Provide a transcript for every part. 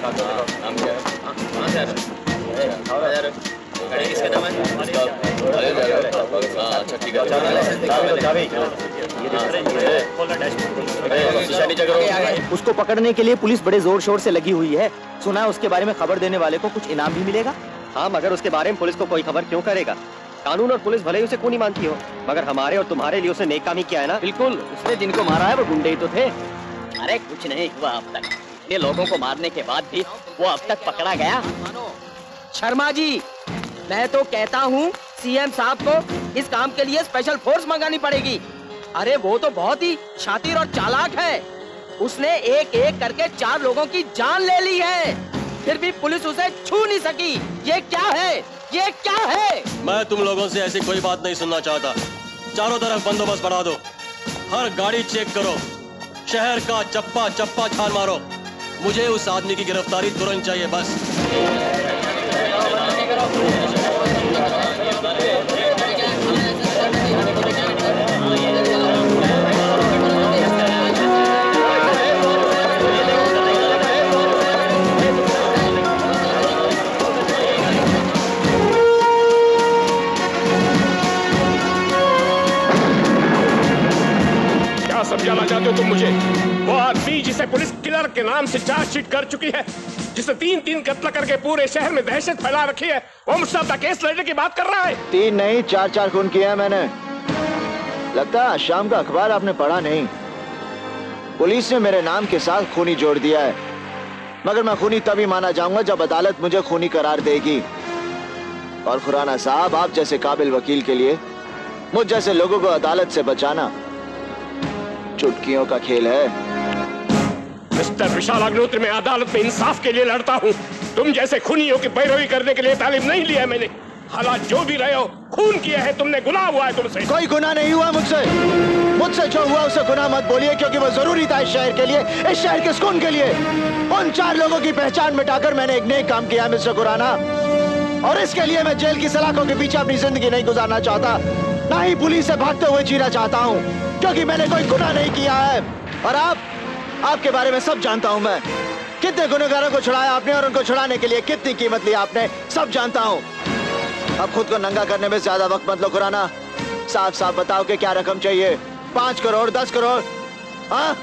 नाम क्या है? कहाँ से आ रहा है? गाड़ी किसके नाम है? अच्छा ठीक है। उसको पकड़ने के लिए पुलिस बड़े जोर शोर से लगी हुई है। सुना है उसके बारे में खबर देने वाले को कुछ इनाम भी मिलेगा। हाँ, मगर उसके बारे में पुलिस को कोई खबर क्यों करेगा? कानून और पुलिस भले ही उसे क्यों नहीं मानती हो, मगर हमारे और तुम्हारे लिए उसने नेक काम ही किया है ना। बिल्कुल, उसने जिनको मारा है वो गुंडे ही तो थे। अरे कुछ नहीं हुआ अब तक। इतने लोगों को मारने के बाद भी वो अब तक पकड़ा गया। शर्मा जी, मैं तो कहता हूँ सीएम साहब को इस काम के लिए स्पेशल फोर्स मंगानी पड़ेगी। अरे वो तो बहुत ही शातिर और चालाक है। उसने एक एक करके 4 लोगों की जान ले ली है, फिर भी पुलिस उसे छू नहीं सकी। ये क्या है? ये क्या है? मैं तुम लोगों से ऐसी कोई बात नहीं सुनना चाहता। चारों तरफ बंदोबस्त बढ़ा दो, हर गाड़ी चेक करो, शहर का चप्पा चप्पा छान मारो। मुझे उस आदमी की गिरफ्तारी तुरंत चाहिए, बस। समझाना चाहते हो तुम मुझे? वो आदमी जिसे पुलिस किलर के नाम से चार्जशीट कर चुकी है, जिसे 3-3 कत्ल करके पूरे शहर में दहशत फैला रखी है, वो मुझसे अपना केस लड़ने की बात कर रहा है। 3 नहीं 4 खून किए हैं मैंने। लगता है शाम का अखबार आपने पढ़ा नहीं। पुलिस ने मेरे नाम के साथ खूनी जोड़ दिया है, मगर मैं खूनी तभी माना जाऊंगा जब अदालत मुझे खूनी करार देगी। और खुराना साहब, आप जैसे काबिल वकील के लिए मुझ जैसे लोगों को अदालत से बचाना चुटकियों का खेल है। मिस्टर विशाल अग्निहोत्री, मैं अदालत में इंसाफ के लिए लड़ता हूँ। तुम जैसे खूनियों की पैरवी करने के लिए तालीम नहीं लिया मैंने। हालात जो भी रहे हो, खून किया है तुमने, गुनाह हुआ है तुमसे। कोई गुनाह नहीं हुआ मुझसे जो हुआ उसे गुनाह मत बोलिए, क्योंकि वो जरूरी था इस शहर के लिए, इस शहर के सुकून के लिए। उन 4 लोगों की पहचान मिटाकर मैंने एक नेक काम किया मिस्टर खुराना, और इसके लिए मैं जेल की सलाखों के पीछे अपनी जिंदगी नहीं गुजारना चाहता, ना ही पुलिस से भागते हुए जीना चाहता हूँ, क्योंकि मैंने कोई गुनाह नहीं किया है। और आपके बारे में सब जानता हूँ मैं। कितने गुनहगारों को छुड़ाया आपने और उनको छुड़ाने के लिए कितनी कीमत ली आपने, सब जानता हूँ। अब खुद को नंगा करने में ज्यादा वक्त मत लो खुराना। साफ साफ बताओ कि क्या रकम चाहिए? 5 करोड़, 10 करोड़? हाँ?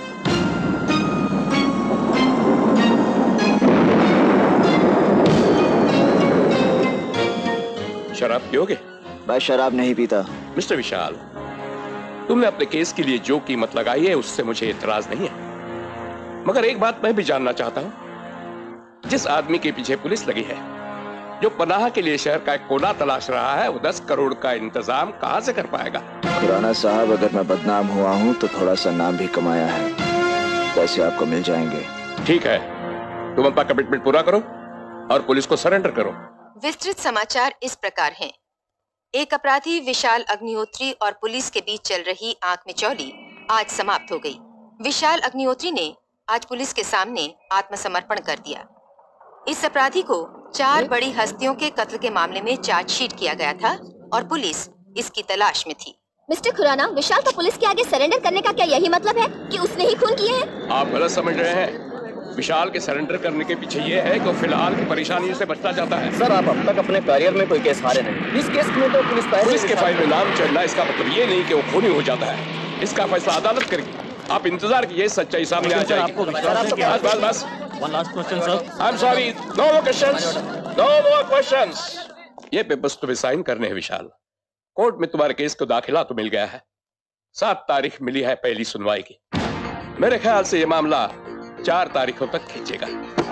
शराब पियोगे? मैं शराब नहीं पीता। मिस्टर विशाल, तुमने अपने केस के लिए जो कीमत लगाई है उससे मुझे इतराज नहीं है, मगर एक बात मैं भी जानना चाहता हूं। जिस आदमी के पीछे पुलिस लगी है, जो पनाह के लिए शहर का एक कोना तलाश रहा है, वो 10 करोड़ का इंतजाम कहां से कर पाएगा? खुराना साहब, अगर मैं बदनाम हुआ हूं तो थोड़ा सा नाम भी कमाया है, पैसे आपको मिल जाएंगे। ठीक है, तुम अपना कमिटमेंट पूरा करो और पुलिस को सरेंडर करो। विस्तृत समाचार इस प्रकार हैं। एक अपराधी विशाल अग्निहोत्री और पुलिस के बीच चल रही आंख मिचौली आज समाप्त हो गई। विशाल अग्निहोत्री ने आज पुलिस के सामने आत्मसमर्पण कर दिया। इस अपराधी को 4 बड़ी हस्तियों के कत्ल के मामले में चार्जशीट किया गया था और पुलिस इसकी तलाश में थी। मिस्टर खुराना, विशाल को पुलिस के आगे सरेंडर करने का क्या यही मतलब है कि उसने ही खून किए हैं? आप गलत समझ रहे हैं। विशाल के सरेंडर करने के पीछे ये है कि फिलहाल की परेशानियों से बचना चाहता है। सर, आप अब तक अपने करियर में कोई केस हारे नहीं। इस केस में तो पुलिस के फाइल में नाम चढ़ना इसका मतलब ये नहीं कि वो खूनी हो जाता है। इसका फैसला अदालत करेगी। आप इंतजार कीजिए, सच्चाई सामने आ जाएगी। बस One last question, sir. I'm sorry, no more questions, no more questions. ये पेपर्स तुम्हें साइन करने हैं विशाल। कोर्ट में तुम्हारे केस को दाखिला तो मिल गया है। 7 तारीख मिली है पहली सुनवाई की। मेरे ख्याल से ये मामला 4 तारीखों तक खींचेगा।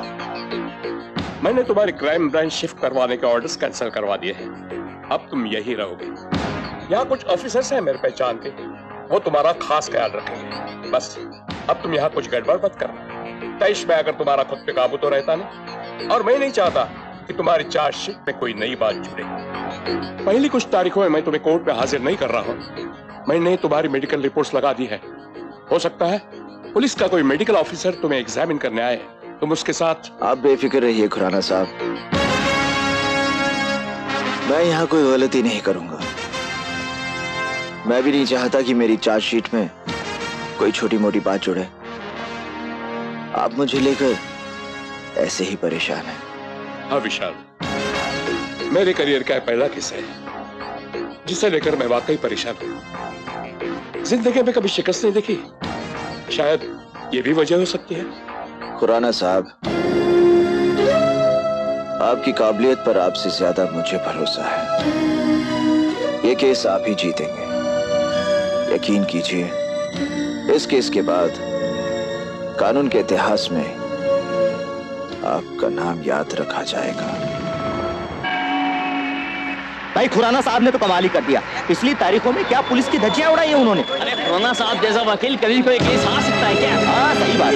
मैंने तुम्हारी क्राइम ब्रांच शिफ्ट करवाने के ऑर्डर्स कैंसिल करवा दिए हैं। अब तुम यही रहोगे। यहाँ कुछ ऑफिसर्स हैं मेरे पहचान के, वो तुम्हारा खास ख्याल रखेंगे। बस अब तुम यहाँ कुछ गड़बड़ मत करना। तैश में अगर तुम्हारा खुद पे काबू तो रहता नहीं, और मैं नहीं चाहता कि तुम्हारी चार्जशीट में कोई नई बात जुड़े। पहली कुछ तारीखों में मैं तुम्हें कोर्ट में हाजिर नहीं कर रहा हूँ। मैंने तुम्हारी मेडिकल रिपोर्ट्स लगा दी है। हो सकता है पुलिस का कोई मेडिकल ऑफिसर तुम्हें एग्जामिन करने आए, तुम उसके साथ। आप बेफिक्र रहिए खुराना साहब, मैं यहाँ कोई गलती नहीं करूंगा। मैं भी नहीं चाहता कि मेरी चार्जशीट में कोई छोटी मोटी बात जुड़े। आप मुझे लेकर ऐसे ही परेशान है। हाँ विशाल, मेरे करियर का पहला किस्सा है जिसे लेकर मैं वाकई परेशान हूं। जिंदगी में कभी शिकस्त नहीं देखी, शायद ये भी वजह हो सकती है। खुराना साहब, आपकी काबिलियत पर आपसे ज्यादा मुझे भरोसा है। ये केस आप ही जीतेंगे, यकीन कीजिए। इस केस के बाद कानून के इतिहास में आपका नाम याद रखा जाएगा। भाई खुराना साहब ने तो कमाल ही कर दिया। पिछली तारीखों में क्या पुलिस की धज्जियां उड़ाई हैं उन्होंने। अरे खुराना साहब जैसा वकील कभी कोई केस हार सकता है क्या? हाँ सही बात।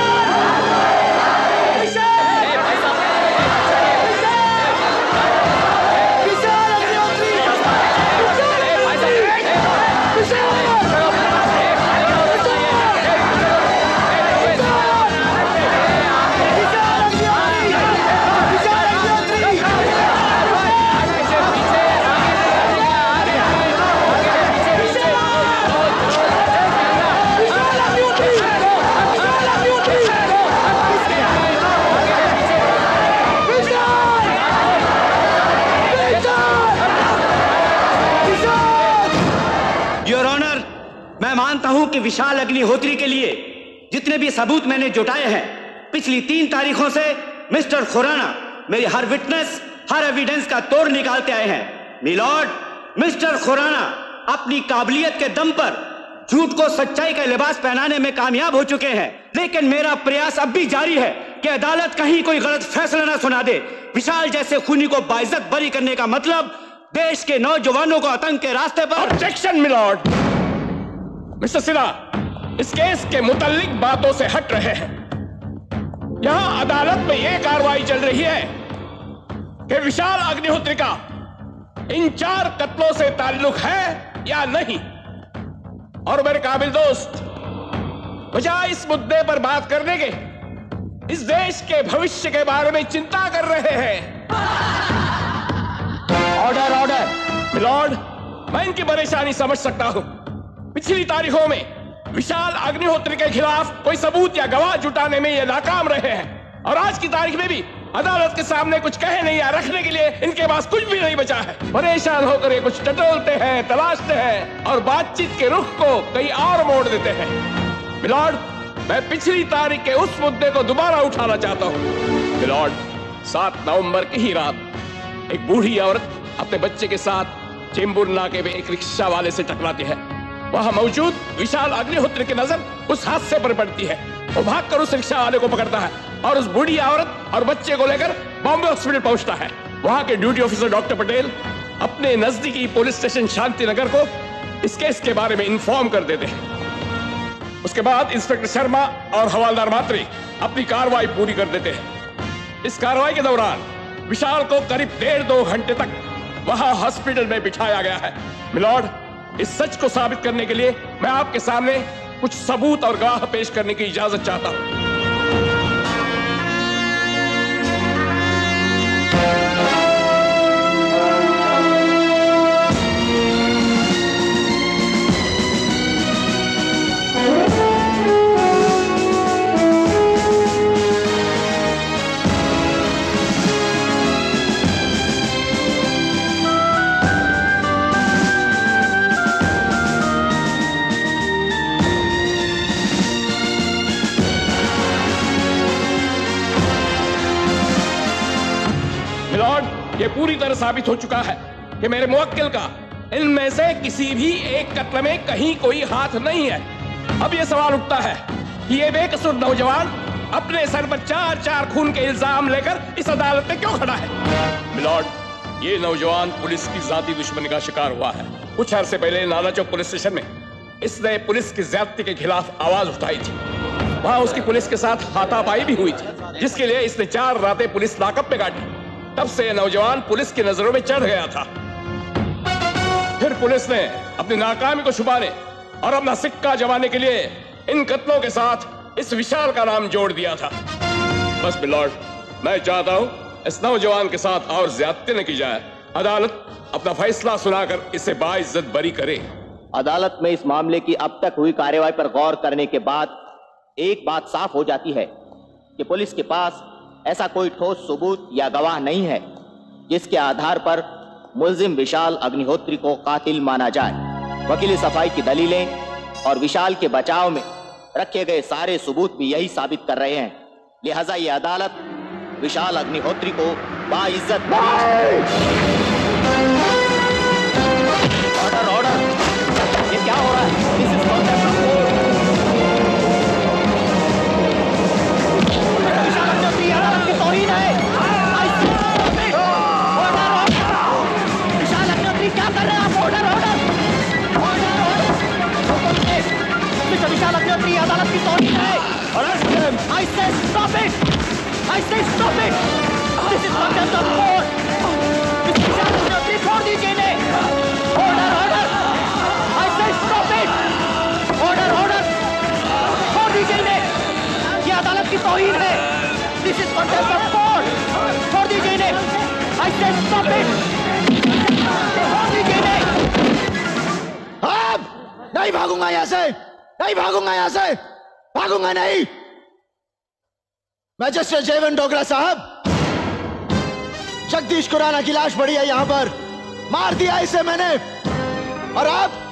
मानता हूं कि विशाल अग्निहोत्री के लिए जितने भी सबूत मैंने जुटाए हैं, पिछली 3 तारीखों से मिस्टर खुराना मेरी हर विटनेस, हर एविडेंस का तोड़ निकालते आए हैं। मिलॉर्ड, मिस्टर खुराना अपनी काबिलियत के दम पर झूठ को सच्चाई का लिबास पहनाने में कामयाब हो चुके हैं, लेकिन मेरा प्रयास अब भी जारी है कि अदालत कहीं कोई गलत फैसला ना सुना दे। विशाल जैसे खूनी को बाइज्जत बरी करने का मतलब देश के नौजवानों को आतंक के रास्ते पर। Objection milord. मिस्टर सिन्हा, इस केस के मुतल्लिक बातों से हट रहे हैं। यहां अदालत में यह कार्रवाई चल रही है कि विशाल अग्निहोत्री का इन 4 कत्लों से ताल्लुक है या नहीं। और मेरे काबिल दोस्त, बजाय इस मुद्दे पर बात करने के इस देश के भविष्य के बारे में चिंता कर रहे हैं। Order order. मिलॉर्ड, मैं इनकी परेशानी समझ सकता हूं। पिछली तारीखों में विशाल अग्निहोत्री के खिलाफ कोई सबूत या गवाह जुटाने में ये नाकाम रहे हैं, और आज की तारीख में भी अदालत के सामने कुछ कहने या रखने के लिए इनके पास कुछ भी नहीं बचा है। परेशान होकर ये कुछ टटोलते हैं, तलाशते हैं और बातचीत के रुख को कहीं और मोड़ देते हैं। मिलॉर्ड, मैं पिछली तारीख के उस मुद्दे को दोबारा उठाना चाहता हूँ। मिलॉर्ड, 7 नवंबर की ही रात एक बूढ़ी औरत अपने बच्चे के साथ चेंबूर नाके पे एक रिक्शा वाले से टकराती है। वहां मौजूद विशाल अग्निहोत्री की नजर उस हादसे पर पड़ती है। वो भागकर उस रिक्शा वाले को पकड़ता है और उस बूढ़ी औरत और बच्चे को लेकर बॉम्बे हॉस्पिटल पहुंचता है। वहां के ड्यूटी ऑफिसर डॉक्टर पटेल अपने नजदीकी पुलिस स्टेशन शांतिनगर को इस केस के बारे में इन्फॉर्म कर देते हैं। उसके बाद इंस्पेक्टर शर्मा और हवालदार मात्री अपनी कार्रवाई पूरी कर देते हैं। इस कार्रवाई के दौरान विशाल को करीब 1.5-2 घंटे तक वहां हॉस्पिटल में बिठाया गया है। मिलॉर्ड, इस सच को साबित करने के लिए मैं आपके सामने कुछ सबूत और गवाह पेश करने की इजाजत चाहता हूं। ये पूरी तरह साबित हो चुका है कि मेरे मुवक्किल का इनमें से किसी भी एक कत्ल में कहीं कोई हाथ नहीं है। अब ये सवाल उठता है कि ये बेकसूर नौजवान अपने सर पर 4 खून के इल्जाम लेकर इस अदालत में क्यों खड़ा है। मिलॉर्ड, ये नौजवान पुलिस की जाती दुश्मनी का शिकार हुआ है। कुछ अरसे पहले नाला चौक पुलिस स्टेशन में इसने पुलिस की ज्यादती के खिलाफ आवाज उठाई थी। वहां उसकी पुलिस के साथ हाथापाई भी हुई थी, जिसके लिए इसने 4 रातें पुलिस लॉकअप में काटी। तब से नौजवान पुलिस की नजरों में चढ़ गया था। फिर पुलिस ने अपनी नाकामी को छुपाने और अपना सिक्का जमाने के लिए इन कत्लों के साथ इस विशाल का नाम जोड़ दिया था। बस मिलॉर्ड, मैं चाहता हूं इस नौजवान के साथ और ज्यादती न की जाए। अदालत अपना फैसला सुनाकर इसे बाइज्जत बरी करे। अदालत में इस मामले की अब तक हुई कार्रवाई पर गौर करने के बाद एक बात साफ हो जाती है कि पुलिस के पास ऐसा कोई ठोस सबूत या गवाह नहीं है जिसके आधार पर मुल्जिम विशाल अग्निहोत्री को कातिल माना जाए। वकील सफाई की दलीलें और विशाल के बचाव में रखे गए सारे सबूत भी यही साबित कर रहे हैं। लिहाजा ये अदालत विशाल अग्निहोत्री को बाइज्जत ऑर्डर ऑर्डर, ये क्या हो रहा है? This is contempt of court. विशाल अग्निहोत्री अदालत की तौहीन है। ऑर्डर ऑर्डर, विशाल अग्निहोत्री क्या कर रहे हैं आप? Order order mister Vishal Agnihotri अदालत की तौहीन है। I say stop it! I say stop it! This is contempt of court. Mister Vishal Agnihotri छोड़ दीजिए इन्हें। Order order, I say stop it! Order order, छोड़ दीजिए इन्हें। ये अदालत की तौहीन है। This is contempt of court. छोड़ दीजिए इन्हें। I say stop it! छोड़ दीजिए इन्हें। अब नहीं भागूंगा यहाँ से, नहीं भागूंगा यहाँ से, भागूंगा नहीं। मैजिस्ट्रेट जयवंत डोगरा साहब, जगदीश खुराना की लाश पड़ी है यहाँ पर, मार दिया इसे मैंने, और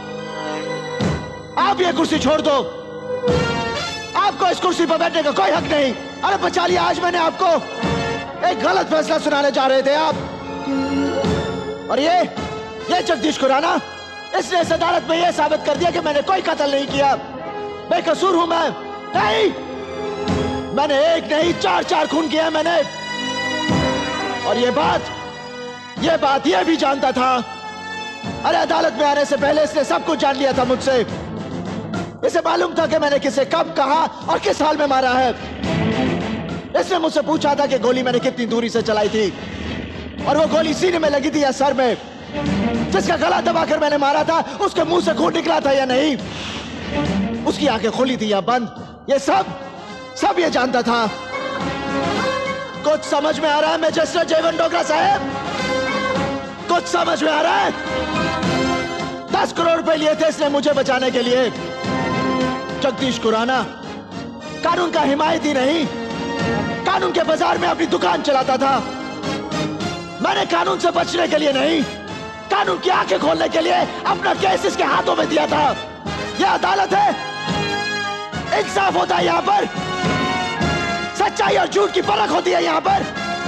आप ये कुर्सी छोड़ दो। आपको इस कुर्सी पर बैठने का कोई हक नहीं। अरे बचा लिया, आज मैंने आपको एक गलत फैसला सुनाने जा रहे थे आप। और ये जगदीश खुराना, इसने इस अदालत में यह साबित कर दिया कि मैंने कोई कत्ल नहीं किया, बेकसूर हूं मैं। नहीं, मैंने एक नहीं 4 खून किया मैंने। और ये बात ये भी जानता था। अरे अदालत में आने से पहले इसने सब कुछ जान लिया था मुझसे। इसे मालूम था कि मैंने किसे कब, कहा और किस हाल में मारा है। इसने मुझसे पूछा था कि गोली मैंने कितनी दूरी से चलाई थी, और वो गोली सीने में लगी थी या सर में। जिसका गला दबाकर मैंने मारा था, उसके मुंह से खून निकला था या नहीं, उसकी आंखें खुली थी या बंद, ये सब ये जानता था। कुछ समझ में आ रहा है मैजिस्ट्रेट जयवंत डोगरा साहब? कुछ समझ में आ रहा है? 10 करोड़ रुपए लिए थे इसने मुझे बचाने के लिए। जगदीश खुराना कानून का हिमायती नहीं, कानून के बाजार में अपनी दुकान चलाता था। मैंने कानून से बचने के लिए नहीं, कानून की आंखें खोलने के लिए अपना केस इसके हाथों में दिया था। यह अदालत है, इंसाफ होता है यहाँ पर, सच्चाई और झूठ की परख होती है यहाँ पर।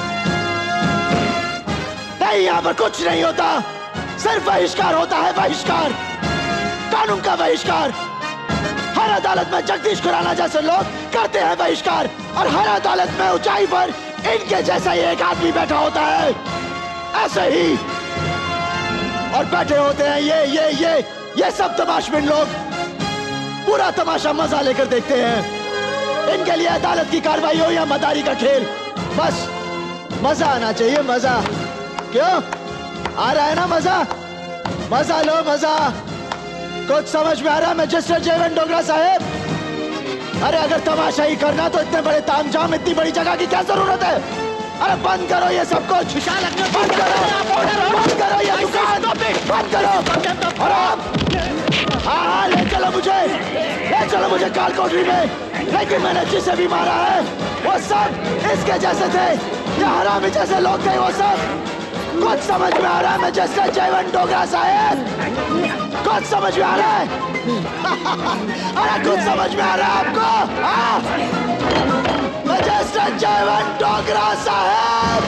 नहीं, यहाँ पर कुछ नहीं होता, सिर्फ बहिष्कार होता है, बहिष्कार, कानून का बहिष्कार। हर अदालत में जगदीश खुराना जैसे लोग करते हैं बहिष्कार, और हर अदालत में ऊंचाई पर इनके जैसा ही एक आदमी बैठा होता है, ऐसे ही। और बैठे होते हैं ये सब तमाशबिन लोग, पूरा तमाशा मजा लेकर देखते हैं। इनके लिए अदालत की कार्रवाई हो या मदारी का खेल, बस मजा आना चाहिए, मजा। क्यों आ रहा है ना मजा? मजा लो, मजा। कुछ समझ में आ रहा है मैजिस्ट्रेट जयवंत डोगरा साहब? अरे अगर तमाशा ही करना तो इतने बड़े तामझाम, इतनी बड़ी जगह की क्या जरूरत है? अरे बंद करो ये सब कुछ, बंद करो ये दुकान, बंद करो। और आप हाँ, ले चलो मुझे काल कोठरी में। लेकिन मैंने जिसे भी मारा है वो सब इसके जैसे थे, या हरामी जैसे लोग थे वो सब। कुछ समझ में आ रहा है मैजिस्ट्रेट जयवंत डोगरा साहब? कुछ समझ में आ रहा है? अरे कुछ समझ में आ रहा है आपको? मैजिस्ट्रेट जयवंत डोगरा साहब,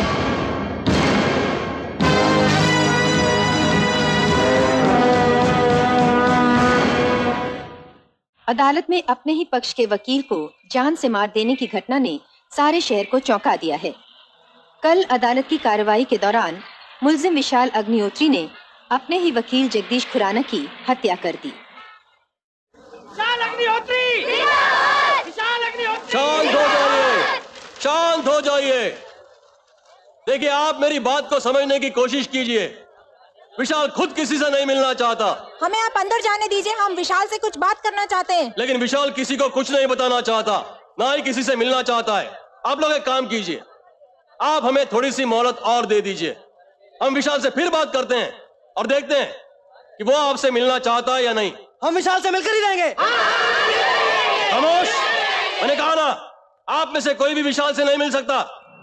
अदालत में अपने ही पक्ष के वकील को जान से मार देने की घटना ने सारे शहर को चौंका दिया है। कल अदालत की कार्रवाई के दौरान मुल्जिम विशाल अग्निहोत्री ने अपने ही वकील जगदीश खुराना की हत्या कर दी। शांत हो जाइए। देखिए, आप मेरी बात को समझने की कोशिश कीजिए। विशाल खुद किसी से नहीं मिलना चाहता। हमें आप अंदर जाने दीजिए, हम विशाल से कुछ बात करना चाहते हैं। लेकिन विशाल किसी को कुछ नहीं बताना चाहता, ना ही किसी से मिलना चाहता है। आप लोग एक काम कीजिए, आप हमें थोड़ी सी मोहलत और दे दीजिए। हम विशाल से फिर बात करते हैं और देखते हैं कि वो आपसे मिलना चाहता है या नहीं। हम विशाल से मिलकर ही रहेंगे। खामोश, मैंने कहा ना, आप में से कोई भी विशाल से नहीं मिल सकता।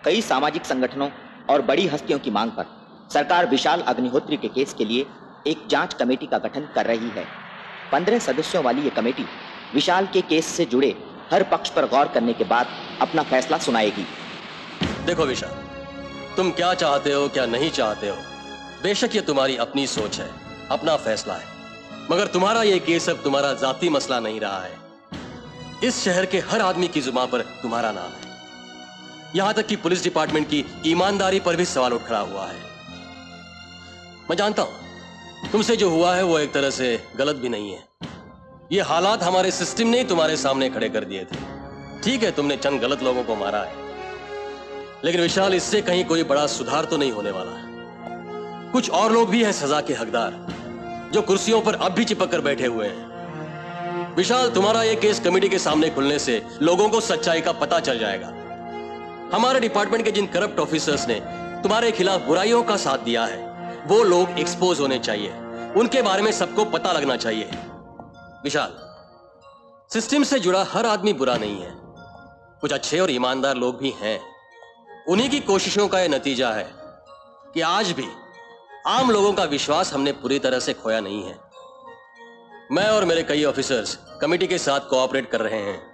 कई सामाजिक संगठनों और बड़ी हस्तियों की मांग पर सरकार विशाल अग्निहोत्री के केस के लिए एक जांच कमेटी का गठन कर रही है। 15 सदस्यों वाली ये कमेटी विशाल के केस से जुड़े हर पक्ष पर गौर करने के बाद अपना फैसला सुनाएगी। देखो विशाल, तुम क्या चाहते हो क्या नहीं चाहते हो, बेशक ये तुम्हारी अपनी सोच है, अपना फैसला है, मगर तुम्हारा ये केस अब तुम्हारा जाती मसला नहीं रहा है। इस शहर के हर आदमी की जुबान पर तुम्हारा नाम है। यहां तक कि पुलिस डिपार्टमेंट की ईमानदारी पर भी सवाल उठ खड़ा हुआ है। मैं जानता हूं तुमसे जो हुआ है वो एक तरह से गलत भी नहीं है। ये हालात हमारे सिस्टम ने ही तुम्हारे सामने खड़े कर दिए थे। ठीक है, तुमने चंद गलत लोगों को मारा है, लेकिन विशाल इससे कहीं कोई बड़ा सुधार तो नहीं होने वाला है। कुछ और लोग भी हैं सजा के हकदार, जो कुर्सियों पर अब भी चिपक कर बैठे हुए हैं। विशाल, तुम्हारा यह केस कमेटी के सामने खुलने से लोगों को सच्चाई का पता चल जाएगा। हमारे डिपार्टमेंट के जिन करप्ट ऑफिसर्स ने तुम्हारे खिलाफ बुराइयों का साथ दिया है, वो लोग एक्सपोज होने चाहिए, उनके बारे में सबको पता लगना चाहिए। विशाल, सिस्टम से जुड़ा हर आदमी बुरा नहीं है, कुछ अच्छे और ईमानदार लोग भी हैं। उन्हीं की कोशिशों का यह नतीजा है कि आज भी आम लोगों का विश्वास हमने पूरी तरह से खोया नहीं है। मैं और मेरे कई ऑफिसर्स कमेटी के साथ कोऑपरेट कर रहे हैं।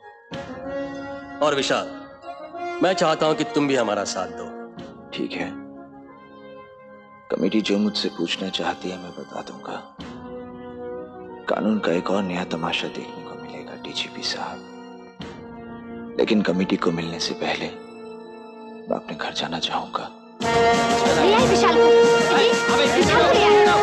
और विशाल, मैं चाहता हूं कि तुम भी हमारा साथ दो। ठीक है, कमेटी जो मुझसे पूछना चाहती है मैं बता दूंगा। कानून का एक और नया तमाशा देखने को मिलेगा डीजीपी साहब, लेकिन कमेटी को मिलने से पहले मैं अपने घर जाना चाहूंगा। विशाल को विशाल ले आए।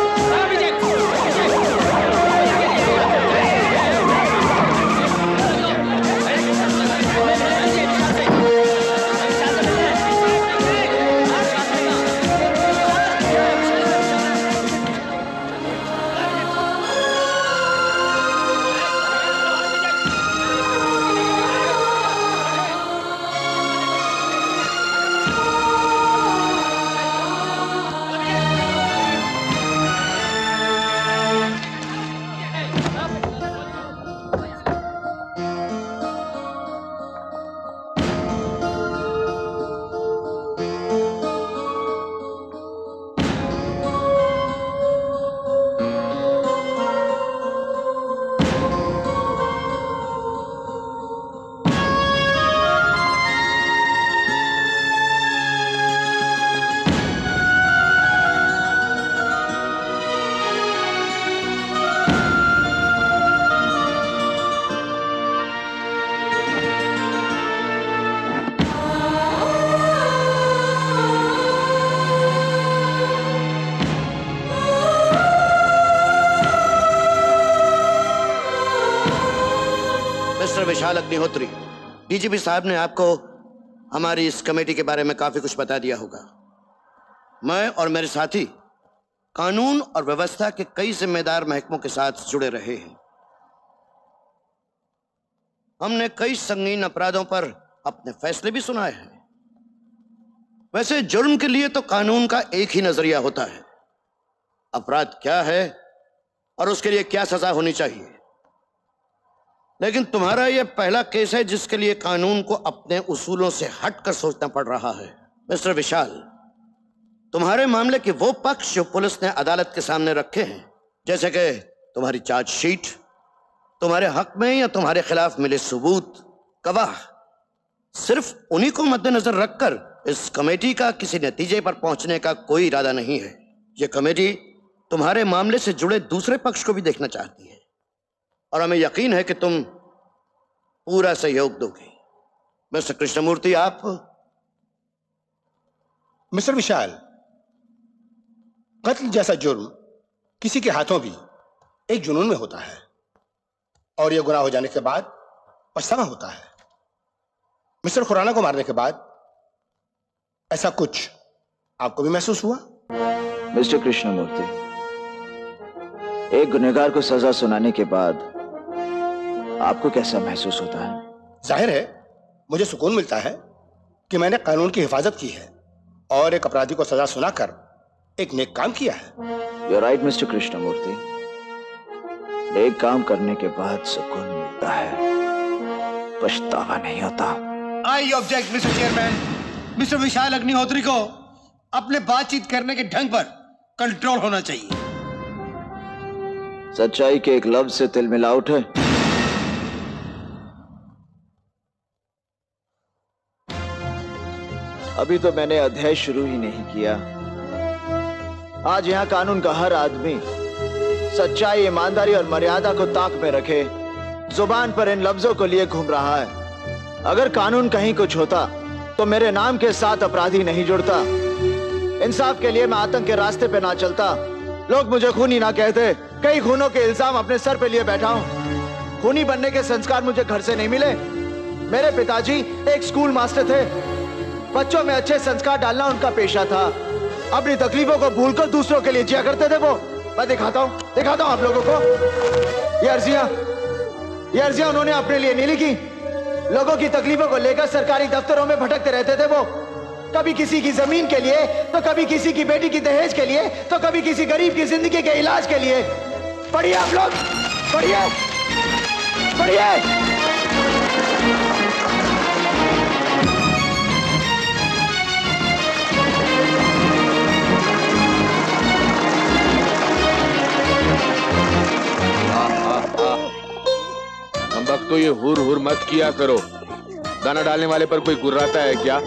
विशाल अग्निहोत्री, डीजीपी साहब ने आपको हमारी इस कमेटी के बारे में काफी कुछ बता दिया होगा। मैं और मेरे साथी कानून और व्यवस्था के कई जिम्मेदार महकमों के साथ जुड़े रहे हैं। हमने कई संगीन अपराधों पर अपने फैसले भी सुनाए हैं। वैसे जुर्म के लिए तो कानून का एक ही नजरिया होता है, अपराध क्या है और उसके लिए क्या सजा होनी चाहिए। लेकिन तुम्हारा यह पहला केस है जिसके लिए कानून को अपने उसूलों से हटकर सोचना पड़ रहा है। मिस्टर विशाल, तुम्हारे मामले के वो पक्ष जो पुलिस ने अदालत के सामने रखे हैं, जैसे कि तुम्हारी चार्जशीट, तुम्हारे हक में या तुम्हारे खिलाफ मिले सबूत, गवाह, सिर्फ उन्हीं को मद्देनजर रखकर इस कमेटी का किसी नतीजे पर पहुंचने का कोई इरादा नहीं है। यह कमेटी तुम्हारे मामले से जुड़े दूसरे पक्ष को भी देखना चाहती है और हमें यकीन है कि तुम पूरा सहयोग दोगे। मिस्टर कृष्णमूर्ति, आप। मिस्टर विशाल, कत्ल जैसा जुर्म किसी के हाथों भी एक जुनून में होता है और यह गुनाह हो जाने के बाद पछतावा होता है। मिस्टर खुराना को मारने के बाद ऐसा कुछ आपको भी महसूस हुआ? मिस्टर कृष्णमूर्ति, एक गुनहगार को सजा सुनाने के बाद आपको कैसा महसूस होता है? जाहिर है मुझे सुकून मिलता है कि मैंने कानून की हिफाजत की है और एक अपराधी को सजा सुनाकर एक नेक काम किया है। You're right, mister Krishnamurthy. नेक काम करने के बाद सुकून मिलता है, पछतावा नहीं होता। I object, Mr. Chairman. Mister Vishal Agnihotri को अपने बातचीत करने के ढंग पर कंट्रोल होना चाहिए। सच्चाई के एक लफ्ज से तिल मिला उठे। अभी तो मैंने अध्याय शुरू ही नहीं किया। आज यहाँ कानून का हर आदमी सच्चाई, ईमानदारी और मर्यादा को ताक में रखे जुबान पर इन लफ्जों को लिए घूम रहा है। अगर कानून कहीं कुछ होता तो मेरे नाम के साथ अपराधी नहीं जुड़ता। इंसाफ के लिए मैं आतंक के रास्ते पे ना चलता। लोग मुझे खूनी ना कहते। कई खूनों के इल्जाम अपने सर पे लिए बैठा हूँ। खूनी बनने के संस्कार मुझे घर से नहीं मिले। मेरे पिताजी एक स्कूल मास्टर थे। बच्चों में अच्छे संस्कार डालना उनका पेशा था। अपनी तकलीफों को भूलकर दूसरों के लिए जिया करते थे वो। मैं दिखाता हूँ आप लोगों को। ये अर्जियां उन्होंने अपने लिए नहीं लिखी। लोगों की तकलीफों को लेकर सरकारी दफ्तरों में भटकते रहते थे वो। कभी किसी की जमीन के लिए, तो कभी किसी की बेटी की दहेज के लिए, तो कभी किसी गरीब की जिंदगी के इलाज के लिए। पढ़िए आप लोग, पढ़िए। हम वक्त तो ये हुर हुर मत किया करो। दाना डालने वाले पर कोई गुर्राता है क्या?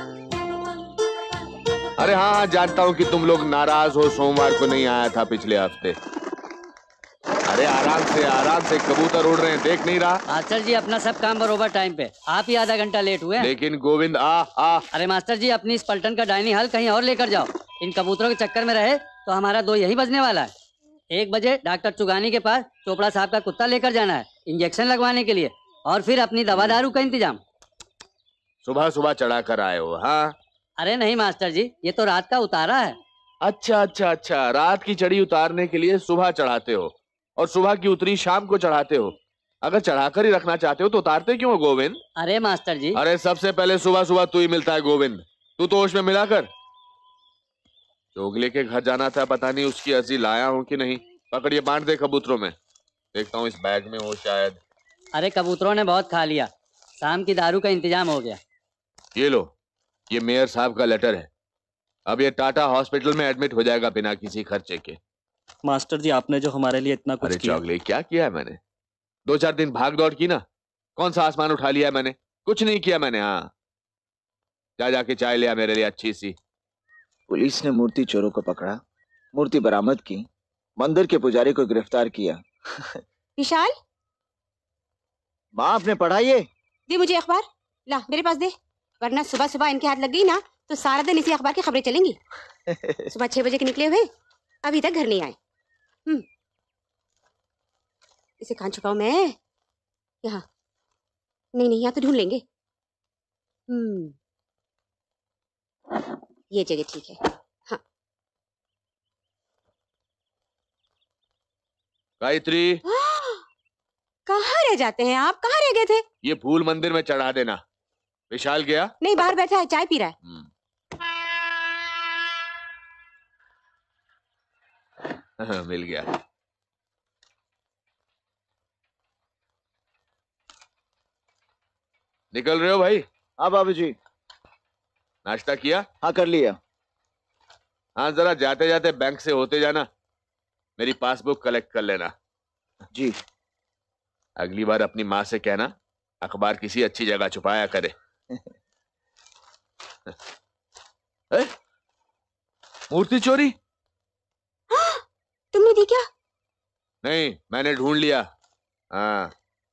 अरे हाँ, जानता हूँ कि तुम लोग नाराज हो, सोमवार को नहीं आया था पिछले हफ्ते। अरे आराम से कबूतर उड़ रहे हैं, देख नहीं रहा? मास्टर जी अपना सब काम बरोबर टाइम पे, आप ही आधा घंटा लेट हुए। लेकिन गोविंद अरे मास्टर जी अपनी इस पलटन का डाइनिंग हॉल कहीं और लेकर जाओ। इन कबूतरों के चक्कर में रहे तो हमारा 2 यही बजने वाला है। 1 बजे डॉक्टर चुगानी के पास चोपड़ा साहब का कुत्ता लेकर जाना है इंजेक्शन लगवाने के लिए, और फिर अपनी दवा दारू का इंतजाम। सुबह सुबह चढ़ा कर आए हो? हाँ। अरे नहीं मास्टर जी, ये तो रात का उतारा है। अच्छा, रात की चढ़ी उतारने के लिए सुबह चढ़ाते हो, और सुबह की उतरी शाम को चढ़ाते हो। अगर चढ़ाकर ही रखना चाहते हो तो उतारते क्यों हो गोविंद? अरे मास्टर जी, अरे सबसे पहले सुबह सुबह तू ही मिलता है गोविंद। तू तो होश में मिला कर। चोगले के घर जाना था, पता नहीं उसकी अर्जी लाया हूँ कि नहीं। पकड़िए, बांट दे कबूतरों में। देखता हूँ इस बैग में हो शायद। अरे कबूतरों ने बहुत खा लिया, शाम की दारू का इंतजाम हो गया। ये लो, ये मेयर साहब का लेटर है। अब ये टाटा हॉस्पिटल में एडमिट हो जाएगा बिना किसी खर्चे के। मास्टर जी आपने जो हमारे लिए इतना कुछ किया। चौगले, क्या किया है मैंने? 2-4 दिन भाग दौड़ की ना। कौन सा आसमान उठा लिया मैंने? कुछ नहीं किया मैंने। हाँ, जाके चाय लिया मेरे लिए अच्छी सी। पुलिस ने मूर्ति चोरों को पकड़ा, मूर्ति बरामद की, मंदिर के पुजारी को गिरफ्तार किया। विशाल, माँ आपने पढ़ा ये? दे मुझे अखबार, ला मेरे पास दे, वरना सुबह सुबह इनके हाथ लग गई ना तो सारा दिन इसी अखबार की खबरें चलेंगी। सुबह 6 बजे के निकले हुए, अभी तक घर नहीं आए। इसे कहाँ छुपाऊं मैं? यहाँ नहीं, यहाँ तो ढूंढ लेंगे। ये जगह ठीक है। हाँ। गायत्री, कहाँ रह जाते हैं आप? कहाँ रह गए थे? ये फूल मंदिर में चढ़ा देना। विशाल गया? नहीं, बाहर बैठा है, चाय पी रहा है। मिल गया। निकल रहे हो भाई? हाँ बाबू जी। नाश्ता किया? हाँ कर लिया। हाँ, जरा जाते जाते बैंक से होते जाना, मेरी पासबुक कलेक्ट कर लेना। जी। अगली बार अपनी माँ से कहना अखबार किसी अच्छी जगह छुपाया करे। मूर्ति चोरी? तुमने दी क्या? नहीं, मैंने ढूंढ लिया। हाँ।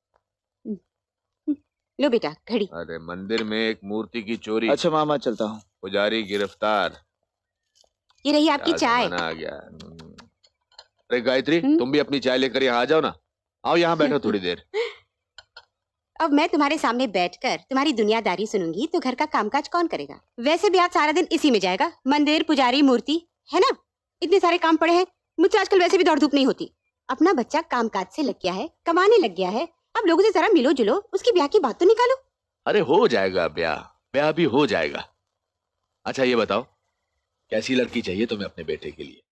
लो बेटा घड़ी। अरे मंदिर में एक मूर्ति की चोरी। अच्छा मामा, चलता हूँ। पुजारी गिरफ्तार। ये रही आपकी चाय। आ गया। अरे गायत्री, तुम भी अपनी चाय लेकर यहाँ आ जाओ ना। आओ यहाँ बैठो थोड़ी देर। अब मैं तुम्हारे सामने बैठकर तुम्हारी दुनियादारी सुनूंगी तो घर का कामकाज कौन करेगा? वैसे भी आज सारा दिन इसी में जाएगा, मंदिर, पुजारी, मूर्ति, है ना? इतने सारे काम पड़े हैं। मुझसे आजकल वैसे भी दौड़ धूप नहीं होती। अपना बच्चा कामकाज से लग गया है, कमाने लग गया है। अब लोगों से जरा मिलो जुलो, उसकी ब्याह की बात तो निकालो। अरे हो जाएगा ब्याह भी हो जाएगा। अच्छा ये बताओ, कैसी लड़की चाहिए तुम्हें अपने बेटे के लिए?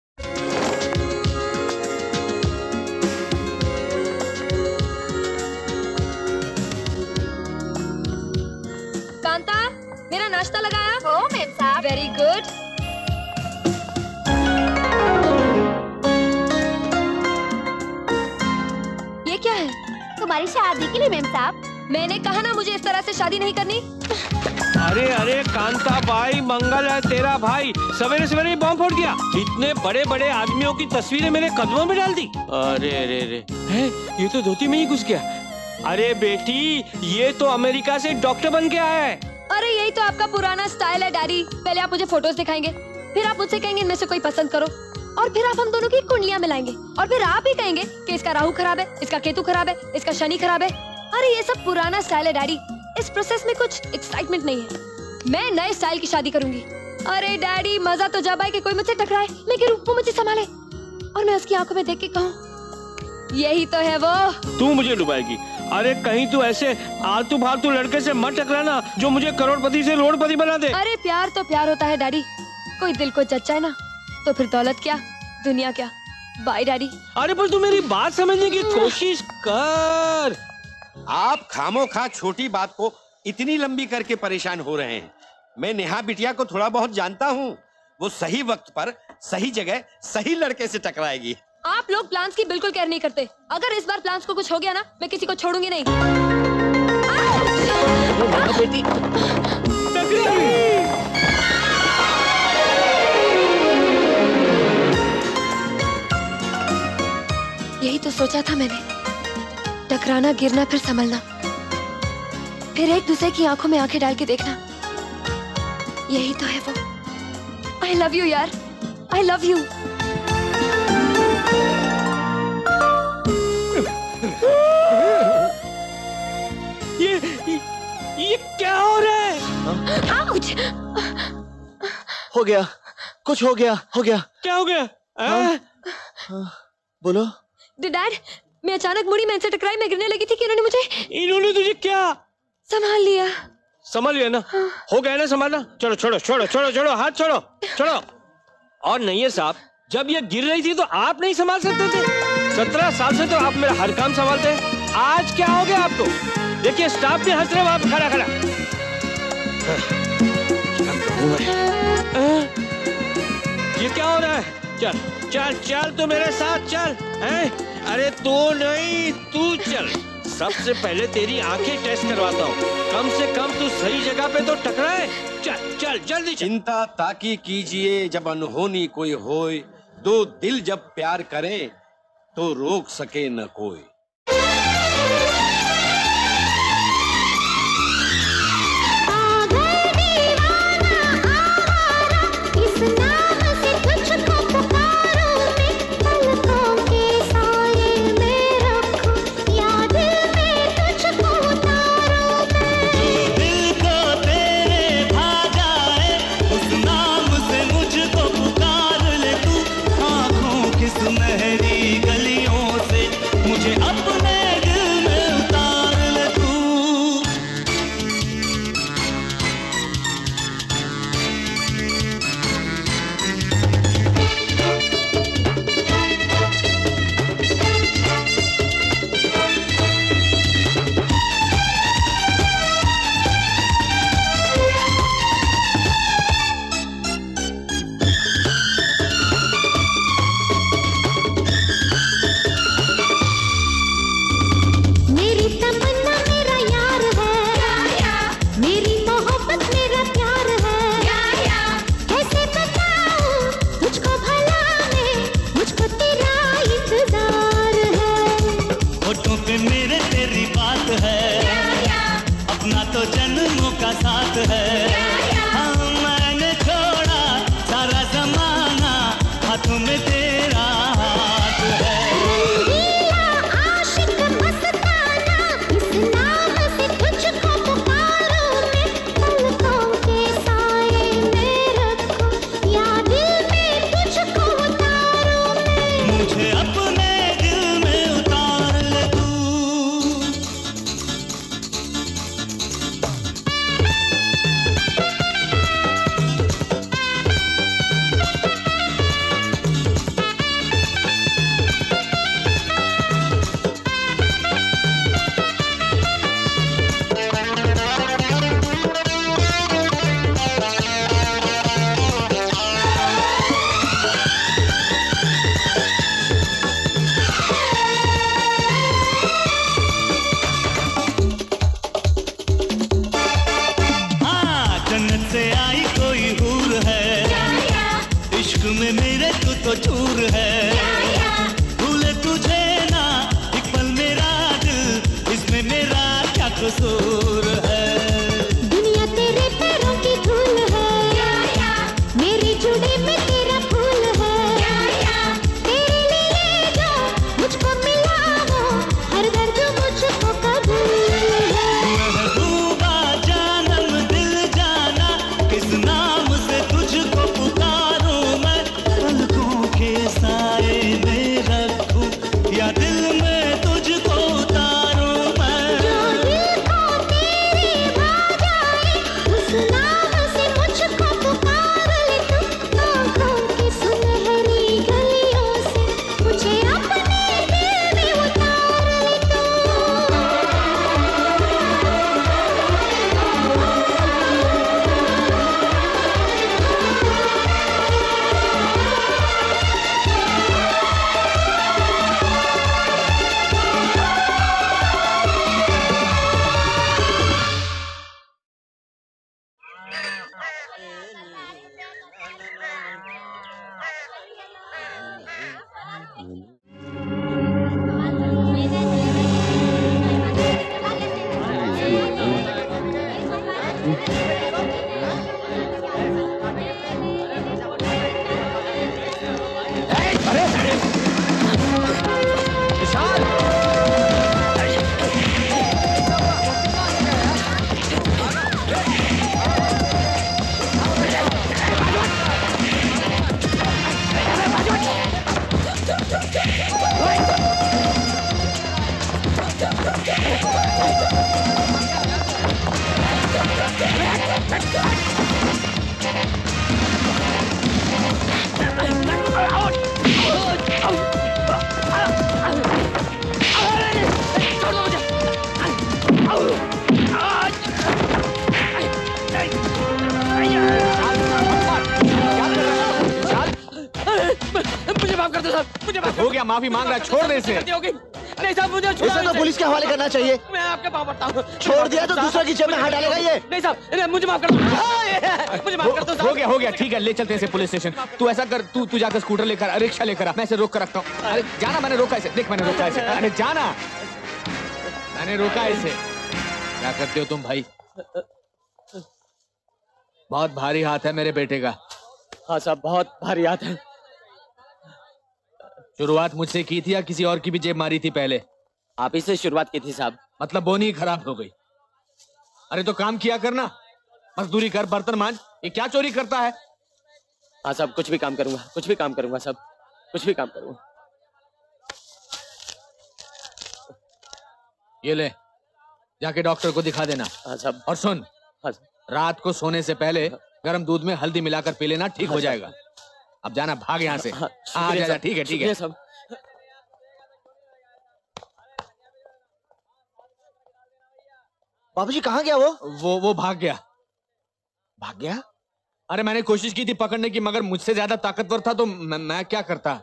कांता, मेरा नाश्ता लगाया? हो मैम साहब। Very good. ये क्या है? तुम्हारी शादी के लिए मैम साहब। मैंने कहा ना मुझे इस तरह से शादी नहीं करनी। अरे अरे कांता भाई, मंगल है तेरा भाई, सवेरे सवेरे बॉम्ब फोड़ दिया। इतने बड़े बड़े आदमियों की तस्वीरें मेरे कदमों में डाल दी। अरे अरे अरे, है ये तो धोती में ही घुस गया। अरे बेटी, ये तो अमेरिका से डॉक्टर बन के आया है। अरे यही तो आपका पुराना स्टाइल है डैडी। पहले आप मुझे फोटोज दिखाएंगे, फिर आप मुझसे कहेंगे इनमें से कोई पसंद करो, और फिर आप हम दोनों की कुंडलियां मिलाएंगे, और फिर आप ही कहेंगे कि इसका राहु खराब है, इसका केतु खराब है, इसका शनि खराब है। अरे ये सब पुराना स्टाइल है डैडी, इस प्रोसेस में कुछ एक्साइटमेंट नहीं है। मैं नए स्टाइल की शादी करूंगी। अरे डैडी, मजा तो जब आए कि कोई मुझसे टकराए, मैं गिरूं, वो मुझे संभाले, और मैं उसकी आंखों में देख के कहूं यही तो है वो। तू मुझे डुबाएगी? अरे कहीं तू ऐसे आलतू फालतू लड़के से मत टकराना जो मुझे करोड़पति से रोडपति बना दे। अरे प्यार तो प्यार होता है डैडी, कोई दिल को जच्चा है ना तो फिर दौलत क्या, दुनिया क्या। Bye daddy. अरे पर तू मेरी बात समझने की कोशिश कर। आप खामोखा छोटी बात को इतनी लंबी करके परेशान हो रहे हैं। मैं नेहा बिटिया को थोड़ा बहुत जानता हूँ, वो सही वक्त पर सही जगह सही लड़के से टकराएगी। आप लोग प्लान्स की बिल्कुल केयर नहीं करते। अगर इस बार प्लान्स को कुछ हो गया ना, मैं किसी को छोड़ूंगी नहीं। बेटी यही तो सोचा था मैंने, टकराना, गिरना, फिर संभलना, फिर एक दूसरे की आंखों में आंखें डाल के देखना, यही तो है वो। आई लव यू यार, आई लव यू। ये क्या हो रहा है? हो गया, कुछ हो गया, हो गया। क्या हो गया? बोलो। डैड, मैं अचानक मुड़ी, मैं इनसे टकराई, मैं गिरने लगी थी कि इन्होंने तुझे क्या संभाल लिया? संभाल लिया ना? हो गया ना संभालना? चलो छोड़ो छोड़ो छोड़ो छोड़ो, हाथ छोड़ो छोड़ो। और नहीं है साहब, जब ये गिर रही थी तो आप नहीं संभाल सकते थे? 17 साल से तो आप मेरा हर काम संभालते हैं, आज क्या हो गया आपको? देखिए स्टाफ भी हंस रहे, वहां खड़ा खड़ा। ये क्या हो रहा है? चल चल चल, तू मेरे साथ चल। अरे तू नहीं, तू चल। सबसे पहले तेरी आंखें टेस्ट करवाता हूँ, कम से कम तू सही जगह पे तो टकराए। चल चल जल्दी चल। चिंता ताकि कीजिए जब अनहोनी कोई होए, दो दिल जब प्यार करें तो रोक सके न कोई। मुझे माफ कर दो साहब, मुझे माफ हो गया, माफी मांग रहा है, छोड़ दे इसे। नहीं साहब, मुझे छोड़ इसे तो पुलिस के हवाले करना चाहिए। मैं आपके पाँव पड़ता हूँ। छोड़ दिया तो दूसरे की जेब में हाथ डालेगा ये। नहीं साहब, मुझे माफ कर दो, मुझे माफ कर दो। हो गया, ठीक है, ले चलते हैं इसे पुलिस स्टेशन। तू ऐसा कर, तू जाकर स्कूटर लेकर, रिक्शा लेकर आ, मैं इसे रोक कर रखता हूँ। अरे जाना, मैंने रोका इसे, देख मैंने रोका इसे। अरे जाना, मैंने रोका इसे। क्या करते हो तुम भाई? बहुत भारी हाथ है मेरे बेटे का। हाँ साहब, बहुत भारी हाथ है। शुरुआत मुझसे की थी या किसी और की भी जेब मारी थी पहले? आप ही से शुरुआत की थी साहब। मतलब बोनी ही खराब हो गई। अरे तो काम किया करना, मजदूरी कर, बर्तन मांज। ये क्या चोरी करता है? हाँ साहब, कुछ भी काम करूंगा, कुछ भी काम करूंगा साहब, कुछ भी काम करूंगा। ये ले, जाके डॉक्टर को दिखा देना। हाँ साहब। और सुन, हाँ साहब, रात को सोने से पहले गर्म दूध में हल्दी मिलाकर पी लेना, ठीक हो जाएगा। अब जाना, भाग यहाँ से। हाँ जा, ठीक है, ठीक है सब। बाबूजी कहाँ गया वो? वो भाग गया। भाग गया? अरे मैंने कोशिश की थी पकड़ने की, मगर मुझसे ज्यादा ताकतवर था तो मैं क्या करता।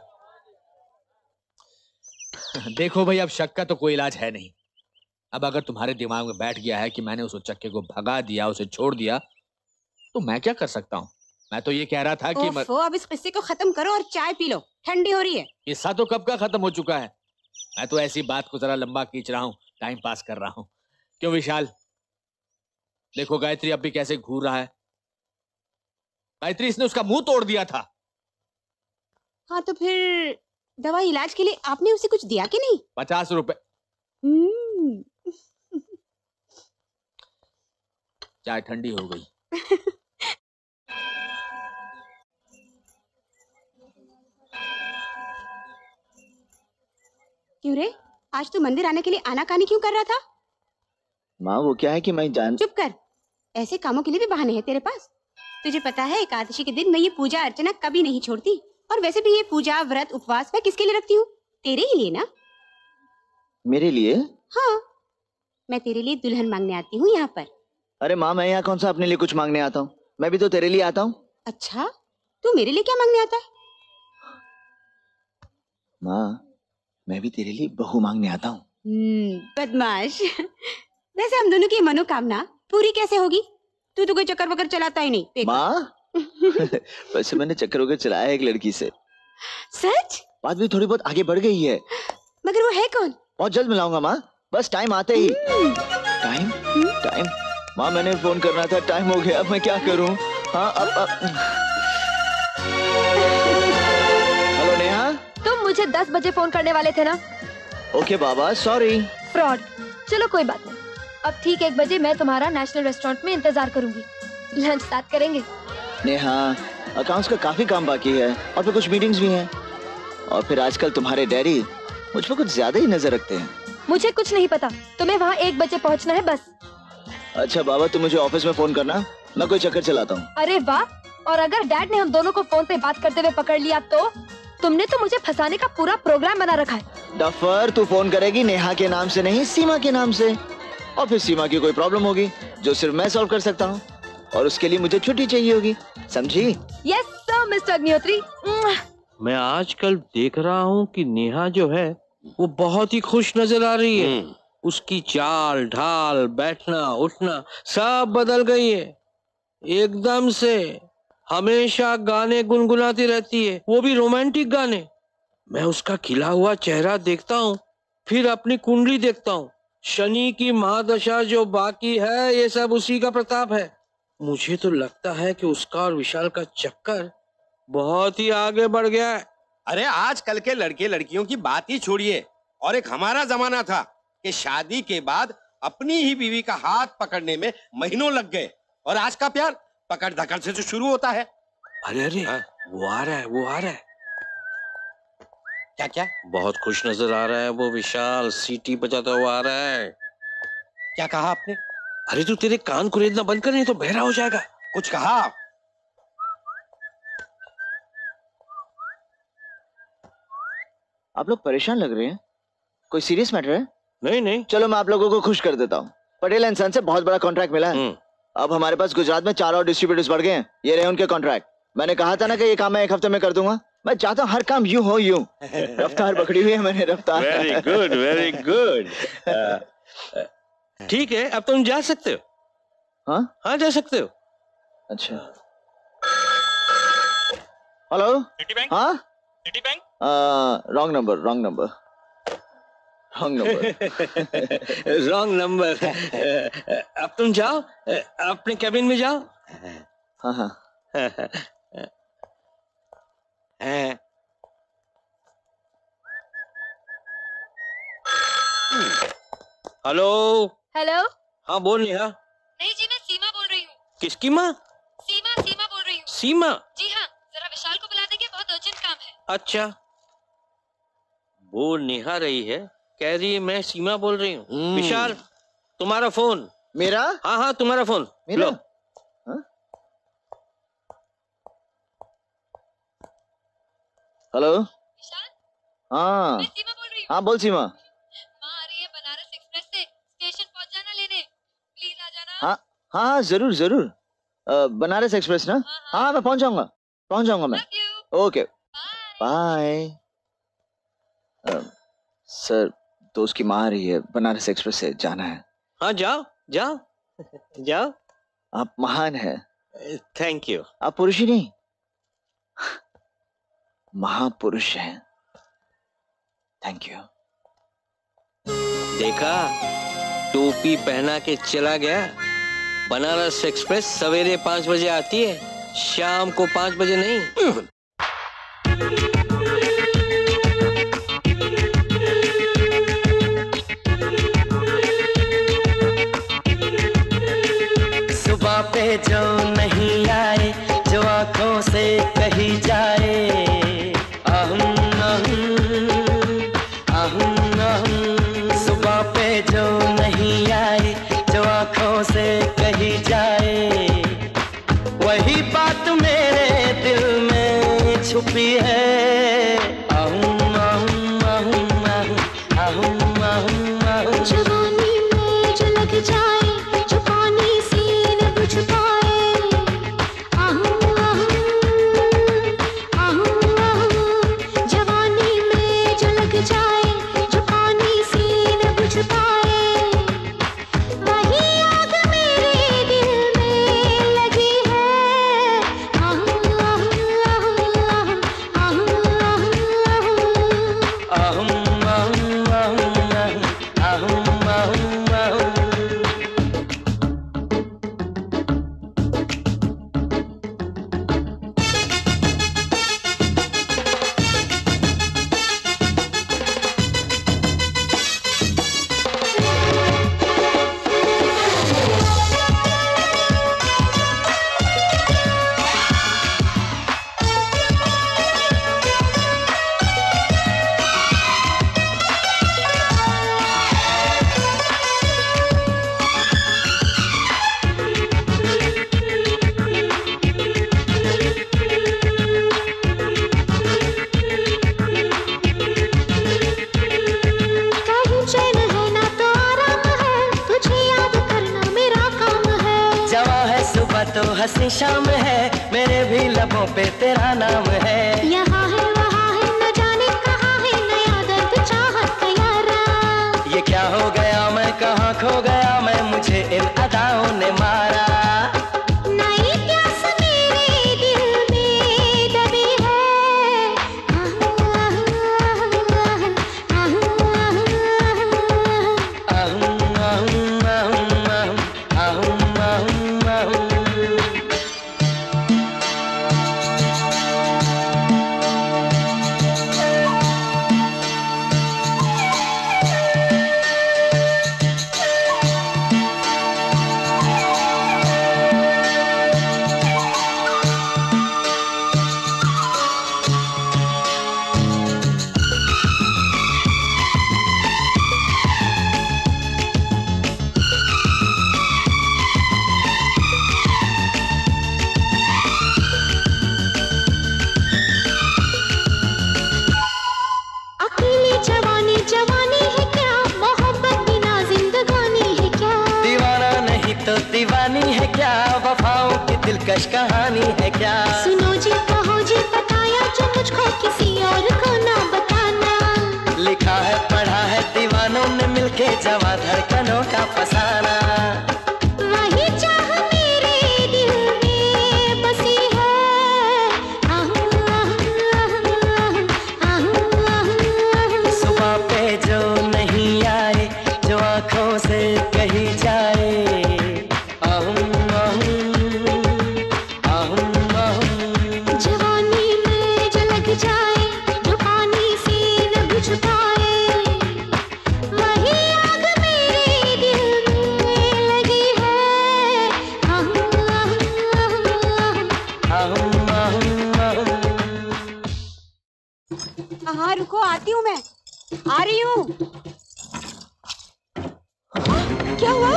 देखो भाई, अब शक का तो कोई इलाज है नहीं। अब अगर तुम्हारे दिमाग में बैठ गया है कि मैंने उस उच्चक्के को भगा दिया, उसे छोड़ दिया, तो मैं क्या कर सकता हूँ? मैं तो ये कह रहा था कि अब इस किस्से को खत्म करो और चाय पी लो, ठंडी हो रही है। किस्सा तो कब का खत्म हो चुका है। मैं तो ऐसी बात को जरा लंबा खींच रहा हूँ, टाइम पास कर रहा हूँ। क्यों विशाल? देखो गायत्री अब भी कैसे घूर रहा है। गायत्री, इसने उसका मुंह तोड़ दिया था। हाँ तो फिर दवा इलाज के लिए आपने उसे कुछ दिया कि नहीं? 50 रुपए। चाय ठंडी हो गई। क्यों रे, आज तू मंदिर आने के लिए आनाकानी क्यों कर रहा था? माँ वो क्या है कि मैं चुप कर, ऐसे कामों के लिए भी बहाने हैं तेरे पास। तुझे पता है एकादशी के दिन मैं ये पूजा अर्चना कभी नहीं छोड़ती, और वैसे भी ये पूजा व्रत उपवास मैं किसके लिए रखती हूँ? तेरे ही लिए ना। मेरे लिए? हाँ, मैं तेरे लिए दुल्हन मांगने आती हूँ यहाँ पर। अरे माँ, मैं यहाँ कौन सा अपने लिए कुछ मांगने आता हूँ? मैं भी तो तेरे लिए आता हूँ। अच्छा, तू मेरे लिए क्या मांगने आता है? माँ, मैं भी तेरे लिए बहू मांगने आता हूँ। बदमाश। वैसे हम दोनों की मनोकामना पूरी कैसे होगी? तू तो कोई चक्कर वक्कर चलाता ही नहीं। माँ, वैसे मैंने चक्कर वक्कर चलाया है एक लड़की से। सच? बात भी थोड़ी बहुत आगे बढ़ गई है। मगर वो है कौन? बहुत जल्द मिलाऊंगा माँ, बस टाइम आते ही। टाइम माँ, मैंने फोन करना था, टाइम हो गया, अब मैं क्या करूँ? हाँ अब हेलो नेहा, तुम मुझे 10 बजे फोन करने वाले थे ना? ओके बाबा, सॉरी। फ्रॉड। चलो कोई बात नहीं, अब ठीक 1 बजे मैं तुम्हारा नेशनल रेस्टोरेंट में इंतजार करूंगी, लंच साथ करेंगे। नेहा, अकाउंट्स का काफी काम बाकी है और फिर कुछ मीटिंग्स भी हैं, और फिर आजकल तुम्हारे डैडी मुझ पर कुछ ज्यादा ही नजर रखते हैं। मुझे कुछ नहीं पता, तुम्हें वहाँ 1 बजे पहुँचना है बस। अच्छा बाबा, तुम मुझे ऑफिस में फोन करना, मैं कोई चक्कर चलाता हूँ। अरे वाह, और अगर डैड ने हम दोनों को फोन पे बात करते हुए पकड़ लिया तो? तुमने तो मुझे फंसाने का पूरा प्रोग्राम बना रखा है। डफर, तू फोन करेगी नेहा के नाम से नहीं, सीमा के नाम से, और फिर सीमा की कोई प्रॉब्लम होगी जो सिर्फ मैं सॉल्व कर सकता हूँ, और उसके लिए मुझे छुट्टी चाहिए होगी, समझी? Yes sir mister Agnihotri. मैं आजकल देख रहा हूँ कि नेहा जो है वो बहुत ही खुश नजर आ रही है। उसकी चाल ढाल, बैठना उठना सब बदल गई है एकदम से। हमेशा गाने गुनगुनाती रहती है, वो भी रोमांटिक गाने। मैं उसका खिला हुआ चेहरा देखता हूँ, फिर अपनी कुंडली देखता हूँ, शनि की महादशा जो बाकी है ये सब उसी का प्रताप है। मुझे तो लगता है कि उसका और विशाल का चक्कर बहुत ही आगे बढ़ गया है। अरे आजकल के लड़के लड़कियों की बात ही छोड़िए, और एक हमारा जमाना था कि शादी के बाद अपनी ही बीवी का हाथ पकड़ने में महीनों लग गए, और आज का प्यार पकड़ धकड़ से शुरू होता है। अरे अरे वो आ रहा है, वो आ रहा है। क्या क्या? बहुत खुश नजर आ रहा है वो विशाल, सीटी बजाता हुआ आ रहा है। क्या कहा आपने? अरे तू तेरे कान कुरेदना बंद कर, नहीं तो बहरा हो जाएगा। कुछ कहा? आप लोग परेशान लग रहे हैं, कोई सीरियस मैटर है? नहीं नहीं। चलो मैं आप लोगों को खुश कर देता हूँ। पटेल एंड सन से बहुत बड़ा कॉन्ट्रैक्ट मिला है। अब हमारे पास गुजरात में 4 और डिस्ट्रीब्यूटर्स बढ़ गए हैं। ये रहे उनके कॉन्ट्रैक्ट। मैंने कहा था ना कि ये काम मैं 1 हफ्ते में कर दूंगा। मैं चाहता हूँ हर काम यूं हो यूं। रफ्तार पकड़ी हुई है मैंने, रफ्तार। Very good, very good. ठीक है, अब तुम जा सकते हो। हाँ हाँ, जा सकते हो। अच्छा। हेलो। हाँ Citibank. Wrong number, wrong number, wrong number. Wrong number. अब तुम जाओ, अपने कैबिन में जाओ। हाँ हाँ। हेलो। हेलो। हाँ बोल नेहा। नहीं जी, मैं सीमा बोल रही हूँ। किसकी माँ? सीमा बोल रही हूँ। सीमा? जी हाँ, जरा विशाल को बुला देंगे, बहुत अर्जेंट काम है। अच्छा, वो नेहा रही है, कह रही है मैं सीमा बोल रही हूँ। विशाल, तुम्हारा फोन। मेरा? हाँ हाँ, तुम्हारा फोन लो। हेलो। विशाल? हाँ। मैं सीमा बोल रही हूँ। हाँ बोल सीमा। माँ आ रही है बनारस एक्सप्रेस से, स्टेशन पहुँच जाना लेने, प्लीज आ जाना। हाँ हाँ जरूर जरूर। बनारस एक्सप्रेस ना? हाँ मैं पहुंच जाऊंगा मैं। Okay bye. सर, दोस्त की माँ आ रही है, बनारस एक्सप्रेस से जाना है। हाँ जाओ जाओ जाओ। आप महान हैं। Thank you. आप पुरुष ही नहीं, महापुरुष हैं। Thank you. देखा, टोपी पहना के चला गया। बनारस एक्सप्रेस सवेरे 5 बजे आती है, शाम को 5 बजे नहीं। सुबह पे जो नहीं आए, जो आंखों से कही जाए, सुबह पे जो नहीं आए, जो आंखों से कही जाए, वही बात मेरे दिल में छुपी है। जवानी में जो लग जाए, जो पानी सीने बुझ पाए, जवानी में जो लग जाए, जो पानी सीने बुझ पाए, वही आग मेरे दिल में लगी है। कहीं चैन है ना तो आराम है, तुझे याद करना मेरा काम है। जवां है सुबह तो हंसी शाम है, मेरे भी लबों पे तेरा नाम है। यहाँ है वहाँ है, न जाने कहाँ है, नया दर्द चाहत का यारा। ये क्या हो गया, मैं कहाँ खो गया, मैं मुझे इन अदाओं ने मारा। नई प्यास मेरे दिल में दबी है। आहूं दिलकश कहानी है क्या? सुनो जी कहो जी बताया जो मुझको किसी और को ना बताना। लिखा है पढ़ा है दीवानों ने मिलके जवां धड़कनों का फसाना। वही चाह मेरे दिल में बसी है। सुबह पे जो नहीं आए, जो आंखों से कही जाए। जवानी में जो लग जाए, जो पानी से न बुझ पाए। वही आग मेरे दिल में लगी है। हाँ रुको, आती हूँ मैं, आ रही हूँ। क्या हुआ?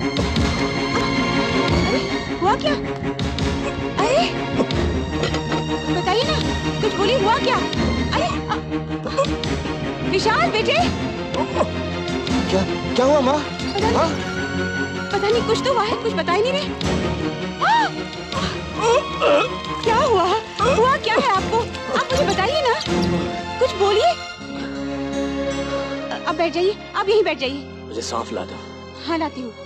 अरे हुआ क्या? अरे बताइए ना, कुछ बोलिए, हुआ क्या? अरे विशाल बेटे, क्या क्या हुआ माँ? पता नहीं कुछ तो हुआ है, कुछ बता ही नहीं रहे। क्या हुआ? हुआ क्या है आपको? आप मुझे बताइए ना, कुछ बोलिए। अब बैठ जाइए, आप यहीं बैठ जाइए। मुझे सौंफ ला दो। हाँ लाती हूँ।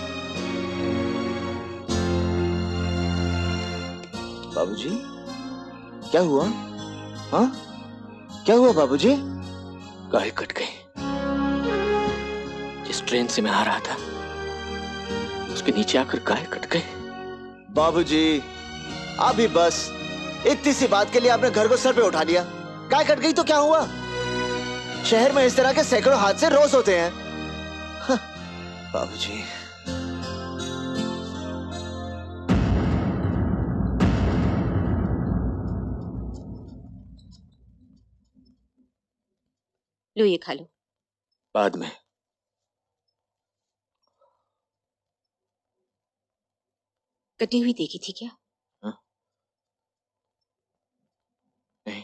बाबूजी, क्या हुआ? हाँ, क्या हुआ बाबूजी? गाय कट गई। जिस ट्रेन से मैं आ रहा था, उसके नीचे आकर गाय कट गई। बाबूजी, अभी बस इतनी सी बात के लिए आपने घर को सर पे उठा लिया। गाय कट गई तो क्या हुआ? शहर में इस तरह के सैकड़ों हादसे रोज होते हैं। हाँ, बाबूजी। लो ये खा लो। बाद में। कटी हुई देखी थी क्या? नहीं,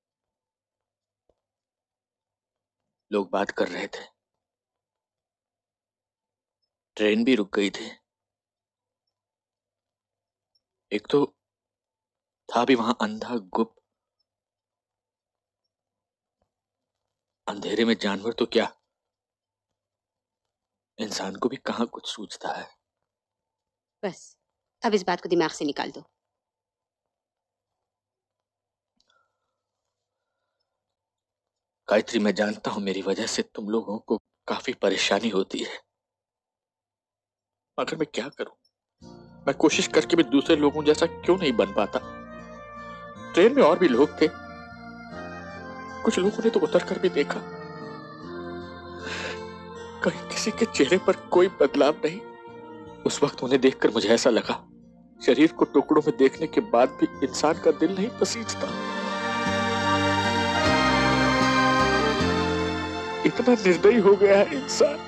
लोग बात कर रहे थे, ट्रेन भी रुक गई थी। एक तो था भी वहां अंधा गुप्त। अंधेरे में जानवर तो क्या, इंसान को भी कहां कुछ सूझता है। बस अब इस बात को दिमाग से निकाल दो। गायत्री, मैं जानता हूं मेरी वजह से तुम लोगों को काफी परेशानी होती है, मगर मैं क्या करूं? मैं कोशिश करके भी दूसरे लोगों जैसा क्यों नहीं बन पाता? ट्रेन में और भी लोग थे, कुछ लोगों ने तो उतर कर भी देखा, कहीं किसी के चेहरे पर कोई बदलाव नहीं। उस वक्त उन्हें देखकर मुझे ऐसा लगा, शरीर को टुकड़ों में देखने के बाद भी इंसान का दिल नहीं पसीजता। इतना निर्दयी हो गया है इंसान।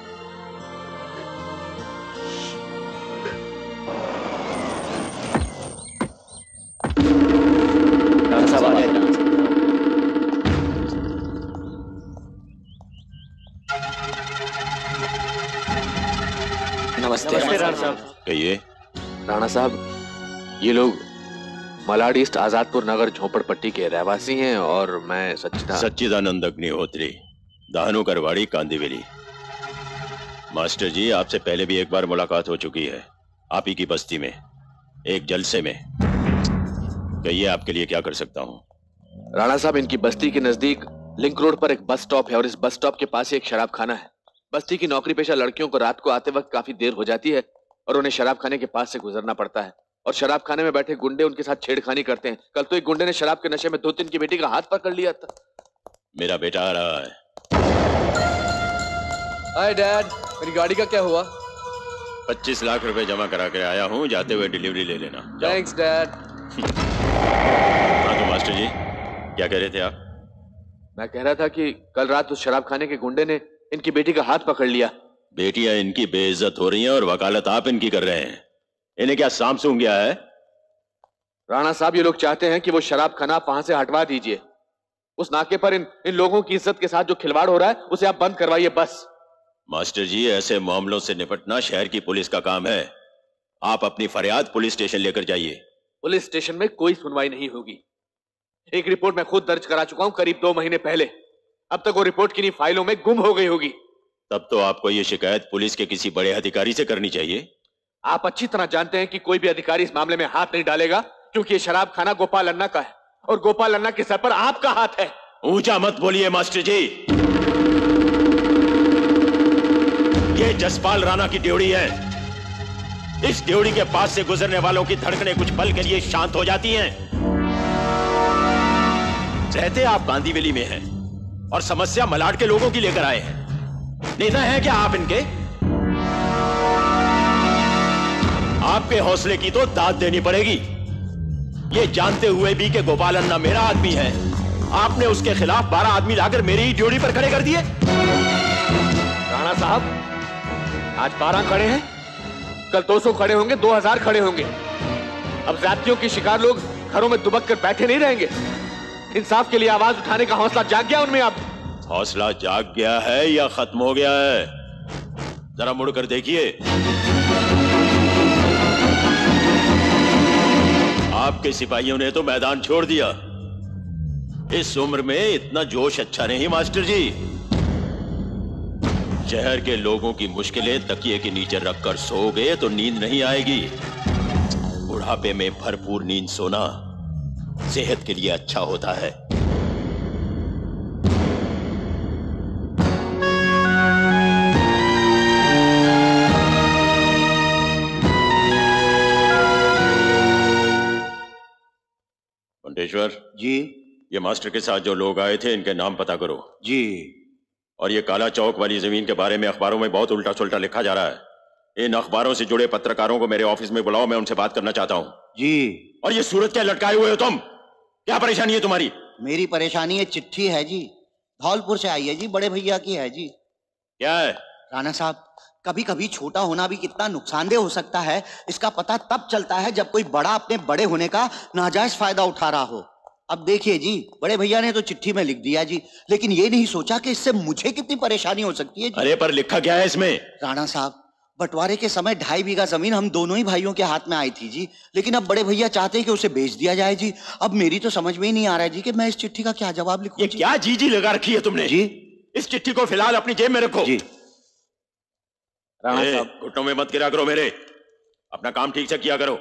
नमस्ते राणा साहब। कहिए। राणा साहब, ये लोग मलाड ईस्ट आजादपुर नगर झोपड़पट्टी के रहवासी हैं और मैं सच्चिदानंद अग्निहोत्री, दाहनु करवाड़ी, कांदिवली। मास्टर जी, आपसे पहले भी एक बार मुलाकात हो चुकी है, आप ही की बस्ती में, एक जलसे में। कहिए आपके लिए क्या कर सकता हूँ? राणा साहब, इनकी बस्ती के नजदीक लिंक रोड पर एक बस स्टॉप है और इस बस स्टॉप के पास ही एक शराब खाना है। बस्ती की नौकरी पेशा लड़कियों को रात को आते वक्त काफी देर हो जाती है और उन्हें शराब खाने के पास से गुजरना पड़ता है और शराब खाने में बैठे गुंडे उनके साथ छेड़खानी करते हैं। कल तो एक गुंडे ने शराब के नशे में धोतिन की बेटी का हाथ पकड़ लिया था। मेरा बेटा आ रहा है। हाय डैड, मेरी गाड़ी का क्या हुआ? 25 लाख रुपए जमा करा के आया हूँ, जाते हुए डिलीवरी ले लेना। Thanks dad. हाँ तो मास्टर जी, क्या कह रहे थे आप? मैं कह रहा था कि कल रात उस शराब खाने के गुंडे ने इनकी बेटी का हाथ पकड़ लिया। बेटियां इनकी बेइज्जत हो रही हैं और वकालत आप इनकी कर रहे हैं। इन्हें क्या सांप सूंघ गया है? राणा साहब, ये लोग चाहते हैं कि वो शराब खाना आप वहां से हटवा दीजिए। उस नाके पर इन लोगों की इज्जत के साथ जो खिलवाड़ हो रहा है उसे आप बंद करवाइए बस। मास्टर जी, ऐसे मामलों से निपटना शहर की पुलिस का काम है। आप अपनी फरियाद पुलिस स्टेशन लेकर जाइए। पुलिस स्टेशन में कोई सुनवाई नहीं होगी। एक रिपोर्ट मैं खुद दर्ज करा चुका हूं करीब 2 महीने पहले। अब तक वो रिपोर्ट किन्हीं फाइलों में गुम हो गई होगी। तब तो आपको ये शिकायत पुलिस के किसी बड़े अधिकारी से करनी चाहिए। आप अच्छी तरह जानते हैं कि कोई भी अधिकारी इस मामले में हाथ नहीं डालेगा, क्योंकि ये शराब खाना गोपाल अन्ना का है और गोपाल अन्ना के सर पर आपका हाथ है। ऊंचा मत बोलिए मास्टर जी, ये जसपाल राणा की ड्योढ़ी है। इस ड्योढ़ी के पास से गुजरने वालों की धड़कनें कुछ पल के लिए शांत हो जाती हैं। रहते आप कांदीवली में हैं और समस्या मलाड के लोगों की लेकर आए हैं। नेता है क्या आप इनके? आपके हौसले की तो दाद देनी पड़ेगी। ये जानते हुए भी कि गोपाल अन्ना मेरा आदमी है, आपने उसके खिलाफ 12 आदमी लाकर मेरी ही ड्योढ़ी पर खड़े कर दिए। राणा साहब, आज 12 खड़े हैं, कल 200 खड़े होंगे, 2000 खड़े होंगे। अब जातियों की शिकार लोग घरों में दुबक कर बैठे नहीं रहेंगे। इंसाफ के लिए आवाज उठाने का हौसला जाग गया उनमें? अब हौसला जाग गया है या खत्म हो गया है? जरा मुड़कर देखिए। आपके सिपाहियों ने तो मैदान छोड़ दिया। इस उम्र में इतना जोश अच्छा नहीं मास्टर जी। शहर के लोगों की मुश्किलें तकिए के नीचे रखकर सोओगे तो नींद नहीं आएगी। बुढ़ापे में भरपूर नींद सोना सेहत के लिए अच्छा होता है। मंटेश्वर जी, ये मास्टर के साथ जो लोग आए थे इनके नाम पता करो। जी। और ये काला चौक वाली जमीन के बारे में अखबारों में बहुत उल्टा सुल्टा लिखा जा रहा है। इन अखबारों से जुड़े पत्रकारों को मेरे ऑफिस में बुलाओ, मैं उनसे बात करना चाहता हूँ। जी। और ये सूरत क्या लटकाए हुए हो तुम? क्या परेशानी है तुम्हारी? मेरी परेशानी है, चिट्ठी है जी, धौलपुर से आई है जी, बड़े भैया की है जी। क्या है? राणा साहब, कभी कभी छोटा होना भी कितना नुकसानदेह हो सकता है, इसका पता तब चलता है जब कोई बड़ा अपने बड़े होने का नाजायज फायदा उठा रहा हो। अब देखिए जी, बड़े भैया ने तो चिट्ठी में लिख दिया जी, लेकिन ये नहीं सोचा कि इससे मुझे कितनी परेशानी हो सकती है जी। अरे पर लिखा क्या है इसमें? राणा साहब, बंटवारे के समय 2.5 बीघा जमीन हम दोनों ही भाइयों के हाथ में आई थी जी, लेकिन अब बड़े भैया चाहते हैं कि उसे बेच दिया जाए जी। अब मेरी तो समझ में ही नहीं आ रहा है जी कि मैं इस चिट्ठी का क्या जवाब लिखूं। ये क्या जी लगा रखी है तुमने जी? इस चिट्ठी को फिलहाल अपनी जेब में रखो जी। राणा साहब, घुटनों में मत गिरा करो मेरे, अपना काम ठीक से किया करो।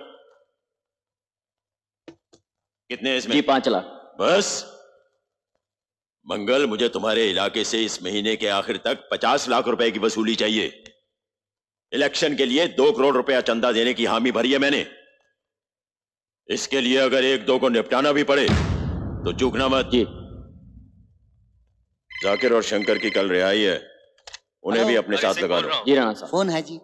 कितने इसमें? जी 5 लाख। बस? मंगल, मुझे तुम्हारे इलाके से इस महीने के आखिर तक 50 लाख रुपए की वसूली चाहिए। इलेक्शन के लिए 2 करोड़ रुपया चंदा देने की हामी भरी है मैंने। इसके लिए अगर 1-2 को निपटाना भी पड़े तो चूकना मत। जी। जाकिर और शंकर की कल रिहाई है, उन्हें भी अपने साथ लगा लो। जी राणा साहब। फोन है जी।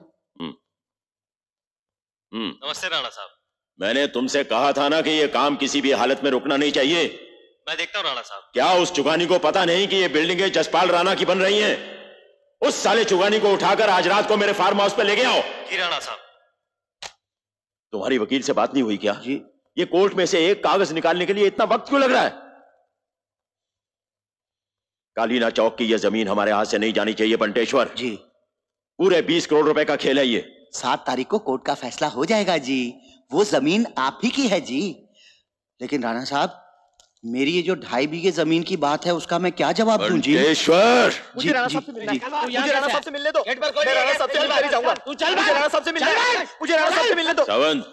नमस्ते राणा साहब। मैंने तुमसे कहा था ना कि यह काम किसी भी हालत में रुकना नहीं चाहिए। मैं देखता हूँ राणा साहब। क्या उस चुगानी को पता नहीं कि ये बिल्डिंगें जसपाल राणा की बन रही हैं? उस साले चुगानी को उठाकर आज रात को मेरे फार्म हाउस पे ले गया आओ। जी राणा साहब। तुम्हारी वकील से बात नहीं हुई क्या? जी। ये कोर्ट में से एक कागज निकालने के लिए इतना वक्त क्यों लग रहा है? कालीना चौक की यह जमीन हमारे हाथ से नहीं जानी चाहिए बंटेश्वर जी। पूरे 20 करोड़ रुपए का खेल है ये। 7 तारीख को कोर्ट का फैसला हो जाएगा जी, वो जमीन आप ही की है जी। लेकिन राणा साहब, मेरी ये जो 2.5 बीघे जमीन की बात है उसका मैं क्या जवाब दूं जी? बंटेश्वर, मुझे राणा साहब से मिलना है। मुझे राणा साहब से मिलने दो। मैं राणा साहब से मिलकर ही जाऊंगा। मुझे राणा साहब से मिलना है। मुझे राणा साहब से मिलने दो। सावंत,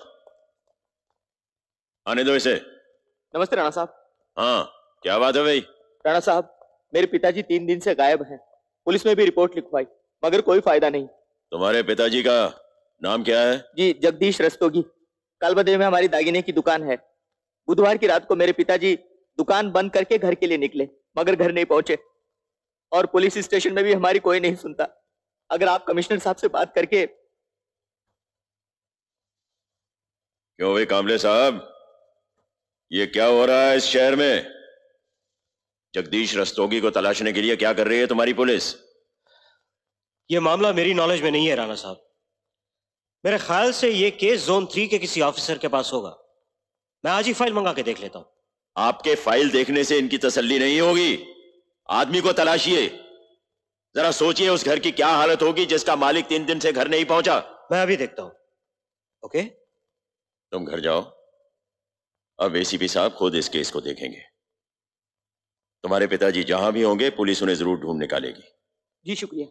आने दो इसे। नमस्ते राणा साहब। हाँ, क्या बात है भाई? राणा साहब, मेरे पिताजी 3 दिन से गायब हैं। पुलिस में भी रिपोर्ट लिखवाई मगर कोई फायदा नहीं। तुम्हारे पिताजी का नाम क्या है? जी जगदीश रस्तोगी। कालबदे में हमारी दागिने की दुकान है। बुधवार की रात को मेरे पिताजी दुकान बंद करके घर के लिए निकले मगर घर नहीं पहुंचे और पुलिस स्टेशन में भी हमारी कोई नहीं सुनता। अगर आप कमिश्नर साहब से बात करके। क्यों भाई कामले साहब, ये क्या हो रहा है इस शहर में? जगदीश रस्तोगी को तलाशने के लिए क्या कर रही है तुम्हारी पुलिस? यह मामला मेरी नॉलेज में नहीं है राणा साहब। मेरे ख्याल से यह केस जोन 3 के किसी ऑफिसर के पास होगा। मैं आज ही फाइल मंगा के देख लेता हूं। आपके फाइल देखने से इनकी तसल्ली नहीं होगी। आदमी को तलाशिए। जरा सोचिए उस घर की क्या हालत होगी जिसका मालिक 3 दिन से घर नहीं पहुंचा। मैं अभी देखता हूं। ओके। तुम घर जाओ, अब एसीपी साहब खुद इस केस को देखेंगे। तुम्हारे पिताजी जहां भी होंगे पुलिस उन्हें जरूर ढूंढ निकालेगी। जी शुक्रिया।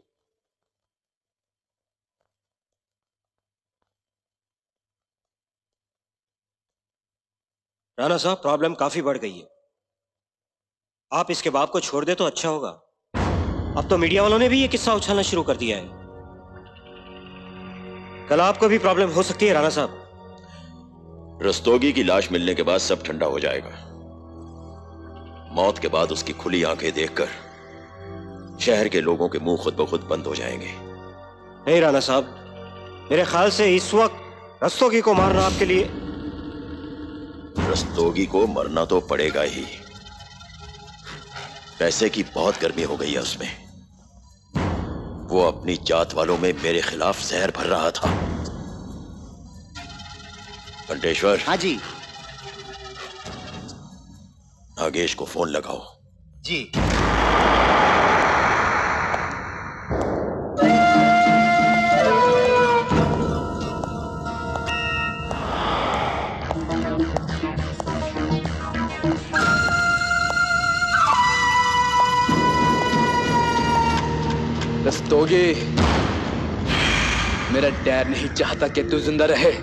राणा साहब, प्रॉब्लम काफी बढ़ गई है। आप इसके बाप को छोड़ दे तो अच्छा होगा। अब तो मीडिया वालों ने भी ये किस्सा उछालना शुरू कर दिया है। कल आपको भी प्रॉब्लम हो सकती है राणा साहब। रस्तोगी की लाश मिलने के बाद सब ठंडा हो जाएगा। मौत के बाद उसकी खुली आंखें देखकर शहर के लोगों के मुंह खुद ब खुद बंद हो जाएंगे। नहीं राणा साहब, मेरे ख्याल से इस वक्त रस्तोगी को मारना आपके लिए। रस्तोगी को मरना तो पड़ेगा ही। पैसे की बहुत गर्मी हो गई है उसमें। वो अपनी जात वालों में मेरे खिलाफ जहर भर रहा था। कंटेश्वर। हाँ जी। नागेश को फोन लगाओ। जी। रस्तोगी, मेरा डैड नहीं चाहता कि तू जिंदा रहे।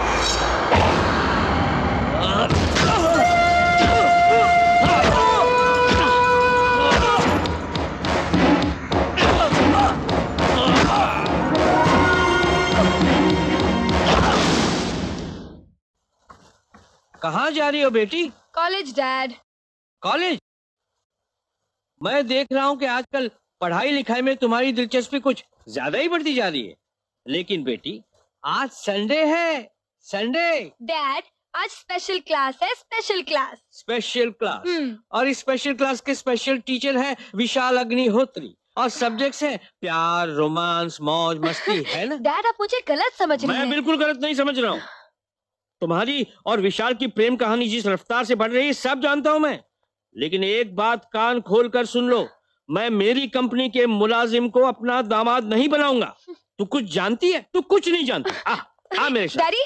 कहाँ जा रही हो बेटी? College dad. कॉलेज? मैं देख रहा हूँ कि आजकल पढ़ाई लिखाई में तुम्हारी दिलचस्पी कुछ ज्यादा ही बढ़ती जा रही है। लेकिन बेटी, आज संडे है। संडे। डैड, आज स्पेशल क्लास है। Special class. Special class. और इस स्पेशल क्लास के स्पेशल टीचर है विशाल अग्निहोत्री। और सब्जेक्ट्स है प्यार, रोमांस, मौज मस्ती, है ना? डैड, आप मुझे गलत समझ रहे हैं। मैं बिल्कुल गलत नहीं समझ रहा हूँ। तुम्हारी और विशाल की प्रेम कहानी जिस रफ्तार से बढ़ रही है सब जानता हूं मैं। लेकिन एक बात कान खोल कर सुन लो, मैं मेरी कंपनी के मुलाजिम को अपना दामाद नहीं बनाऊंगा। तू कुछ जानती है? तू कुछ नहीं जानती। आ मेरे साथ। डैडी।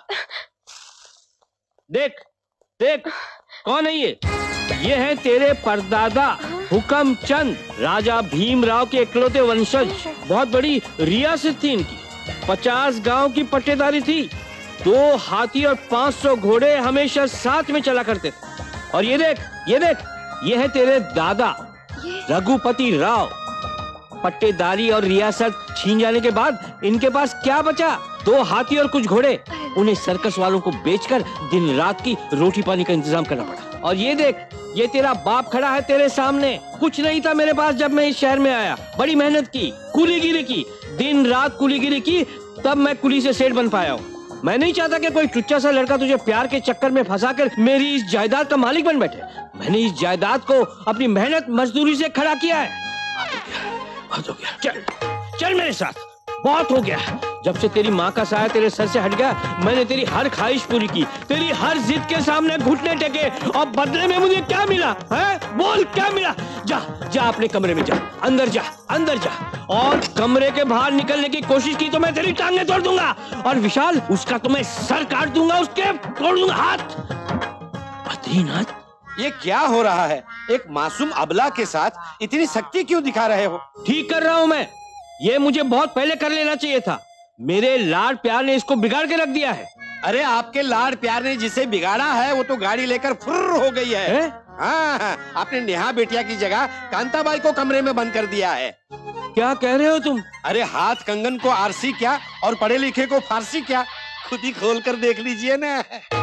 देख देख, कौन है ये है तेरे परदादा हुकम चंद, राजा भीमराव के इकलौते वंशज। बहुत बड़ी रियासत थी इनकी। 50 गांव की पट्टेदारी थी। 2 हाथी और 500 घोड़े हमेशा साथ में चला करते थे। और ये देख, ये है तेरे दादा रघुपति राव। पट्टेदारी और रियासत छीन जाने के बाद इनके पास क्या बचा? 2 हाथी और कुछ घोड़े। उन्हें सर्कस वालों को बेचकर दिन रात की रोटी पानी का इंतजाम करना पड़ा। और ये देख, ये तेरा बाप खड़ा है तेरे सामने। कुछ नहीं था मेरे पास जब मैं इस शहर में आया। बड़ी मेहनत की, कुलीगिरी की, दिन रात कुलीगिरी की, तब मैं कुली से सेठ बन पाया हूँ। मैं नहीं चाहता कि कोई टुच्चा सा लड़का तुझे प्यार के चक्कर में फंसाकर मेरी इस जायदाद का मालिक बन बैठे। मैंने इस जायदाद को अपनी मेहनत मजदूरी से खड़ा किया है। बहुत हो गया, चल चल मेरे साथ। बहुत हो गया। जब से तेरी माँ का साया तेरे सर से हट गया, मैंने तेरी हर ख्वाहिश पूरी की, तेरी हर जिद के सामने घुटने टेके, और बदले में मुझे क्या मिला है? बोल क्या मिला? जा जा अपने कमरे में जा, अंदर जा, अंदर जा। और कमरे के बाहर निकलने की कोशिश की तो मैं तेरी टांगें तोड़ दूंगा। और विशाल, उसका तो मैं सर काट दूंगा, उसके तोड़ दूंगा हाथ। बद्रीनाथ, ये क्या हो रहा है? एक मासूम अबला के साथ इतनी सख्ती क्यों दिखा रहे हो? ठीक कर रहा हूँ मैं। ये मुझे बहुत पहले कर लेना चाहिए था। मेरे लाड प्यार ने इसको बिगाड़ के रख दिया है। अरे आपके लाड प्यार ने जिसे बिगाड़ा है वो तो गाड़ी लेकर फुर्र हो गई है। हाँ, आपने नेहा बेटिया की जगह कांताबाई को कमरे में बंद कर दिया है। क्या कह रहे हो तुम? अरे हाथ कंगन को आरसी क्या और पढ़े लिखे को फारसी क्या, खुद ही खोल कर देख लीजिए ना।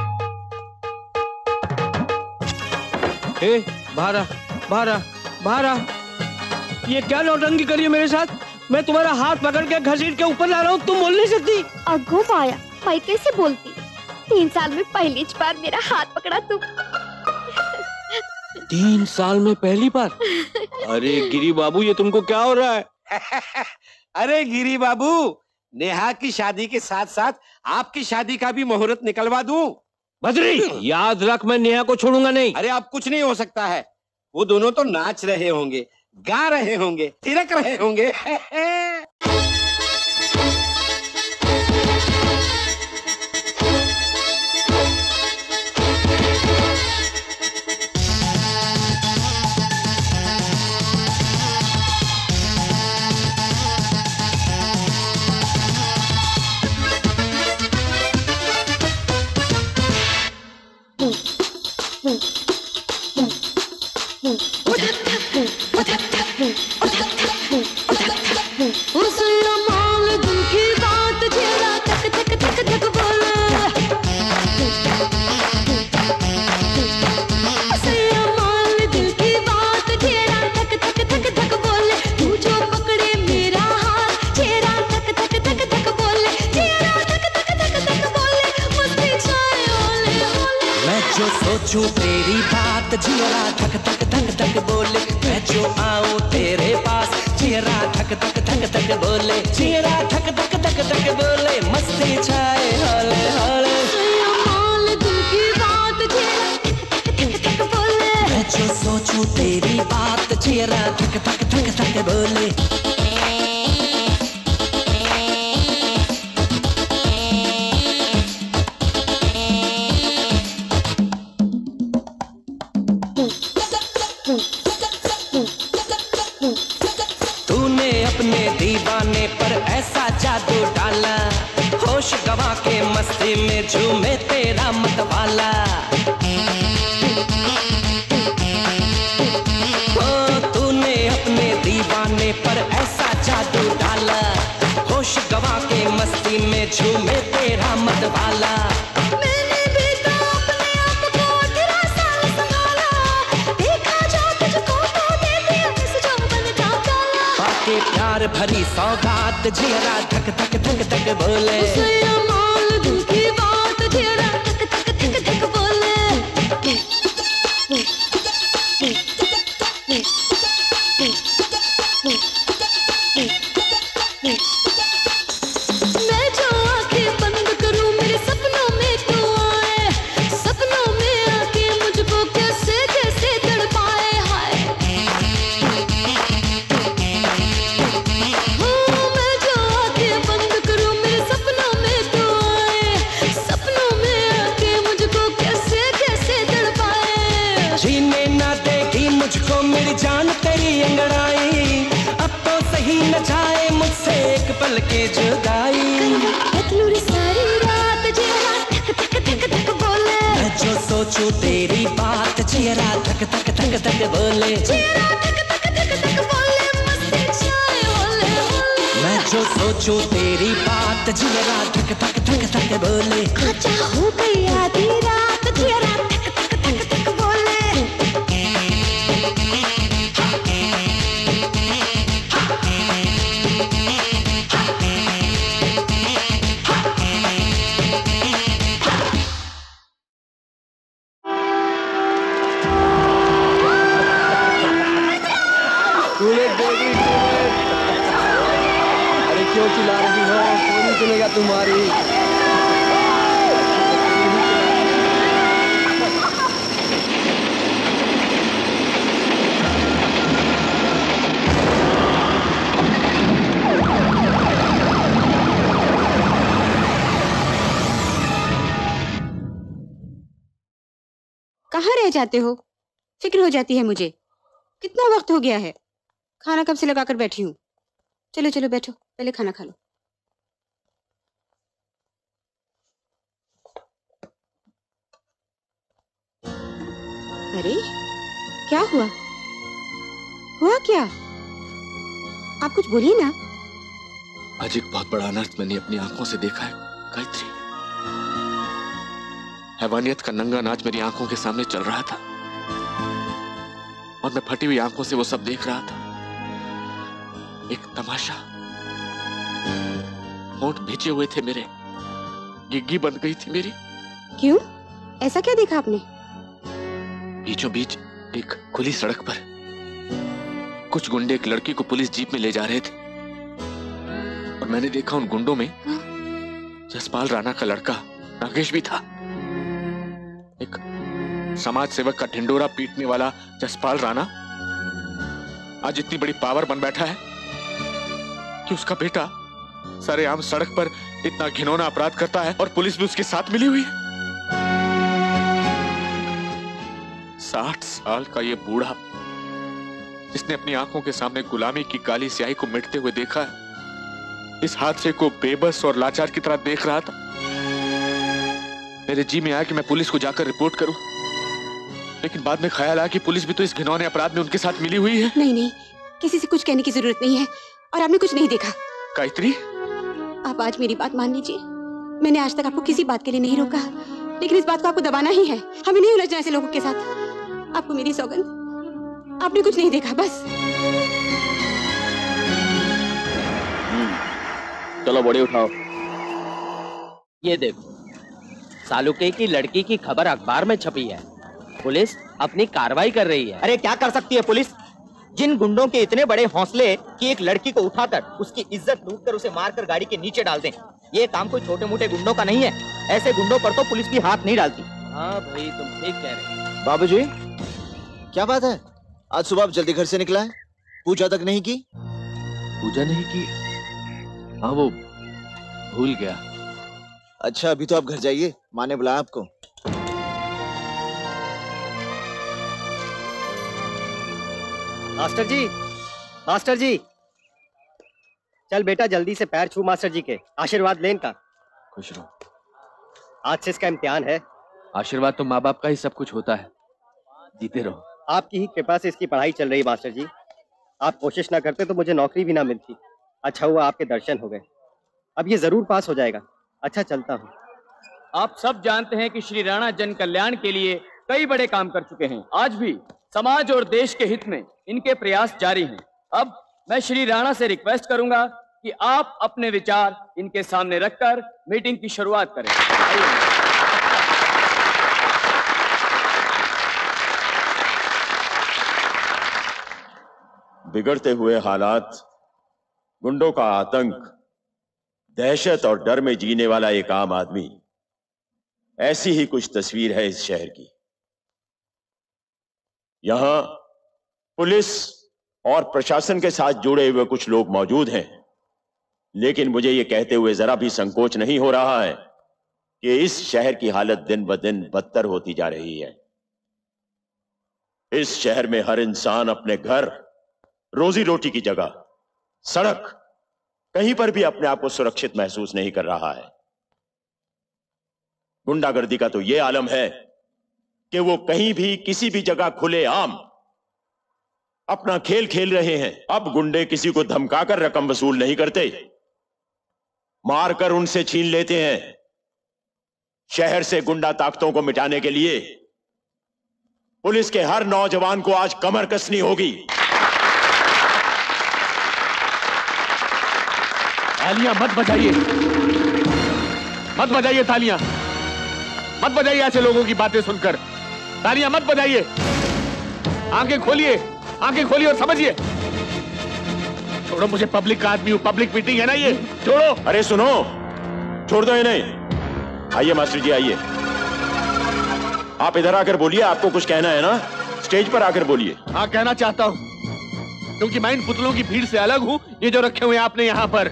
बाहर आ। ये क्या नौटंकी करी है मेरे साथ? मैं तुम्हारा हाथ पकड़ के घसीट के ऊपर ला रहा हूँ, तुम बोल नहीं सकती। अगो माया, मैं कैसे बोलती? 3 साल में पहली बार मेरा हाथ पकड़ा तुम। 3 साल में पहली बार? अरे गिरी बाबू, ये तुमको क्या हो रहा है? अरे गिरी बाबू, नेहा की शादी के साथ साथ आपकी शादी का भी मुहूर्त निकलवा दूं। बद्री, याद रख, मैं नेहा को छोड़ूंगा नहीं। अरे अब कुछ नहीं हो सकता है। वो दोनों तो नाच रहे होंगे, गा रहे होंगे, थिरक रहे होंगे। जो सोचूं तेरी बात जियरा धक धक धक धक बोले, मैं जो आऊं तेरे पास जियरा धक धक धक धक बोले, जियरा धक धक धक धक बोले, मस्ती छाए हौले हौले। माल दिल की बात जियरा धक धक धक धक बोले, मैं जो सोचूं तेरी बात जियरा धक धक धक धक बोले। तूने अपने दीवाने पर ऐसा जादू डाला, होश गवा के मस्ती में झूमे तेरा मतवाला। ओ तूने अपने दीवाने पर ऐसा जादू डाला, होश गवा के मस्ती में झूमे तेरा मतवाला। मैंने भी तो अपने आप को 18 साल संभाला, देखा जो तुझको तो दे दिया इस जौवन का काला। बाकी प्यार भरी सौगात जियरा धक धक धक धक बोले, माल दिल की बात जियरा धक धक धक धक बोले। मैं जो आंखें बंद करूं मेरे सपनों में तू आए, सपनों में आके मुझको कैसे कैसे तड़पाए हाय। मैं जो आंखें बंद करूं मेरे सपनों में तू आए, सपनों में आके मुझको कैसे कैसे तड़पाए। जीने ना देगी मुझको मेरी जान तेरी अंगड़ाई, अब तो सही न जाए मुझसे एक पल की जुदाई। पतलूरी सारी रात जियरा धक धक धक धक बोले, मैं जो सोचूं तेरी बात जियरा धक धक धक धक बोले, जियरा धक धक धक धक बोले, मस्ती छाए होले होले। मैं जो सोचूं तेरी बात जियरा धक धक धक धक बोले। आजा हो गई आधी रात जियरा धक धक धक धक बोले। अरे क्यों चिल्ला रही हो? कौन नहीं सुनेगा तुम्हारी? कहाँ रह जाते हो? फिक्र हो जाती है मुझे। कितना वक्त हो गया है, खाना कब से लगाकर बैठी हूँ। चलो चलो बैठो, पहले खाना खा लो। अरे क्या हुआ? हुआ क्या? आप कुछ बोलिए ना। आज एक बहुत बड़ा अनर्थ मैंने अपनी आंखों से देखा है गायत्री। हैवानियत का नंगा नाच मेरी आंखों के सामने चल रहा था और मैं फटी हुई आंखों से वो सब देख रहा था। एक तमाशा। होंठ भींचे हुए थे मेरे, गिग्गी बंद गई थी मेरी। क्यों? ऐसा क्या देखा आपने? बीचों बीच एक खुली सड़क पर कुछ गुंडे एक लड़की को पुलिस जीप में ले जा रहे थे और मैंने देखा उन गुंडों में जसपाल राणा का लड़का नागेश भी था। एक समाज सेवक का ढिंडोरा पीटने वाला जसपाल राणा आज इतनी बड़ी पावर बन बैठा है कि उसका बेटा सरेआम सड़क पर इतना घिनौना अपराध करता है और पुलिस भी उसके साथ मिली हुई है। 60 साल का ये बूढ़ा जिसने अपनी आंखों के सामने गुलामी की काली स्याही को मिटते हुए देखा है, इस हादसे को बेबस और लाचार की तरह देख रहा था। मेरे जी में आया कि मैं पुलिस को जाकर रिपोर्ट करूं, लेकिन बाद में ख्याल आया कि पुलिस भी तो इस घिनौने अपराध में उनके साथ मिली हुई है। नहीं नहीं, किसी से कुछ कहने की जरूरत नहीं है और आपने कुछ नहीं देखा। गायत्री, आप आज मेरी बात मान लीजिए। मैंने आज तक आपको किसी बात के लिए नहीं रोका, लेकिन इस बात को आपको दबाना ही है। हमें नहीं उलझना ऐसे लोगों के साथ। आपको मेरी सौगंध, आपने कुछ नहीं देखा बस। चलो बॉडी उठाओ। ये देखो, सालुके की लड़की की खबर अखबार में छपी है। पुलिस अपनी कार्रवाई कर रही है। अरे क्या कर सकती है पुलिस? जिन गुंडों के इतने बड़े हौसले कि एक लड़की को उठाकर उसकी इज्जत लूटकर उसे मारकर गाड़ी के नीचे डाल दें, ये काम कोई छोटे मोटे गुंडों का नहीं है। ऐसे गुंडों पर तो पुलिस भी हाथ नहीं डालती। हाँ भाई, तुम ठीक कह रहे हो। बाबूजी, क्या बात है? आज सुबह आप जल्दी घर से निकला है, पूजा तक नहीं की? पूजा नहीं की? हाँ, वो भूल गया। अच्छा, अभी तो आप घर जाइए, माँ ने बुलाया आपको। मास्टर जी, मास्टर जी, चल बेटा जल्दी से पैर छू मास्टर जी के, आशीर्वाद लेन का। खुश रहो। आज से इसका इम्तिहान है। आशीर्वाद तो माँ बाप का ही सब कुछ होता है, जीते रहो। आपकी ही कृपा से इसकी पढ़ाई चल रही है मास्टर जी। आप कोशिश ना करते तो मुझे नौकरी भी ना मिलती। अच्छा हुआ आपके दर्शन हो गए। अब ये जरूर पास हो जाएगा। अच्छा, चलता हूँ। आप सब जानते हैं कि श्री राणा जन कल्याण के लिए कई बड़े काम कर चुके हैं। आज भी समाज और देश के हित में इनके प्रयास जारी हैं। अब मैं श्री राणा से रिक्वेस्ट करूंगा कि आप अपने विचार इनके सामने रखकर मीटिंग की शुरुआत करें। बिगड़ते हुए हालात, गुंडों का आतंक, दहशत और डर में जीने वाला एक आम आदमी, ऐसी ही कुछ तस्वीर है इस शहर की। यहां पुलिस और प्रशासन के साथ जुड़े हुए कुछ लोग मौजूद हैं, लेकिन मुझे यह कहते हुए जरा भी संकोच नहीं हो रहा है कि इस शहर की हालत दिन ब दिन बदतर होती जा रही है। इस शहर में हर इंसान अपने घर, रोजी रोटी की जगह, सड़क, कहीं पर भी अपने आप को सुरक्षित महसूस नहीं कर रहा है। गुंडागर्दी का तो यह आलम है कि वो कहीं भी किसी भी जगह खुलेआम अपना खेल खेल रहे हैं। अब गुंडे किसी को धमकाकर रकम वसूल नहीं करते, मारकर उनसे छीन लेते हैं। शहर से गुंडा ताकतों को मिटाने के लिए पुलिस के हर नौजवान को आज कमर कसनी होगी। तालियां मत बजाइए, मत बजाइए तालियां, मत बजाइए ऐसे लोगों की बातें सुनकर। तालियां मत बजाइए। आंखें खोलिए, आंखें खोलिए और समझिए। छोड़ो, मुझे पब्लिक का आदमी हूं, पब्लिक मीटिंग है ना ये, छोड़ो। अरे सुनो, छोड़ दो इन्हें। आइए मास्टर जी, आइए। आप इधर आकर बोलिए, आपको कुछ कहना है ना, स्टेज पर आकर बोलिए। हाँ, कहना चाहता हूं, क्योंकि मैं इन पुतलों की भीड़ से अलग हूं। ये जो रखे हुए आपने यहां पर,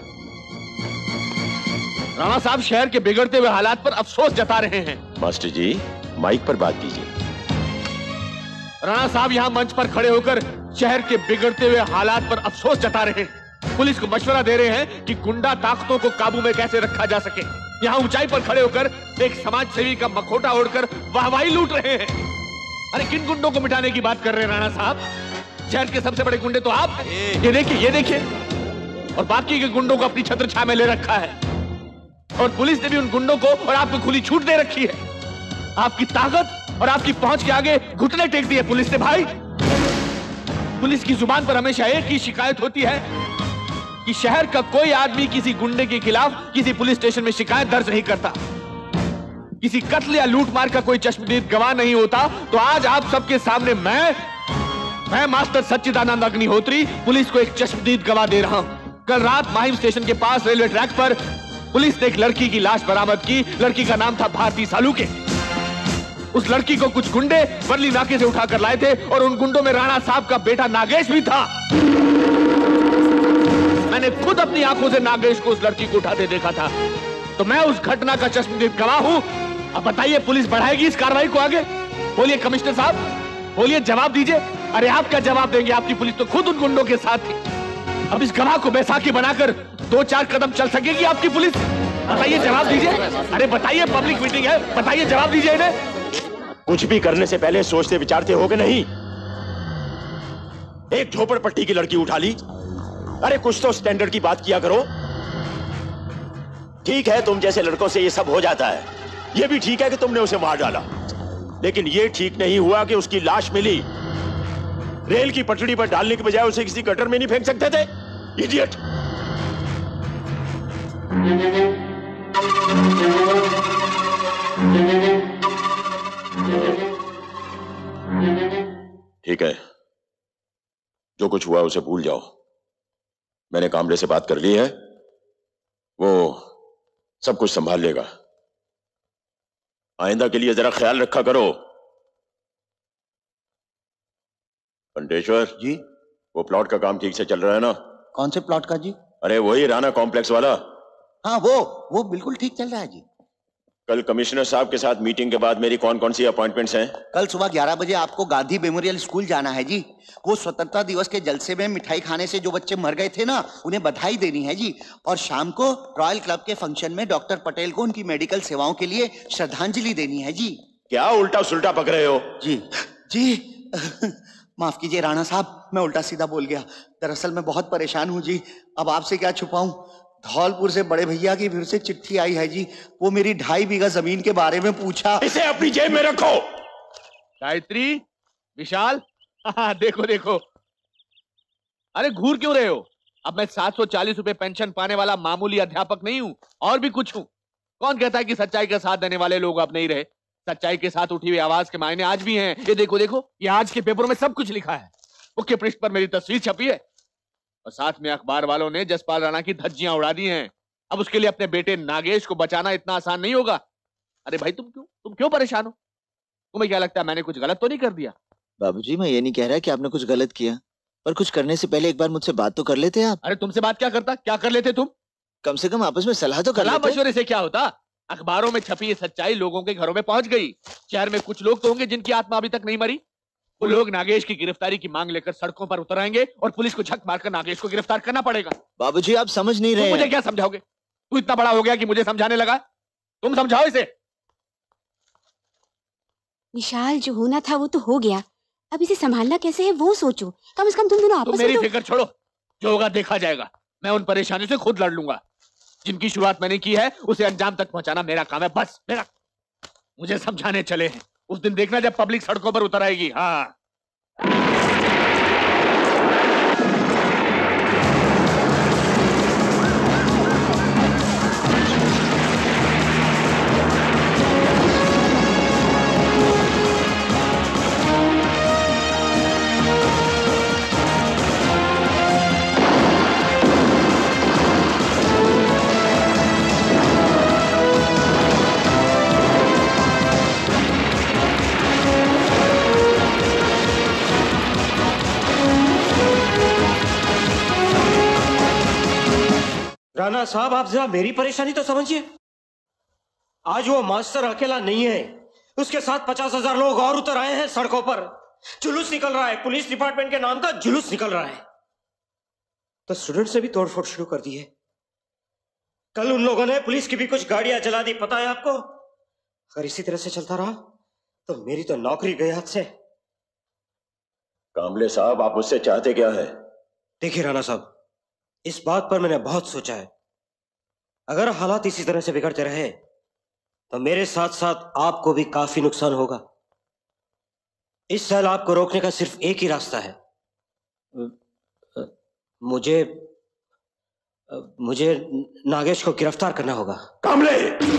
राणा साहब शहर के बिगड़ते हुए हालात पर अफसोस जता रहे हैं। मास्टर जी, माइक पर बात कीजिए। राणा साहब यहाँ मंच पर खड़े होकर शहर के बिगड़ते हुए हालात पर अफसोस जता रहे हैं। पुलिस को मशवरा दे रहे हैं कि गुंडा ताकतों को काबू में कैसे रखा जा सके। यहाँ ऊंचाई पर खड़े होकर एक समाज सेवी का मखौटा ओढ़कर वाहवाही लूट रहे हैं। अरे किन गुंडों को मिटाने की बात कर रहे हैं राणा साहब? शहर के सबसे बड़े गुंडे तो आप। ये देखिए, ये देखिए, और बाकी के गुंडों को अपनी छत्र छाया में ले रखा है। और पुलिस ने भी उन गुंडों को और आपको खुली छूट दे रखी है। आपकी ताकत और आपकी पहुंच के आगे घुटने टेक दिए पुलिस ने। भाई, पुलिस की जुबान पर हमेशा एक ही शिकायत होती है कि शहर का कोई आदमी किसी गुंडे के खिलाफ किसी पुलिस स्टेशन में शिकायत दर्ज नहीं करता। किसी कत्ल या लूटमार का कोई चश्मदीद गवाह नहीं होता। तो आज आप सबके सामने मैं मास्टर सच्चिदानंद अग्निहोत्री पुलिस को एक चश्मदीद गवाह दे रहा हूं। कल रात माहिम स्टेशन के पास रेलवे ट्रैक पर पुलिस ने एक लड़की की लाश बरामद की। लड़की का नाम था भारती सालुके। उस लड़की को कुछ गुंडे वर्ली नाके से उठाकर लाए थे और उन गुंडों में राणा साहब का बेटा नागेश भी था। मैंने खुद अपनी आंखों से नागेश को उस लड़की को उठाते देखा था। तो मैं उस घटना का चश्मदीद गवाह हूं। अब बताइए, पुलिस बढ़ाएगी इस कार्रवाई को आगे? बोलिए कमिश्नर साहब, बोलिए, जवाब दीजिए। अरे आप क्या जवाब देंगे? आपकी पुलिस तो खुद उन गुंडों के साथ थी। अब इस गवाह को बैसाखी बनाकर 2-4 कदम चल सकेगी आपकी पुलिस? बताइए, जवाब दीजिए। अरे बताइए, पब्लिक मीटिंग है, बताइए, जवाब दीजिए इन्हें। कुछ भी करने से पहले सोचते विचारते होगे नहीं? एक झोपड़पट्टी की लड़की उठा ली। अरे कुछ तो स्टैंडर्ड की बात किया करो। ठीक है, तुम जैसे लड़कों से ये सब हो जाता है। ये भी ठीक है कि तुमने उसे मार डाला, लेकिन ये ठीक नहीं हुआ कि उसकी लाश मिली। रेल की पटड़ी पर डालने के बजाय उसे किसी गटर में नहीं फेंक सकते थे? इडियट! ठीक है, जो कुछ हुआ उसे भूल जाओ। मैंने कामले से बात कर ली है, वो सब कुछ संभाल लेगा। आइंदा के लिए जरा ख्याल रखा करो। कंटेश्वर जी, वो प्लॉट का काम ठीक से चल रहा है ना? कौन से प्लॉट का जी? अरे वही राणा कॉम्प्लेक्स वाला। हाँ, वो बिल्कुल ठीक चल रहा है जी। कल कमिश्नर साहब के साथ मीटिंग के बाद मेरी कौन कौन सी अपॉइंटमेंट्स हैं? कल सुबह 11 बजे आपको गांधी मेमोरियल स्कूल जाना है जी। वो स्वतंत्रता दिवस के जलसे में मिठाई खाने से जो बच्चे मर गए थे ना, उन्हें बधाई देनी है जी। और शाम को रॉयल क्लब के फंक्शन में डॉक्टर पटेल को उनकी मेडिकल सेवाओं के लिए श्रद्धांजलि देनी है जी। क्या उल्टा सुल्टा पक रहे हो? जी माफ कीजिए राणा साहब, मैं उल्टा सीधा बोल गया। दरअसल मैं बहुत परेशान हूँ जी। अब आपसे क्या छुपाऊं, धौलपुर से बड़े भैया की फिर से चिट्ठी आई है जी। वो मेरी 2.5 बीघा जमीन के बारे में पूछा। इसे अपनी जेब में रखो। गायत्री, विशाल, देखो देखो। अरे घूर क्यों रहे हो? अब मैं 740 रुपए पेंशन पाने वाला मामूली अध्यापक नहीं हूं, और भी कुछ हूं। कौन कहता है कि सच्चाई का साथ देने वाले लोग अब नहीं रहे? सच्चाई के साथ उठी हुई आवाज के मायने आज भी हैं। ये देखो देखो, ये आज के पेपरों में सब कुछ लिखा है। मुख्य पृष्ठ पर मेरी तस्वीर छपी है और साथ में अखबार वालों ने जसपाल राणा की धज्जियां उड़ा दी हैं। अब उसके लिए अपने बेटे नागेश को बचाना इतना आसान नहीं होगा। अरे भाई तुम क्यों परेशान हो? तुम्हें क्या लगता है मैंने कुछ गलत तो नहीं कर दिया? बाबूजी, मैं ये नहीं कह रहा कि आपने कुछ गलत किया, पर कुछ करने से पहले एक बार मुझसे बात तो कर लेते आप। अरे तुमसे बात क्या करता, क्या कर लेते तुम? कम से कम आपस में सलाह तो कर लेते। मशवरे से क्या होता? अखबारों में छपी ये सच्चाई लोगों के घरों में पहुंच गई। शहर में कुछ लोग तो होंगे जिनकी आत्मा अभी तक नहीं मरी। वो लोग नागेश की गिरफ्तारी की मांग लेकर सड़कों पर उतर आएंगे और पुलिस को झक मारकर नागेश को गिरफ्तार करना पड़ेगा। बाबूजी, आप समझ नहीं रहे। मुझे क्या समझाओगे? तू इतना बड़ा हो गया कि मुझे समझाने लगा? तुम समझाओ इसे। विशाल, जो होना था वो तो हो गया, अब इसे संभालना कैसे है वो सोचो। कम से कम तुम दोनों आपस में मेरी फिक्र छोड़ो, जो होगा देखा जाएगा। मैं उन परेशानियों से खुद लड़ लूंगा। जिनकी शुरुआत मैंने की है उसे अंजाम तक पहुंचाना मेरा काम है, बस मेरा। मुझे समझाने चले हैं, उस दिन देखना जब पब्लिक सड़कों पर उतर आएगी। हाँ, राणा साहब, आप जरा मेरी परेशानी तो समझिए। आज वो मास्टर अकेला नहीं है, उसके साथ 50,000 लोग और उतर आए हैं सड़कों पर। जुलूस निकल रहा है, पुलिस डिपार्टमेंट के नाम का जुलूस निकल रहा है। तो स्टूडेंट्स ने भी तोड़फोड़ शुरू कर दी है। कल उन लोगों ने पुलिस की भी कुछ गाड़ियां जला दी, पता है आपको? अगर इसी तरह से चलता रहा तो मेरी तो नौकरी गई हाथ से। कामले साहब, आप मुझसे चाहते क्या है? देखिए राणा साहब, इस बात पर मैंने बहुत सोचा है। अगर हालात इसी तरह से बिगड़ते रहे तो मेरे साथ साथ आपको भी काफी नुकसान होगा। इस सैलाब को रोकने का सिर्फ एक ही रास्ता है। मुझे नागेश को गिरफ्तार करना होगा। कामले!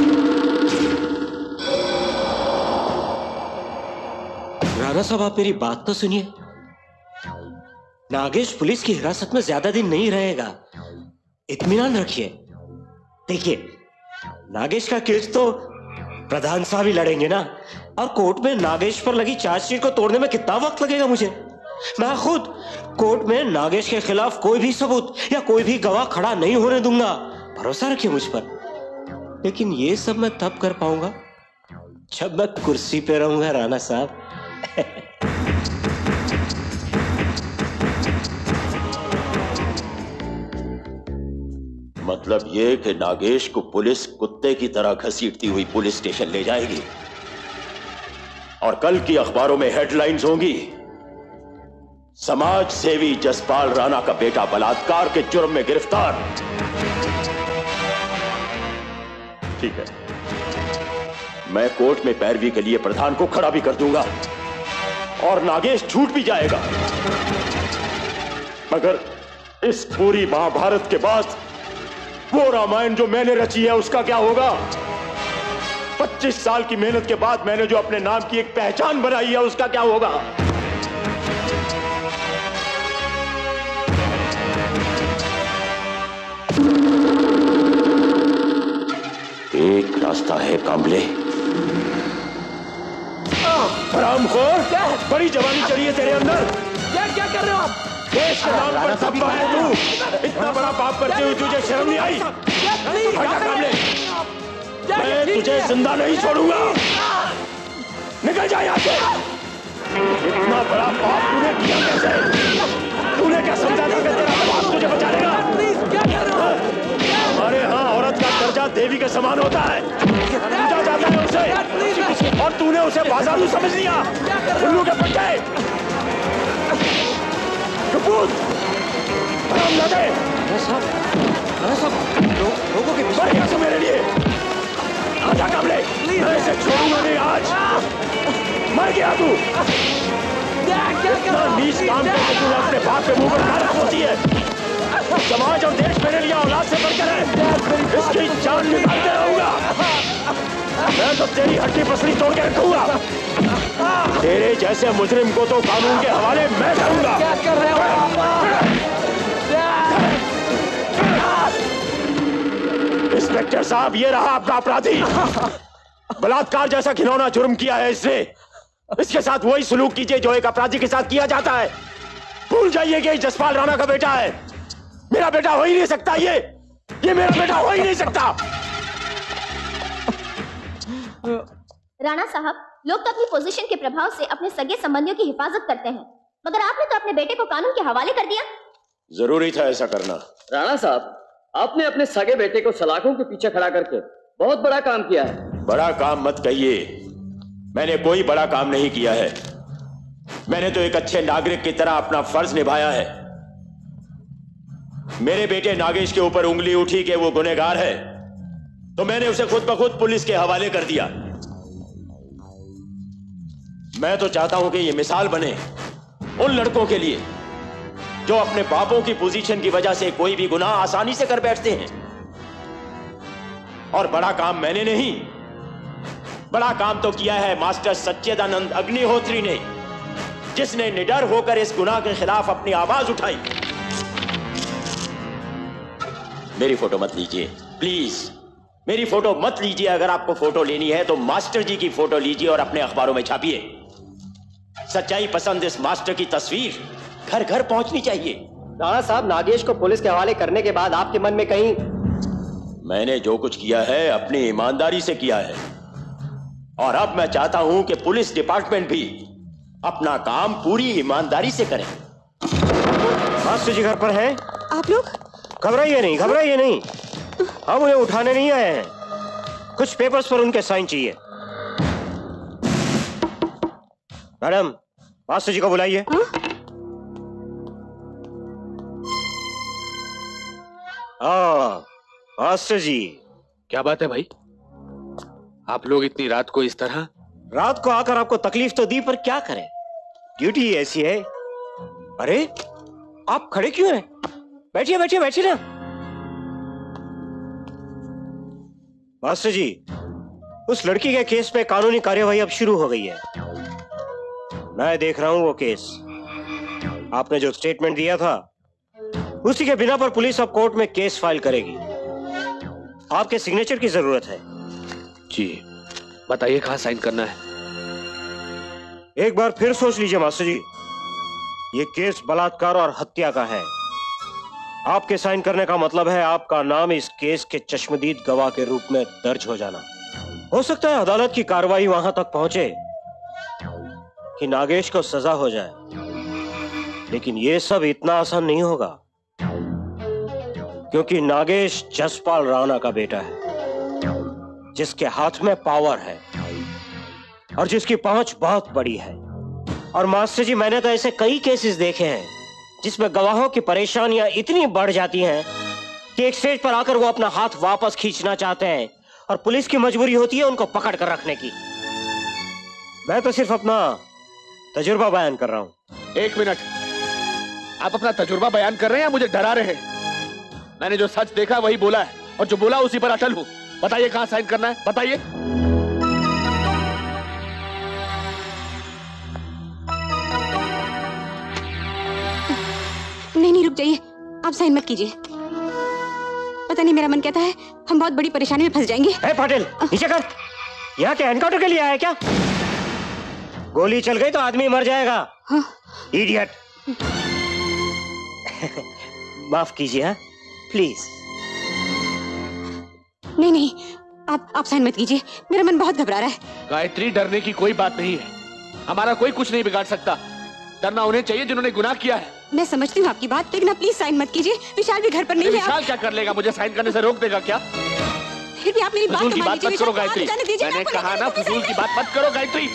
राणा साहब, आप मेरी बात तो सुनिए। नागेश पुलिस की हिरासत में ज्यादा दिन नहीं रहेगा, इत्मीनान रखिए। देखिए, नागेश का केस तो प्रधान साहब ही लड़ेंगे ना, और कोर्ट में नागेश पर लगी चार्जशीट को तोड़ने में कितना वक्त लगेगा मुझे? मैं खुद कोर्ट में नागेश के खिलाफ कोई भी सबूत या कोई भी गवाह खड़ा नहीं होने दूंगा, भरोसा रखिए मुझ पर। लेकिन ये सब मैं तब कर पाऊंगा जब मैं कुर्सी पे रहूंगा राणा साहब। मतलब ये कि नागेश को पुलिस कुत्ते की तरह घसीटती हुई पुलिस स्टेशन ले जाएगी और कल की अखबारों में हेडलाइंस होंगी, समाज सेवी जसपाल राणा का बेटा बलात्कार के जुर्म में गिरफ्तार। ठीक है, मैं कोर्ट में पैरवी के लिए प्रधान को खड़ा भी कर दूंगा और नागेश छूट भी जाएगा। मगर इस पूरी महाभारत के बाद वो रामायण जो मैंने रची है उसका क्या होगा? 25 साल की मेहनत के बाद मैंने जो अपने नाम की एक पहचान बनाई है, उसका क्या होगा? एक रास्ता है कामले। हरामखोर, बड़ी जवानी चढ़ी है तेरे अंदर। क्या कर रहे हो आप? देश के नाम पर धब्बा है तू। इतना बड़ा पाप करते हुए तुझे शर्म नहीं आई? हटा कामले, मैं तुझे जिंदा नहीं छोड़ूंगा। निकल जा यहाँ से। इतना बड़ा पाप तूने किया कैसे? तूने क्या समझा था कि तेरा पाप तुझे बचा लेगा? हमारे यहाँ औरत का दर्जा देवी के समान होता है, पूजा जाता है उसे, और तूने उसे बाजारू समझ लिया। उल्लू के पट्टे, कपूत, हरामजादे। लोगों की बढ़िया से मेरे लिए आजा कामले, मैं इसे छोड़ूंगा नहीं आज। मर गया तू। इतना नीच काम करके तूने अपने बाप के मुंह पर खाना होती है। समाज और देश मेरे लिए औलाद से बढ़कर है। इसकी जान निकालते रहूंगा। मैं तो तेरी हड्डी पसली तोड़ के रखूंगा। तेरे जैसे मुजरिम को तो कानून के हवाले मैं करूंगा। क्या कर रहे हो? इंस्पेक्टर साहब, ये रहा आपका अपराधी। बलात्कार जैसा घिनौना जुर्म किया है इसने। इसके साथ वही सलूक कीजिए जो एक अपराधी के साथ किया जाता है। भूल जाइए कि जसपाल राणा का बेटा है। मेरा बेटा हो ही नहीं सकता। ये मेरा बेटा हो ही नहीं सकता। राणा साहब, लोग तो अपनी पोजीशन के प्रभाव से अपने सगे संबंधियों की हिफाजत करते हैं, मगर आपने तो अपने बेटे को कानून के हवाले कर दिया। जरूरी था ऐसा करना। राणा साहब, आपने अपने सगे बेटे को सलाखों के पीछे खड़ा करके बहुत बड़ा काम किया है। बड़ा काम मत कहिए, मैंने कोई बड़ा काम नहीं किया है। मैंने तो एक अच्छे नागरिक की तरह अपना फर्ज निभाया है। मेरे बेटे नागेश के ऊपर उंगली उठी कि वो गुनहगार है, तो मैंने उसे खुद ब खुद पुलिस के हवाले कर दिया। मैं तो चाहता हूं कि ये मिसाल बने उन लड़कों के लिए जो अपने बापों की पोजीशन की वजह से कोई भी गुनाह आसानी से कर बैठते हैं। और बड़ा काम मैंने नहीं, बड़ा काम तो किया है मास्टर सच्चिदानंद अग्निहोत्री ने, जिसने निडर होकर इस गुनाह के खिलाफ अपनी आवाज उठाई। मेरी फोटो मत लीजिए प्लीज, मेरी फोटो मत लीजिए। अगर आपको फोटो लेनी है तो मास्टर जी की फोटो लीजिए और अपने अखबारों में छापिए। सच्चाई पसंद इस मास्टर की तस्वीर घर घर पहुंचनी चाहिए। राणा साहब, नागेश को पुलिस के हवाले करने के बाद आपके मन में कहीं? मैंने जो कुछ किया है अपनी ईमानदारी से किया है, और अब मैं चाहता हूं कि पुलिस डिपार्टमेंट भी अपना काम पूरी ईमानदारी से करें। मास्टर जी घर पर हैं? आप लोग? घबराइए नहीं, हम उन्हें उठाने नहीं आए हैं। कुछ पेपर्स पर उनके साइन चाहिए। मैडम, मास्टर जी को बुलाइए। मास्टर जी। क्या बात है भाई, आप लोग इतनी रात को इस तरह? रात को आकर आपको तकलीफ तो दी, पर क्या करें, ड्यूटी ऐसी है। अरे आप खड़े क्यों हैं? बैठिए ना। मास्टर जी, उस लड़की के केस पे कानूनी कार्यवाही अब शुरू हो गई है। मैं देख रहा हूं वो केस। आपने जो स्टेटमेंट दिया था उसी के बिना पर पुलिस अब कोर्ट में केस फाइल करेगी। आपके सिग्नेचर की जरूरत है। जी बताइए, कहां साइन करना है? एक बार फिर सोच लीजिए मास्टर जी, ये केस बलात्कार और हत्या का है। आपके साइन करने का मतलब है आपका नाम इस केस के चश्मदीद गवाह के रूप में दर्ज हो जाना। हो सकता है अदालत की कार्रवाई वहां तक पहुंचे कि नागेश को सजा हो जाए, लेकिन यह सब इतना आसान नहीं होगा, क्योंकि नागेश जसपाल राणा का बेटा है, जिसके हाथ में पावर है और जिसकी पहुंच बहुत बड़ी है। और मास्टर जी, मैंने तो ऐसे कई केसेस देखे हैं जिसमें गवाहों की परेशानियां इतनी बढ़ जाती हैं कि एक स्टेज पर आकर वो अपना हाथ वापस खींचना चाहते हैं और पुलिस की मजबूरी होती है उनको पकड़ कर रखने की। मैं तो सिर्फ अपना तजुर्बा बयान कर रहा हूं। एक मिनट, आप अपना तजुर्बा बयान कर रहे हैं या मुझे डरा रहे हैं? मैंने जो सच देखा वही बोला है, और जो बोला उसी पर अटल हूं। बताइए कहां साइन करना है, बताइए। नहीं, रुक जाइए, आप साइन मत कीजिए। पता नहीं मेरा मन कहता है हम बहुत बड़ी परेशानी में फंस जाएंगे। पाटिल नीचे कर, यहाँ के एनकाउंटर के लिए आया है क्या? गोली चल गई तो आदमी मर जाएगा। हाँ। इडियट। माफ कीजिए, हाँ प्लीज। नहीं नहीं, आप साइन मत कीजिए, मेरा मन बहुत घबरा रहा है। गायत्री, डरने की कोई बात नहीं है, हमारा कोई कुछ नहीं बिगाड़ सकता। डरना उन्हें चाहिए जिन्होंने गुनाह किया है। मैं समझती हूँ आपकी बात, लेकिन आप प्लीज साइन मत कीजिए। विशाल भी घर पर नहीं है। विशाल क्या कर लेगा? मुझे साइन करने से रोक देगा क्या? फिर भी आप मेरी फजूल की बात मत करो गायत्री। मैंने कहा ना, फजूल की बात मत करो गायत्री।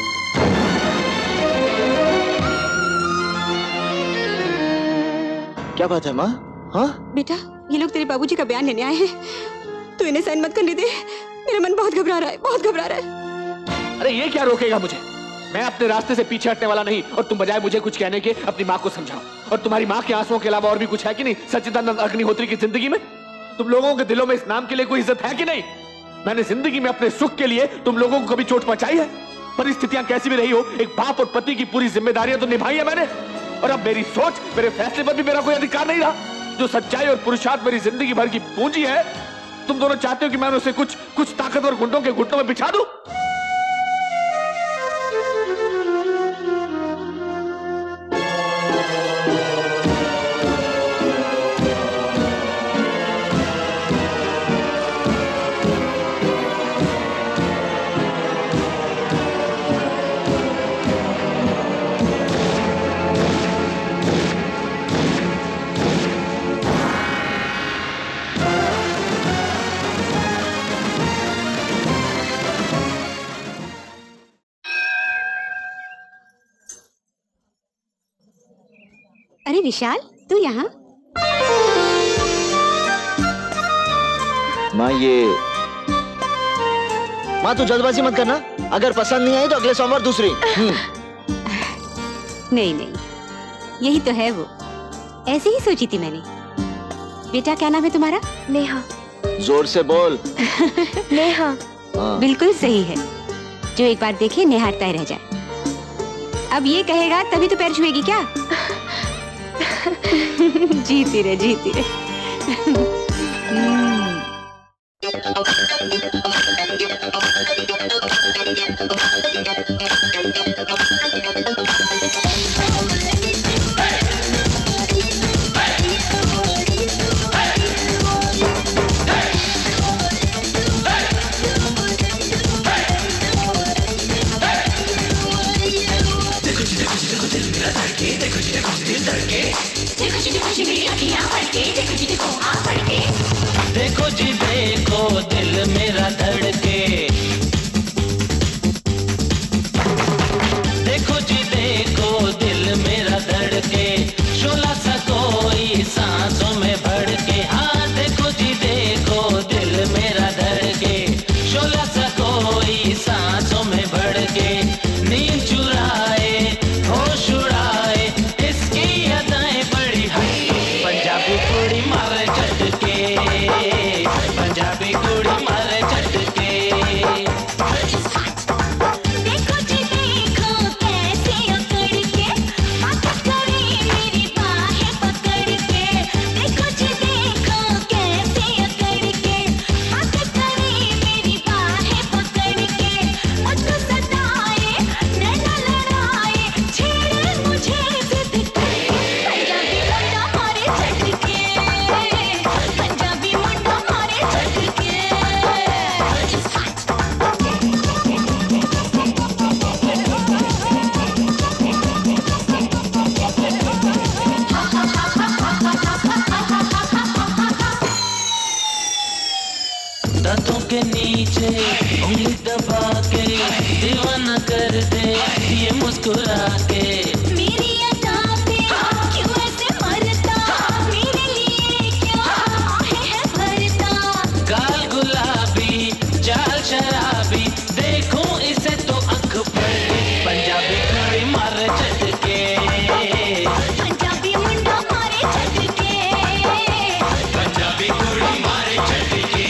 क्या बात है माँ? हाँ बेटा, ये लोग तेरे बाबूजी का बयान लेने आए हैं, तो इन्हें साइन मत करने दे। मेरा मन बहुत घबरा रहा है, बहुत घबरा रहा है। अरे ये क्या रोकेगा मुझे? मैं अपने रास्ते से पीछे हटने वाला नहीं, और तुम बजाय मुझे कुछ कहने के अपनी माँ को समझाओ। और तुम्हारी माँ के आंसुओं के अलावा और भी कुछ है कि नहीं सच्चिदानंद अग्निहोत्री की जिंदगी में? तुम लोगों के दिलों में इस नाम के लिए कोई इज्जत है कि नहीं? मैंने जिंदगी में अपने सुख के लिए तुम लोगों को कभी चोट पहुंचाई है? परिस्थितियां कैसी भी रही हो, एक बाप और पति की पूरी जिम्मेदारियां तो निभाई है मैंने। और अब मेरी सोच, मेरे फैसले पर भी मेरा कोई अधिकार नहीं रहा। जो सच्चाई और पुरुषार्थ मेरी जिंदगी भर की पूंजी है, तुम दोनों चाहते हो कि मैं उसे कुछ ताकतवर गुंडों के घुटनों में बिछा दूं? अरे विशाल, तू यहाँ? माँ तू जल्दबाजी मत करना, अगर पसंद नहीं आई तो अगले सोमवार दूसरी। नहीं नहीं, यही तो है वो, ऐसे ही सोची थी मैंने। बेटा क्या नाम है तुम्हारा? नेहा। जोर से बोल। नेहा। बिल्कुल सही है, जो एक बार देखे निहारता ही रह जाए। अब ये कहेगा तभी तो पैर छुएगी क्या? जीती रहे, जीती रहे। देखो जी देखो दिल मेरा धड़के, देखो जी देखो दिल मेरा धड़के, शोला सा कोई सांसों में भड़के। हाँ देखो जी देखो दिल मेरा धड़के, शोला सा कोई सांसों में भड़के। नींद चुराए होश उड़ाए इसकी अदाएं बड़ी हटके, पंजाबी कुड़ी मारे झटके, पंजाबी कुड़ी मारे झटके। देखो जी देखो कैसे अकड़ के बात करे मेरी बाहें पकड़ के। देखो जी देखो कैसे अकड़ के बात करे मेरी बाहें पकड़ के। उसको सताए नैना लड़ाए छेड़े मुझे जिद करे। पंजाबी मुंडा मारे झटके, पंजाबी मुंडा मारे झटके। दांतों के नीचे उंगली दबा के दीवाना कर दे ये मुस्कुरा के। मेरी अदा पे क्यों ऐसे मरता, मेरे लिए क्यों आहें है भरता। गाल गुलाबी चाल शराबी देखूं इसे तो आंख भर के। पंजाबी कुड़ी मारे झटके, पंजाबी मुंडा मारे झटके, पंजाबी कुड़ी मारे झटके।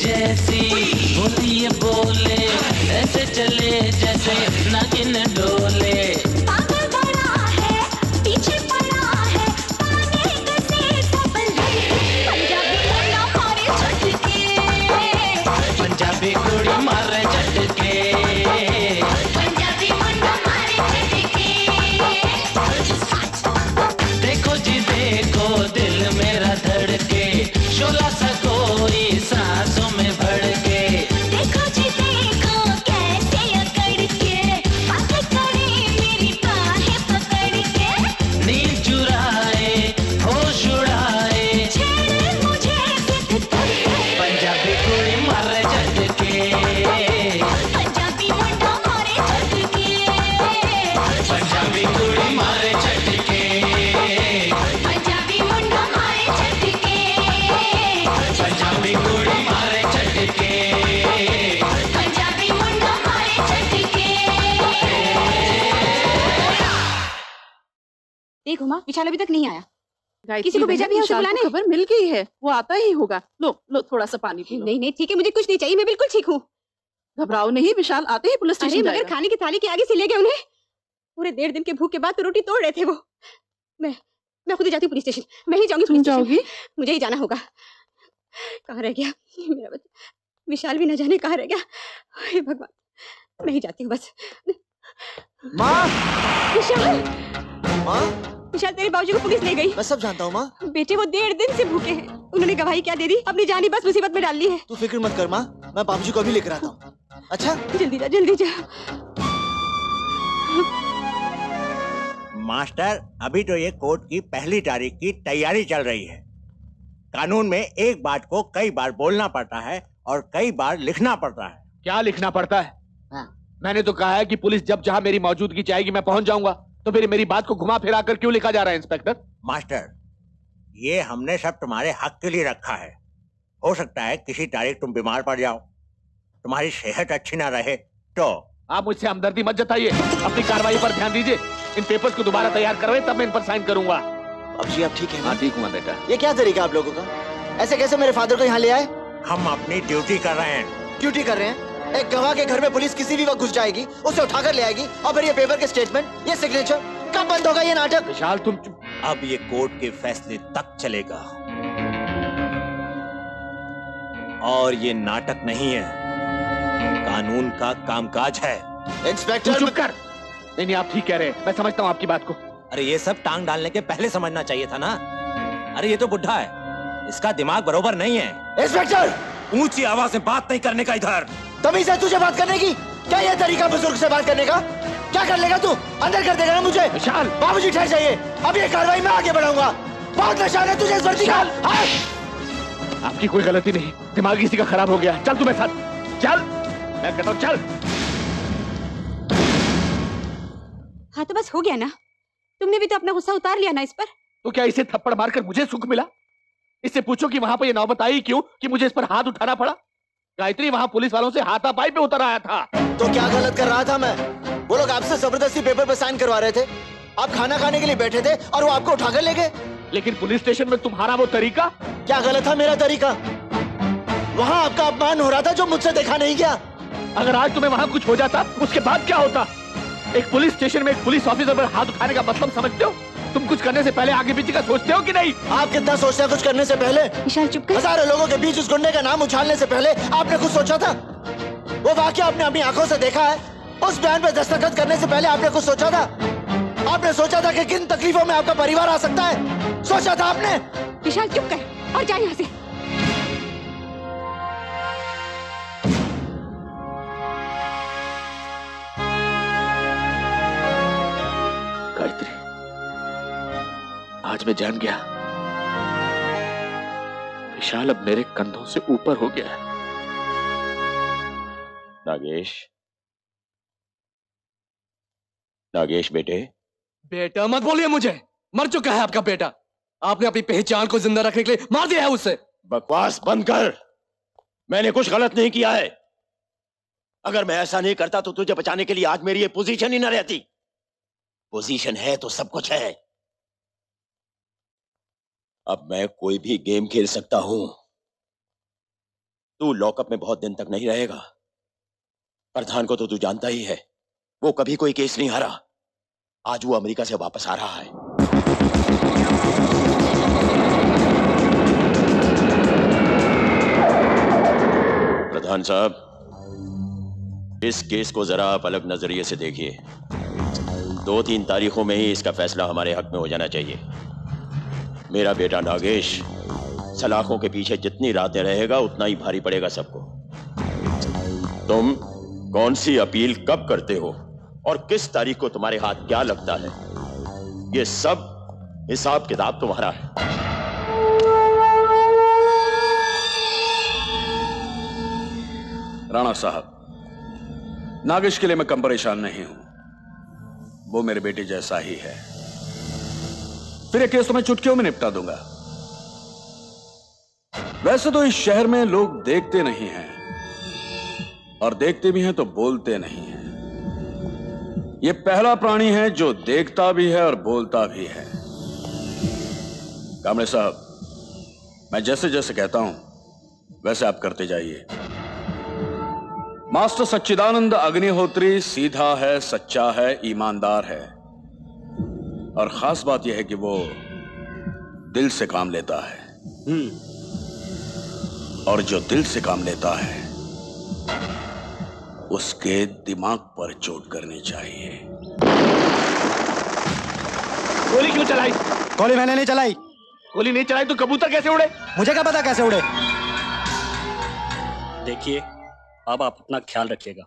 जैसी होती है बोले, ऐसे चले जैसे नागिन डोले। पागल बड़ा है, पीछे पड़ा है, पाने कैसे सबले। पंजाबी मुन्ना मारे झटके, पंजाबी कुड़ी मारे झटके, पंजाबी मुन्ना मारे झटके। देखो जी देखो दिल मेरा धड़के, शोला सा कोई सांसों में भड़के। देखो जी देखो कैसे अकड़ के, बातें करे मेरी बाहें पकड़ के। नींद चुराए होश उड़ाए, छेड़े मुझे जिद करके, पंजाबी कुड़ी मारे झटके, पंजाबी मुन्ना मारे झटके, पंजाबी कुड़ी मारे झटके, पंजाबी मुन्ना मारे झटके, पंजाबी कुड़ी मारे झटके। पंजाबी मुन्ना मारे झटके। देखो माँ, विशाल अभी तक नहीं आया। गायत्री किसी को भेजा भी है उसे विशाल को बुलाने? खबर मिल गई है, वो आता ही होगा। लो लो थोड़ा सा पानी पी लो। नहीं नहीं ठीक है, मुझे कुछ नहीं चाहिए, मैं बिल्कुल ठीक हूँ। घबराओ नहीं, विशाल आते ही पुलिस अरे स्टेशन मगर जाएगा। खाने की थाली के आगे से ले गए उन्हें। पूरे 1.5 दिन के भूख के बाद तो रोटी तोड़ रहे थे वो। मैं खुद ही जाती हूँ पुलिस स्टेशन। मैं ही जाऊंगी पुलिस स्टेशन। मुझे ही जाना होगा। कहाँ रह गया मेरा बच्चा? विशाल भी न जाने कहाँ रह गया। हे भगवान, मैं ही जाती हूँ बस। माँ, विशाल, माँ, विशाल तेरे बाबूजी को पुलिस ले गई। मैं सब जानता हूँ माँ। बेटे वो 1.5 दिन से भूखे हैं। उन्होंने गवाही क्या दे दी? अपनी जान ही बस मुसीबत में डाल ली है। तू फिक्र मत कर माँ, मैं बाबूजी को अभी लेकर आता हूँ। अच्छा, जल्दी जा, जल्दी जा। मास्टर, अभी तो ये कोर्ट की पहली तारीख की तैयारी चल रही है। कानून में एक बात को कई बार बोलना पड़ता है और कई बार लिखना पड़ता है। क्या लिखना पड़ता है? मैंने तो कहा है कि पुलिस जब जहां मेरी मौजूदगी चाहेगी मैं पहुंच जाऊंगा। तो फिर मेरी बात को घुमा फिरा कर क्यों लिखा जा रहा है इंस्पेक्टर? मास्टर, ये हमने सब तुम्हारे हक के लिए रखा है। हो सकता है किसी तारीख तुम बीमार पड़ जाओ, तुम्हारी सेहत अच्छी ना रहे तो। आप मुझसे हमदर्दी मत जताइए, अपनी कार्रवाई पर ध्यान दीजिए। इन पेपर्स को दोबारा तैयार करवाए, तब मैं इन पर साइन करूंगा। अब जी आप ठीक है? हाँ ठीक हूँ बेटा। ये क्या तरीका आप लोगों का? ऐसे कैसे मेरे फादर को यहाँ ले आए? हम अपनी ड्यूटी कर रहे हैं। ड्यूटी कर रहे हैं? एक गवाह के घर में पुलिस किसी भी वक्त घुस जाएगी, उसे उठाकर ले आएगी, और फिर ये पेपर के स्टेटमेंट, ये सिग्नेचर, कब बंद होगा ये नाटक? विशाल तुम अब ये कोर्ट के फैसले तक चलेगा और ये नाटक नहीं है, कानून का कामकाज है। इंस्पेक्टर चुप कर। नहीं आप ठीक कह रहे हैं, मैं समझता हूँ आपकी बात को। अरे ये सब टांग डालने के पहले समझना चाहिए था ना। अरे ये तो बुढ़ा है, इसका दिमाग बरोबर नहीं है। इंस्पेक्टर, ऊंची आवाज में बात नहीं करने का इधर। तमीज है तुझे बात करने की? क्या ये तरीका बुजुर्ग से बात करने का? क्या कर लेगा तू? अंदर कर देगा ना मुझे? विशाल, बाबूजी ठहर जाइए, अब ये कार्रवाई मैं आगे बढ़ाऊंगा। बहुत नशा है तुझे इस वर्दी का। आपकी कोई गलती नहीं, दिमाग किसी का खराब हो गया। चल तू मेरे साथ, चल। मैं कहता हूँ चल। हाँ तो बस हो गया ना, तुमने भी तो अपना गुस्सा उतार लिया ना इस पर। तो क्या इसे थप्पड़ मारकर मुझे सुख मिला? इससे पूछो कि वहां पर ये नौबत आई क्यों कि मुझे इस पर हाथ उठाना पड़ा। गायत्री वहां पुलिस वालों से हाथापाई पे उतर आया था। तो क्या गलत कर रहा था मैं? वो लोग आपसे जबरदस्ती पेपर पे साइन करवा रहे थे, आप खाना खाने के लिए बैठे थे और वो आपको उठाकर ले गए। लेकिन पुलिस स्टेशन में तुम्हारा वो तरीका? क्या गलत था मेरा तरीका? वहाँ आपका अपमान हो रहा था जो मुझसे देखा नहीं गया। अगर आज तुम्हें वहां कुछ हो जाता, उसके बाद क्या होता? एक पुलिस स्टेशन में एक पुलिस ऑफिसर पर हाथ उठाने का मतलब समझते हो? तुम कुछ करने से पहले आगे पीछे का सोचते हो कि नहीं? आप कितना सोचते हैं कुछ करने से पहले? विशाल चुप कर। हजारों लोगों के बीच उस गुंडे का नाम उछालने से पहले आपने कुछ सोचा था? वो वाकया आपने अपनी आंखों से देखा है। उस बयान पे दस्तखत करने से पहले आपने कुछ सोचा था? आपने सोचा था कि किन तकलीफों में आपका परिवार आ सकता है? सोचा था आपने? विशाल चुप कर और जा यहाँ से। गायत्री, आज मैं जान गया, विशाल अब मेरे कंधों से ऊपर हो गया है। नागेश, नागेश बेटे। बेटा मत बोलिए मुझे, मर चुका है आपका बेटा। आपने अपनी पहचान को जिंदा रखने के लिए मार दिया है उसे। बकवास बंद कर, मैंने कुछ गलत नहीं किया है। अगर मैं ऐसा नहीं करता तो तुझे बचाने के लिए आज मेरी ये पोजीशन ही न रहती। पोजीशन है तो सब कुछ है। अब मैं कोई भी गेम खेल सकता हूं। तू लॉकअप में बहुत दिन तक नहीं रहेगा। प्रधान को तो तू जानता ही है, वो कभी कोई केस नहीं हारा। आज वो अमेरिका से वापस आ रहा है। प्रधान साहब, इस केस को जरा आप अलग नजरिए से देखिए। 2-3 तारीखों में ही इसका फैसला हमारे हक में हो जाना चाहिए। मेरा बेटा नागेश सलाखों के पीछे जितनी रातें रहेगा उतना ही भारी पड़ेगा सबको। तुम कौन सी अपील कब करते हो और किस तारीख को तुम्हारे हाथ क्या लगता है, ये सब हिसाब किताब तुम्हारा है। राणा साहब, नागेश के लिए मैं कम परेशान नहीं हूं, वो मेरे बेटे जैसा ही है। फिर ये केस तो मैं चुटकियों में निपटा दूंगा। वैसे तो इस शहर में लोग देखते नहीं हैं, और देखते भी हैं तो बोलते नहीं हैं। ये पहला प्राणी है जो देखता भी है और बोलता भी है। कामड़े साहब, मैं जैसे जैसे कहता हूं वैसे आप करते जाइए। मास्टर सच्चिदानंद अग्निहोत्री सीधा है, सच्चा है, ईमानदार है, और खास बात यह है कि वो दिल से काम लेता है। और जो दिल से काम लेता है उसके दिमाग पर चोट करनी चाहिए। गोली क्यों चलाई? गोली मैंने नहीं चलाई। गोली नहीं चलाई तो कबूतर कैसे उड़े? मुझे क्या पता कैसे उड़े। देखिए, अब आप अपना ख्याल रखिएगा।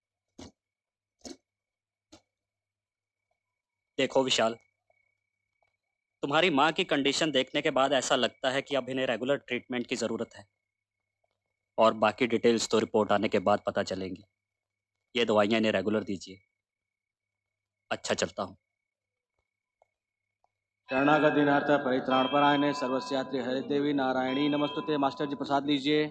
देखो विशाल, तुम्हारी माँ की कंडीशन देखने के बाद ऐसा लगता है कि अब इन्हें रेगुलर ट्रीटमेंट की जरूरत है, और बाकी डिटेल्स तो रिपोर्ट आने के बाद पता चलेंगी। ये दवाइयाँ इन्हें रेगुलर दीजिए। अच्छा, चलता हूँ। शरणागति नार्थ परित्राण परायणे सर्वस्यात्री हरि देवी नारायणी नमस्तुते। मास्टर जी प्रसाद लीजिए।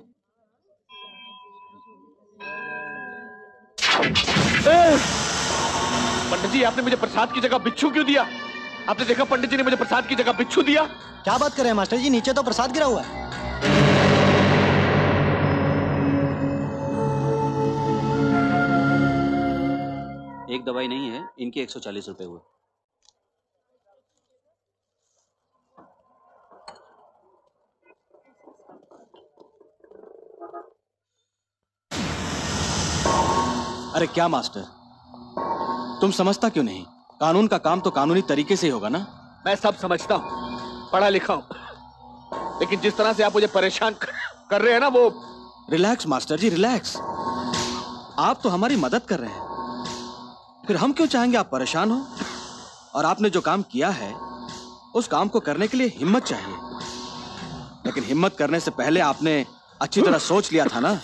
पंडित जी, आपने मुझे प्रसाद की जगह बिच्छू क्यों दिया? आपने देखा पंडित जी ने मुझे प्रसाद की जगह बिच्छू दिया। क्या बात कर रहे हैं मास्टर जी, नीचे तो प्रसाद गिरा हुआ है। एक दवाई नहीं है, इनके 140 रुपए हुए। अरे क्या मास्टर, तुम समझता क्यों नहीं? कानून का काम तो कानूनी तरीके से ही होगा ना। मैं सब समझता हूँ, पढ़ा लिखा हूँ, लेकिन जिस तरह से आप मुझे परेशान कर रहे हैं ना, वो। Relax master ji, relax. आप तो हमारी मदद कर रहे हैं, फिर हम क्यों चाहेंगे आप परेशान हो? और आपने जो काम किया है उस काम को करने के लिए हिम्मत चाहिए, लेकिन हिम्मत करने से पहले आपने अच्छी तरह सोच लिया था ना।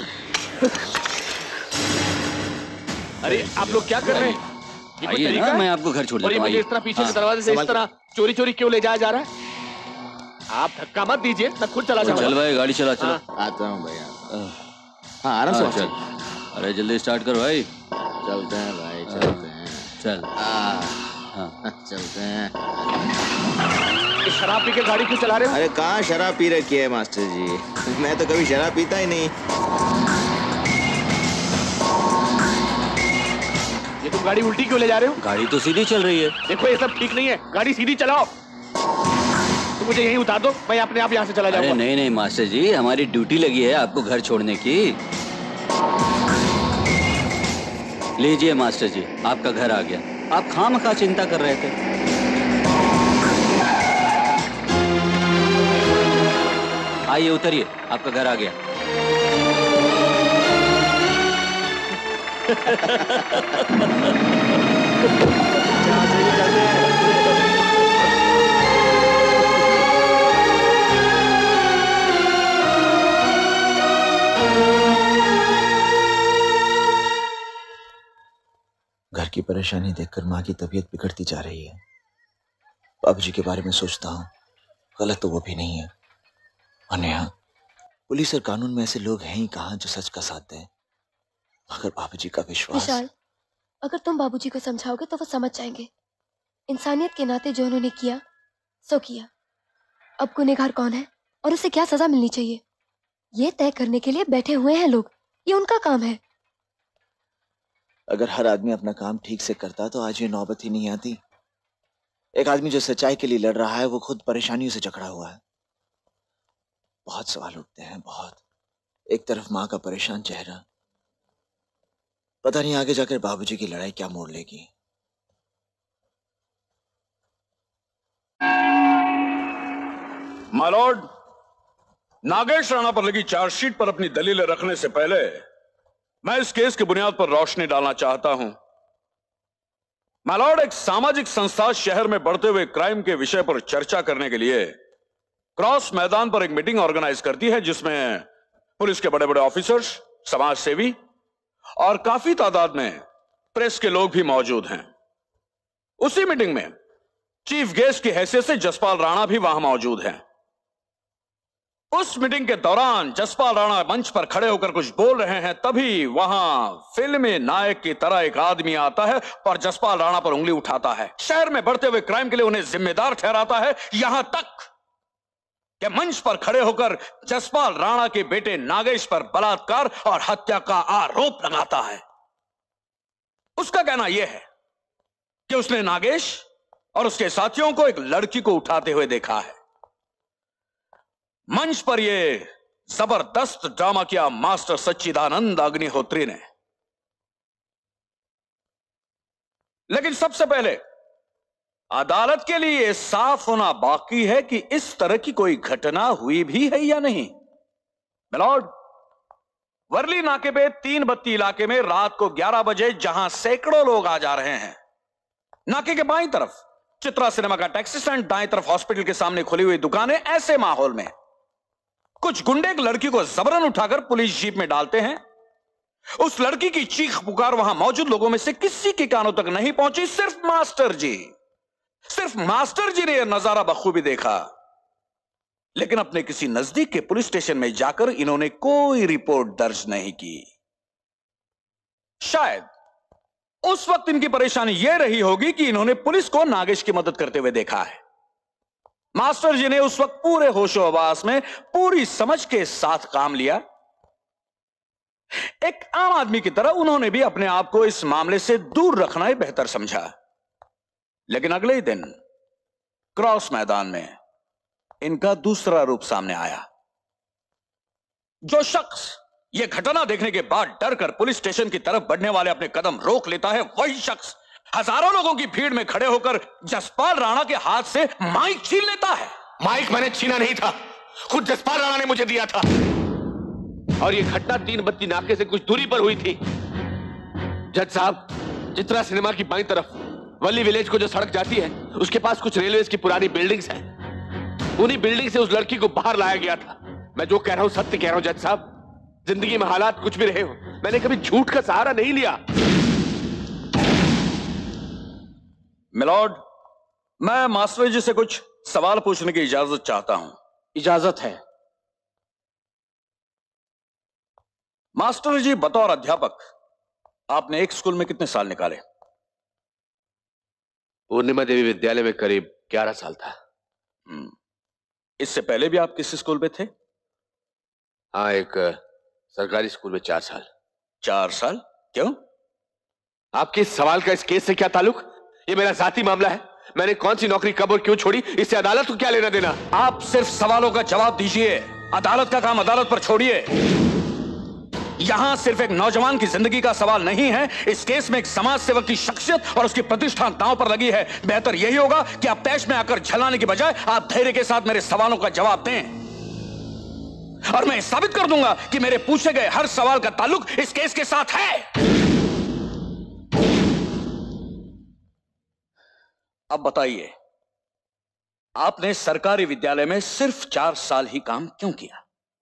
अरे आप लोग क्या कर रहे हैं? ये कोई तरीका है? मैं आपको घर छोड़ और ये देता हूँ। मुझे इस तरह पीछे से दरवाजे से इस तरह चोरी चोरी क्यों ले जाया जा रहा है? आप धक्का मत दीजिए, मैं खुद चला जाऊंगा। चल भाई, गाड़ी चला। चलो आता हूँ भैया। हाँ, आराम से चल। अरे जल्दी स्टार्ट करो भाई। चलते हैं भाई, चलते हैं। चल। चलते हैं। शराब पी के गाड़ी क्यों चला रहे हो? अरे कहाँ शराब पी रखी है मास्टर जी, मैं तो कभी शराब पीता ही नहीं। ये तुम गाड़ी उल्टी क्यों ले जा रहे हो? गाड़ी तो सीधी चल रही है। देखो ये सब ठीक नहीं है, गाड़ी सीधी चलाओ। तो मुझे यहीं उतार दो, मैं अपने आप यहाँ से चला जाऊंगा। नहीं नहीं मास्टर जी, हमारी ड्यूटी लगी है आपको घर छोड़ने की। लीजिए मास्टर जी, आपका घर आ गया। आप खामखा चिंता कर रहे थे। आइए उतरिए, आपका घर आ गया। घर की परेशानी देखकर माँ की तबीयत बिगड़ती जा रही है। बाबूजी के बारे में सोचता हूँ, गलत तो वो भी नहीं है। और नेहा, पुलिस और कानून में ऐसे लोग हैं ही कहाँ जो सच का साथ दें, मगर बाबूजी का विश्वास। विशाल, अगर तुम बाबूजी को समझाओगे तो वो समझ जाएंगे। इंसानियत के नाते जो उन्होंने किया सो किया। अब गुनहगार कौन है और उसे क्या सजा मिलनी चाहिए? ये तय करने के लिए बैठे हुए हैं लोग, ये उनका काम है। अगर हर आदमी अपना काम ठीक से करता तो आज ये नौबत ही नहीं आती। एक आदमी जो सच्चाई के लिए लड़ रहा है वो खुद परेशानियों से जकड़ा हुआ है। बहुत सवाल उठते हैं, बहुत। एक तरफ माँ का परेशान चेहरा, पता नहीं आगे जाकर बाबूजी की लड़ाई क्या मोड़ लेगी। माय लॉर्ड, नागेश राणा पर लगी चार्जशीट पर अपनी दलीलें रखने से पहले मैं इस केस की बुनियाद पर रोशनी डालना चाहता हूं। माय लॉर्ड, एक सामाजिक संस्था शहर में बढ़ते हुए क्राइम के विषय पर चर्चा करने के लिए क्रॉस मैदान पर एक मीटिंग ऑर्गेनाइज करती है, जिसमें पुलिस के बड़े बड़े ऑफिसर्स, समाज सेवी और काफी तादाद में प्रेस के लोग भी मौजूद हैं। उसी मीटिंग में चीफ गेस्ट की हैसियत से जसपाल राणा भी वहां मौजूद हैं। उस मीटिंग के दौरान जसपाल राणा मंच पर खड़े होकर कुछ बोल रहे हैं, तभी वहां फिल्मी नायक की तरह एक आदमी आता है और जसपाल राणा पर उंगली उठाता है। शहर में बढ़ते हुए क्राइम के लिए उन्हें जिम्मेदार ठहराता है, यहां तक कि मंच पर खड़े होकर जसपाल राणा के बेटे नागेश पर बलात्कार और हत्या का आरोप लगाता है। उसका कहना यह है कि उसने नागेश और उसके साथियों को एक लड़की को उठाते हुए देखा है। मंच पर यह जबरदस्त ड्रामा किया मास्टर सच्चिदानंद अग्निहोत्री ने। लेकिन सबसे पहले अदालत के लिए यह साफ होना बाकी है कि इस तरह की कोई घटना हुई भी है या नहीं। मिलॉर्ड, वर्ली नाके पे 3 बत्ती इलाके में रात को 11 बजे जहां सैकड़ों लोग आ जा रहे हैं, नाके के बाईं तरफ चित्रा सिनेमा का टैक्सी स्टैंड, दाएं तरफ हॉस्पिटल के सामने खुली हुई दुकानें, ऐसे माहौल में कुछ गुंडे एक लड़की को जबरन उठाकर पुलिस जीप में डालते हैं। उस लड़की की चीख पुकार वहां मौजूद लोगों में से किसी के कानों तक नहीं पहुंची, सिर्फ मास्टर जी ने यह नजारा बखूबी देखा। लेकिन अपने किसी नजदीक के पुलिस स्टेशन में जाकर इन्होंने कोई रिपोर्ट दर्ज नहीं की। शायद उस वक्त इनकी परेशानी यह रही होगी कि इन्होंने पुलिस को नागेश की मदद करते हुए देखा है। मास्टर जी ने उस वक्त पूरे होशो-हवास में पूरी समझ के साथ काम लिया। एक आम आदमी की तरह उन्होंने भी अपने आप को इस मामले से दूर रखना ही बेहतर समझा। लेकिन अगले ही दिन क्रॉस मैदान में इनका दूसरा रूप सामने आया। जो शख्स यह घटना देखने के बाद डर कर पुलिस स्टेशन की तरफ बढ़ने वाले अपने कदम रोक लेता है, वही शख्स हजारों लोगों की भीड़ में खड़े होकर जसपाल राणा के हाथ से माइक छीन लेता है। माइक मैंने छीना नहीं था, खुद जसपाल राणा ने मुझे दिया था। और ये घटना 3 बत्ती नाके से कुछ दूरी पर हुई थी। जज साहब, चित्रा सिनेमा की बाईं तरफ वली विलेज को जो सड़क जाती है, उसके पास कुछ रेलवेज की पुरानी बिल्डिंग्स हैं। उन्हीं बिल्डिंग से उस लड़की को बाहर लाया गया था। मैं जो कह रहा हूं सत्य कह रहा हूं जज साहब। जिंदगी में हालात कुछ भी रहे हो, मैंने कभी झूठ का सहारा नहीं लिया। मिलॉर्ड, मैं मास्टर जी से कुछ सवाल पूछने की इजाजत चाहता हूं। इजाजत है। मास्टर जी, बतौर अध्यापक आपने एक स्कूल में कितने साल निकाले? पूर्णिमा देवी विद्यालय में करीब 11 साल था। इससे पहले भी आप किसी स्कूल में थे? हाँ, एक सरकारी स्कूल में 4 साल। 4 साल? क्यों? आपके इस सवाल का इस केस से क्या ताल्लुक? ये मेरा जाती मामला है। मैंने कौन सी नौकरी कब और क्यों छोड़ी, इससे अदालत को क्या लेना देना? आप सिर्फ सवालों का जवाब दीजिए, अदालत का काम अदालत पर छोड़िए। यहां सिर्फ एक नौजवान की जिंदगी का सवाल नहीं है, इस केस में एक समाज सेवक की शख्सियत और उसकी प्रतिष्ठा दांव पर लगी है। बेहतर यही होगा कि आप तैश में आकर झलाने की बजाय आप धैर्य के साथ मेरे सवालों का जवाब दें, और मैं साबित कर दूंगा कि मेरे पूछे गए हर सवाल का ताल्लुक इस केस के साथ है। अब बताइए, आपने सरकारी विद्यालय में सिर्फ 4 साल ही काम क्यों किया?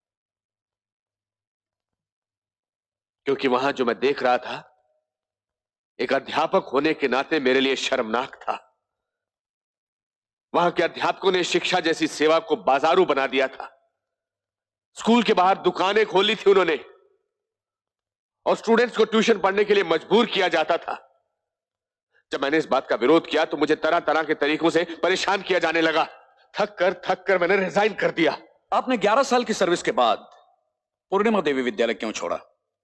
क्योंकि वहां जो मैं देख रहा था, एक अध्यापक होने के नाते मेरे लिए शर्मनाक था। वहां के अध्यापकों ने शिक्षा जैसी सेवा को बाजारू बना दिया था। स्कूल के बाहर दुकानें खोली थी उन्होंने, और स्टूडेंट्स को ट्यूशन पढ़ने के लिए मजबूर किया जाता था। जब मैंने इस बात का विरोध किया तो मुझे तरह तरह के तरीकों से परेशान किया जाने लगा। थक कर मैंने रिजाइन कर दिया। आपने 11 साल की सर्विस के बाद पूर्णिमा देवी विद्यालय क्यों छोड़ा?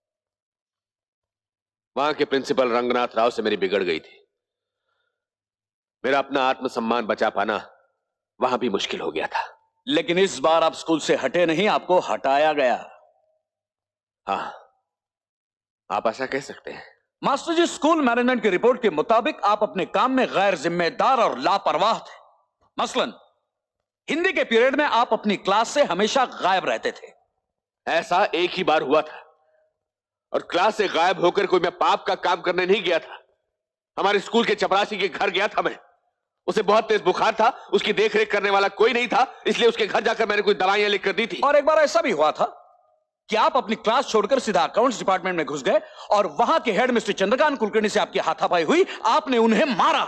वहां के प्रिंसिपल रंगनाथ राव से मेरी बिगड़ गई थी। मेरा अपना आत्मसम्मान बचा पाना वहां भी मुश्किल हो गया था। लेकिन इस बार आप स्कूल से हटे नहीं, आपको हटाया गया। हाँ, आप ऐसा कह सकते हैं। मास्टर जी, स्कूल मैनेजमेंट की रिपोर्ट के मुताबिक आप अपने काम में गैर जिम्मेदार और लापरवाह थे। मसलन हिंदी के पीरियड में आप अपनी क्लास से हमेशा गायब रहते थे। ऐसा एक ही बार हुआ था, और क्लास से गायब होकर कोई मैं पाप का काम करने नहीं गया था। हमारे स्कूल के चपरासी के घर गया था मैं। उसे बहुत तेज बुखार था, उसकी देखरेख करने वाला कोई नहीं था, इसलिए उसके घर जाकर मैंने कुछ दवाइयां लिख कर दी थी। और एक बार ऐसा भी हुआ था कि आप अपनी क्लास छोड़कर सीधा अकाउंट्स डिपार्टमेंट में घुस गए और वहां के हेड मिस्टर चंद्रकांत कुलकर्णी से आपकी हाथापाई हुई, आपने उन्हें मारा।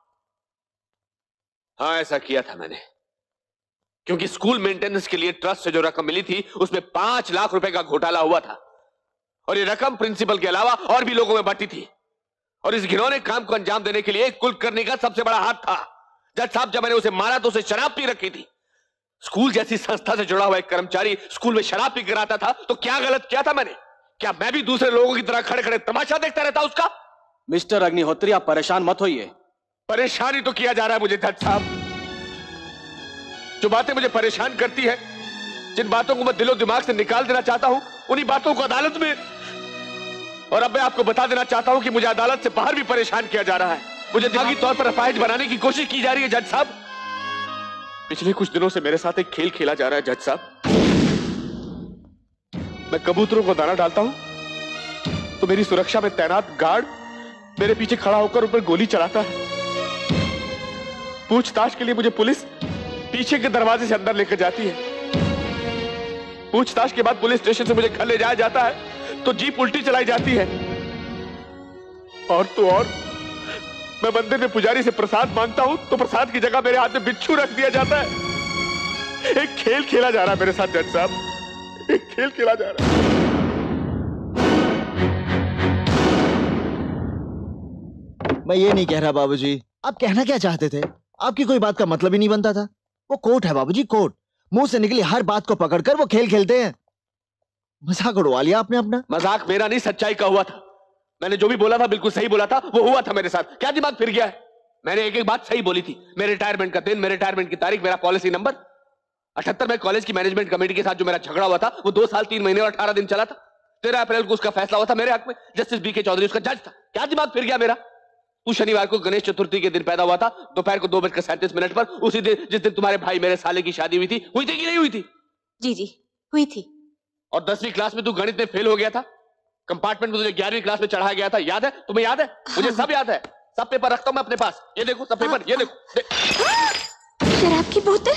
हाँ, ऐसा किया था मैंने, क्योंकि स्कूल मेंटेनेंस के लिए ट्रस्ट से जो रकम मिली थी उसमें 5 लाख रुपए का घोटाला हुआ था, और ये रकम प्रिंसिपल के अलावा और भी लोगों में बंटी थी। और इस घिनौने काम को अंजाम देने के लिए कुलकर्णी का सबसे बड़ा हाथ था। जज साहब, जब मैंने उसे मारा तो उसे शराब पी रखी थी। स्कूल जैसी संस्था से जुड़ा हुआ एक कर्मचारी स्कूल में शराब पी कर आता था तो क्या गलत किया था मैंने? क्या मैं भी दूसरे लोगों की तरह खड़े खड़े तमाशा देखता रहता उसका? मिस्टर अग्निहोत्री, आप परेशान मत होइए। परेशान ही तो किया जा रहा है मुझे जज साहब। जो बातें मुझे परेशान करती है, जिन बातों को मैं दिलो दिमाग से निकाल देना चाहता हूं, उन्हीं बातों को अदालत में, और अब मैं आपको बता देना चाहता हूं कि मुझे अदालत से बाहर भी परेशान किया जा रहा है। मुझे दिमागी तौर पर अपाहिज बनाने की कोशिश की जा रही है जज साहब। पिछले कुछ दिनों से मेरे साथ एक खेल खेला जा रहा है जज साहब। मैं कबूतरों को दाना डालता हूं तो मेरी सुरक्षा में तैनात गार्ड मेरे पीछे खड़ा होकर उन पर गोली चलाता है। पूछताछ के लिए मुझे पुलिस पीछे के दरवाजे से अंदर लेकर जाती है। पूछताछ के बाद पुलिस स्टेशन से मुझे घर ले जाया जाता है तो जीप उल्टी चलाई जाती है। और तो और, मैं मंदिर में पुजारी से प्रसाद मांगता हूं तो प्रसाद की जगह मेरे हाथ में बिच्छू रख दिया जाता है। एक खेल खेला जा रहा है मेरे साथ जज साहब, एक खेल खेला जा रहा है। मैं ये नहीं कह रहा बाबूजी, आप कहना क्या चाहते थे? आपकी कोई बात का मतलब ही नहीं बनता था। वो कोर्ट है बाबूजी, कोर्ट। मुंह से निकली हर बात को पकड़कर वो खेल खेलते हैं। मजाक उड़वा लिया आपने अपना। मजाक मेरा नहीं, सच्चाई का हुआ था। मैंने जो भी बोला था बिल्कुल सही बोला था, वो हुआ था मेरे साथ। क्या दिमाग फिर गया है? मैंने एक एक बात सही बोली थी। मेरे रिटायरमेंट का दिन, मेरे रिटायरमेंट की तारीख, मेरा पॉलिसी नंबर 78 में कॉलेज की मैनेजमेंट कमेटी के साथ जो मेरा झगड़ा हुआ था वो 2 साल 3 महीने और 18 दिन चला था। 13 अप्रैल को उसका फैसला हुआ था मेरे हक में। जस्टिस बीके चौधरी उसका जज था। क्या दिमाग फिर गया मेरा? तू शनिवार को गणेश चतुर्थी के दिन पैदा हुआ था, दोपहर को 2:37 पर, उसी दिन जिस दिन तुम्हारे भाई मेरे साले की शादी हुई थी कि नहीं हुई थी? जी जी हुई थी। और 10वीं क्लास में तू गणित में फेल हो गया था। कंपार्टमेंट में तुझे 11वीं क्लास में चढ़ाया गया था, याद है? तुम्हें याद है? मुझे सब याद है। सब पेपर रखता हूं मैं अपने पास। ये देखो सब पेपर, ये देखो। शराब की बोतल।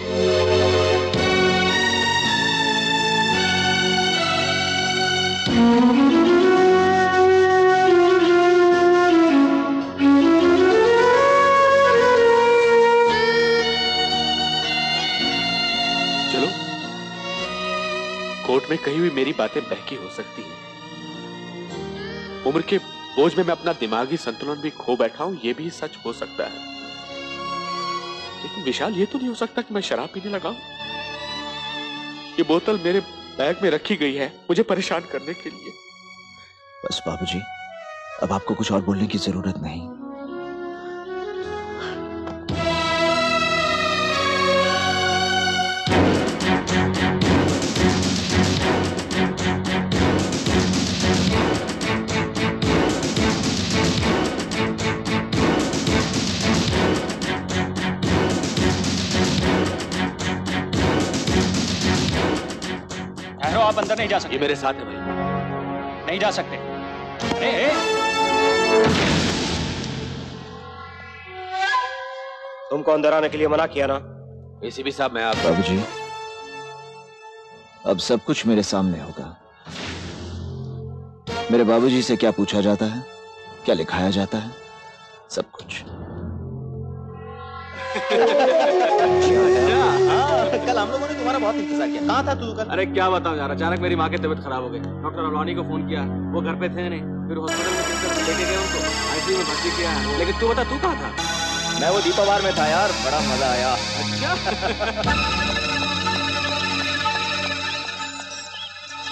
चलो, कोर्ट में कही हुई मेरी बातें बहकी हो सकती हैं। उम्र के बोझ में मैं अपना दिमागी संतुलन भी खो बैठा हूं, यह भी सच हो सकता है। लेकिन विशाल, ये तो नहीं हो सकता कि मैं शराब पीने लगा हूं। ये बोतल मेरे बैग में रखी गई है मुझे परेशान करने के लिए। बस बाबूजी, अब आपको कुछ और बोलने की जरूरत नहीं। आप अंदर नहीं जा सकते। ये मेरे साथ है भाई। नहीं जा सकते। अरे तुमको अंदर आने के लिए मना किया ना? एसीपी साहब, मैं आप बाबूजी, अब सब कुछ मेरे सामने होगा। मेरे बाबूजी से क्या पूछा जाता है, क्या लिखाया जाता है, सब कुछ। कल हम लोगों ने तुम्हारा बहुत इंतजार किया। कहाँ था तू कल? अरे क्या बताऊं यार, अचानक मेरी माँ की तबीयत खराब हो गई। डॉक्टर अवलानी को फोन किया, वो घर पे थे नहीं। फिर हॉस्पिटल में लेके गए उनको, आईसीयू में भर्ती किया। लेकिन तू बता, तू कहाँ था? मैं वो दीपावार में था यार, बड़ा मजा आया। अच्छा।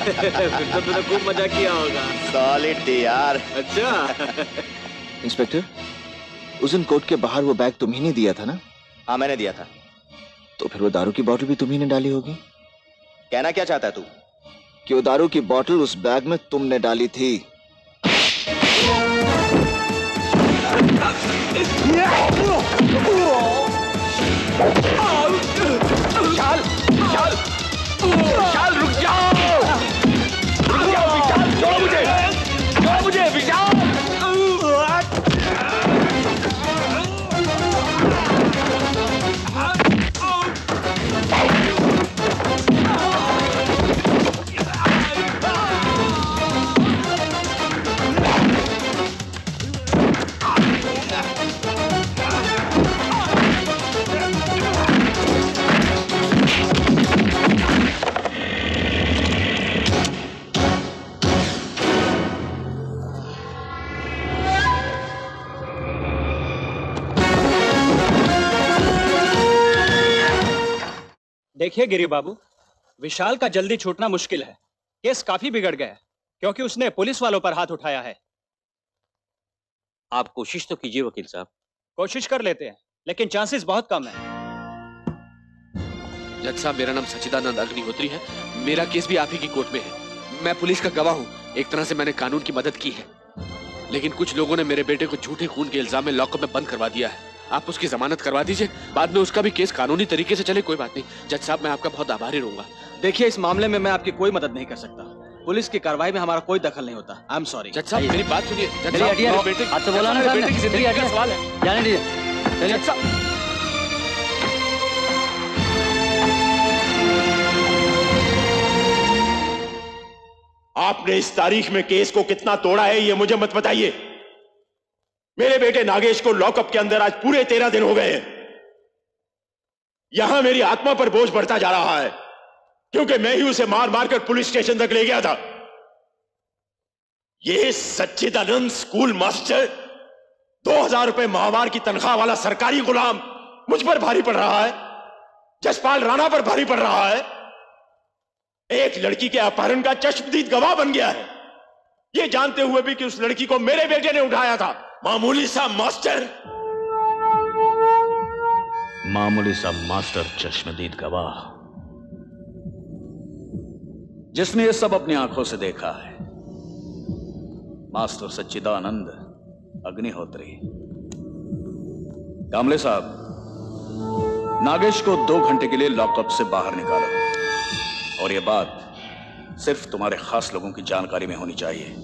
फिर तो तूने खूब मजा किया होगा। सॉलिड थी यार। अच्छा। इंस्पेक्टर, उस दिन कोर्ट के बाहर वो बैग तुम ही ने दिया था ना? हाँ मैंने दिया था। तो फिर वो दारू की बोतल भी तुम ही ने डाली होगी। कहना क्या चाहता है तू? कि वो दारू की बोतल उस बैग में तुमने डाली थी। विशाल, विशाल, विशाल रुक जाओ, विशाल छोड़ो मुझे विशाल। देखिए गिरी बाबू, विशाल का जल्दी छूटना मुश्किल है। केस काफी बिगड़ गया है क्योंकि उसने पुलिस वालों पर हाथ उठाया है। आप कोशिश तो कीजिए वकील साहब। कोशिश कर लेते हैं लेकिन चांसेस बहुत कम है। जज साहब, मेरा नाम सच्चिदानंद अग्निहोत्री है। मेरा केस भी आप ही की कोर्ट में है। मैं पुलिस का गवाह हूँ। एक तरह से मैंने कानून की मदद की है, लेकिन कुछ लोगों ने मेरे बेटे को झूठे खून के इल्जाम में लॉकअप में बंद करवा दिया है। आप उसकी जमानत करवा दीजिए, बाद में उसका भी केस कानूनी तरीके से चले। कोई बात नहीं जज साहब, मैं आपका बहुत आभारी रहूंगा। देखिए, इस मामले में मैं आपकी कोई मदद नहीं कर सकता। पुलिस की कार्रवाई में हमारा कोई दखल नहीं होता। I am sorry. जज साहब मेरी बात सुनिए। जज मेरी साहब, हड्डियां मेरे बेटे आज तो बोला ना बेटे की जिंदगी का सवाल है। जाने दीजिए। जज साहब, आपने इस तारीख में केस को कितना तोड़ा है ये मुझे मत बताइए। मेरे बेटे नागेश को लॉकअप के अंदर आज पूरे 13 दिन हो गए हैं। यहां मेरी आत्मा पर बोझ बढ़ता जा रहा है क्योंकि मैं ही उसे मार मार कर पुलिस स्टेशन तक ले गया था। ये सच्चिदानंद स्कूल मास्टर 2000 रुपए माहवार की तनख्वाह वाला सरकारी गुलाम मुझ पर भारी पड़ रहा है, जसपाल राणा पर भारी पड़ रहा है। एक लड़की के अपहरण का चश्मदीद गवाह बन गया है, ये जानते हुए भी कि उस लड़की को मेरे बेटे ने उठाया था। मामूली सा मास्टर, मामूली सा मास्टर चश्मदीद गवाह, जिसने ये सब अपनी आंखों से देखा है। मास्टर सच्चिदानंद अग्निहोत्री। कामले साहब, नागेश को 2 घंटे के लिए लॉकअप से बाहर निकालो और यह बात सिर्फ तुम्हारे खास लोगों की जानकारी में होनी चाहिए।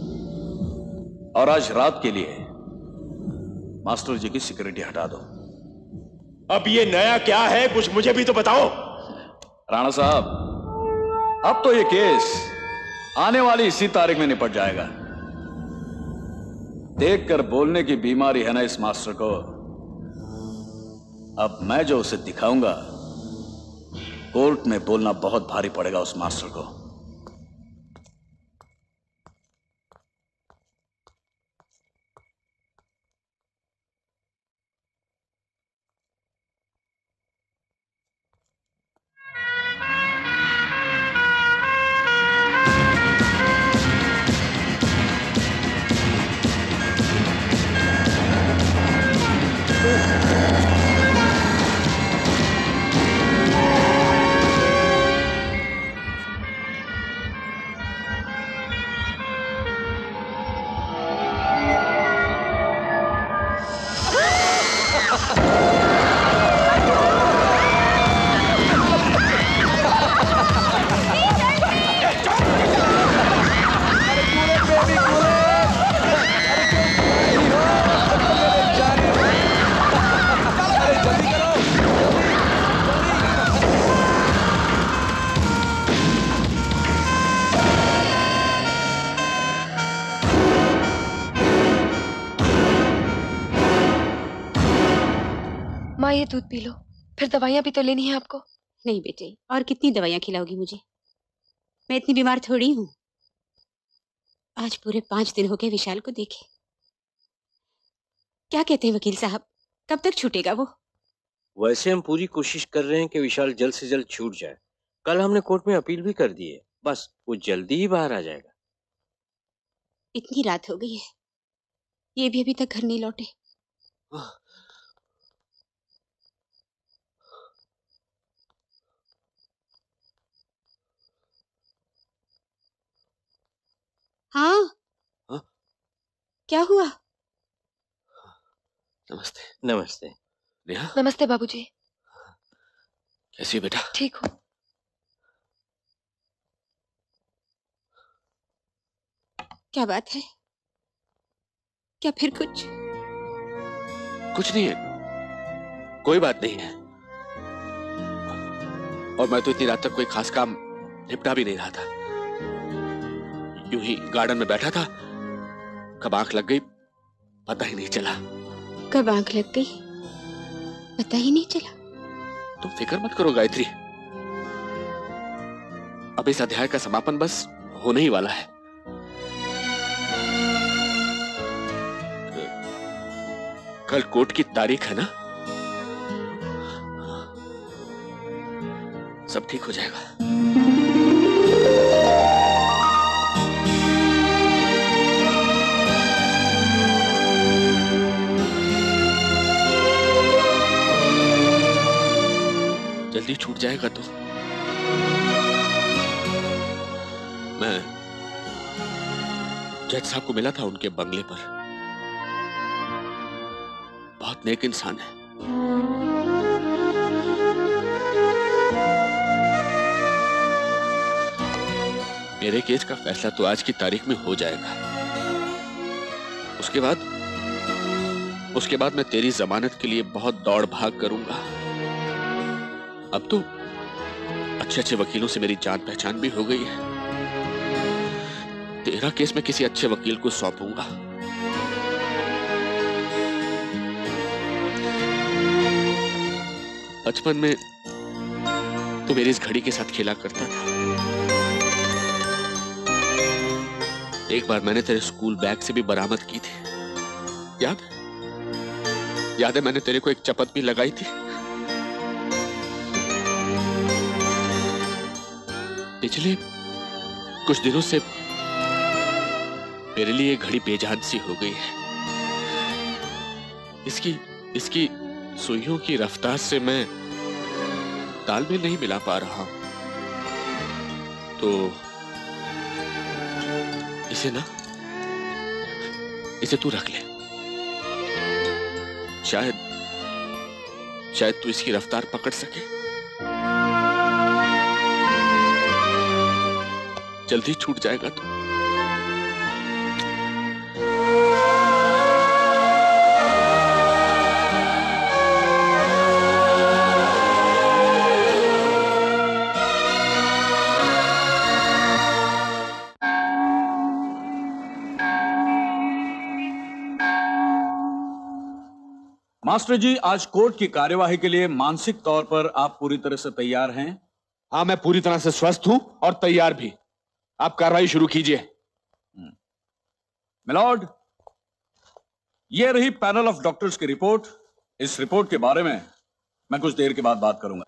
और आज रात के लिए मास्टर जी की सिक्योरिटी हटा दो। अब ये नया क्या है, कुछ मुझे भी तो बताओ। राणा साहब, अब तो ये केस आने वाली इसी तारीख में निपट जाएगा। देखकर बोलने की बीमारी है ना इस मास्टर को। अब मैं जो उसे दिखाऊंगा, कोर्ट में बोलना बहुत भारी पड़ेगा उस मास्टर को। माँ, ये दूध पी लो, फिर दवाइयाँ भी तो लेनी है आपको। नहीं बेटे, और कितनी दवाइयाँ खिलाओगी मुझे? मैं इतनी बीमार थोड़ी हूँ। आज पूरे 5 दिन हो गए विशाल को देखे। क्या कहते हैं वकील साहब, कब तक छूटेगा वो? वैसे हम पूरी कोशिश कर रहे हैं कि विशाल जल्द से जल्द छूट जाए। कल हमने कोर्ट में अपील भी कर दी है। बस वो जल्दी ही बाहर आ जाएगा। इतनी रात हो गई है, ये भी अभी तक घर नहीं लौटे। हाँ, हाँ? क्या हुआ? नमस्ते। नमस्ते। नेहा, नमस्ते बाबूजी। कैसी है बेटा? ठीक हूँ। क्या बात है? क्या फिर कुछ? कुछ नहीं है, कोई बात नहीं है। और मैं तो इतनी रात तक कोई खास काम निपटा भी नहीं रहा था, यूं ही गार्डन में बैठा था, कब आंख लग गई पता ही नहीं चला। कब आंख लग गई पता ही नहीं चला। तुम फिक्र मत करो गायत्री, अब इस अध्याय का समापन बस होने ही वाला है। कल कोर्ट की तारीख है ना, सब ठीक हो जाएगा। जल्दी छूट जाएगा तो। मैं जज साहब को मिला था उनके बंगले पर, बहुत नेक इंसान है। मेरे केस का फैसला तो आज की तारीख में हो जाएगा। उसके बाद मैं तेरी जमानत के लिए बहुत दौड़ भाग करूंगा। अब तो अच्छे अच्छे वकीलों से मेरी जान पहचान भी हो गई है। तेरा केस मैं किसी अच्छे वकील को सौंपूंगा। बचपन में तू मेरी इस घड़ी के साथ खेला करता था। एक बार मैंने तेरे स्कूल बैग से भी बरामद की थी, याद है मैंने तेरे को एक चपत भी लगाई थी। पिछले कुछ दिनों से मेरे लिए घड़ी बेजान सी हो गई है। इसकी सुइयों की रफ्तार से मैं तालमेल नहीं मिला पा रहा हूं। तो इसे तू रख ले। शायद तू इसकी रफ्तार पकड़ सके। जल्दी छूट जाएगा तू। मास्टर जी, आज कोर्ट की कार्यवाही के लिए मानसिक तौर पर आप पूरी तरह से तैयार हैं? हाँ, मैं पूरी तरह से स्वस्थ हूं और तैयार भी। आप कार्रवाई शुरू कीजिए। मिलॉर्ड, ये रही पैनल ऑफ डॉक्टर्स की रिपोर्ट। इस रिपोर्ट के बारे में मैं कुछ देर के बाद बात करूंगा।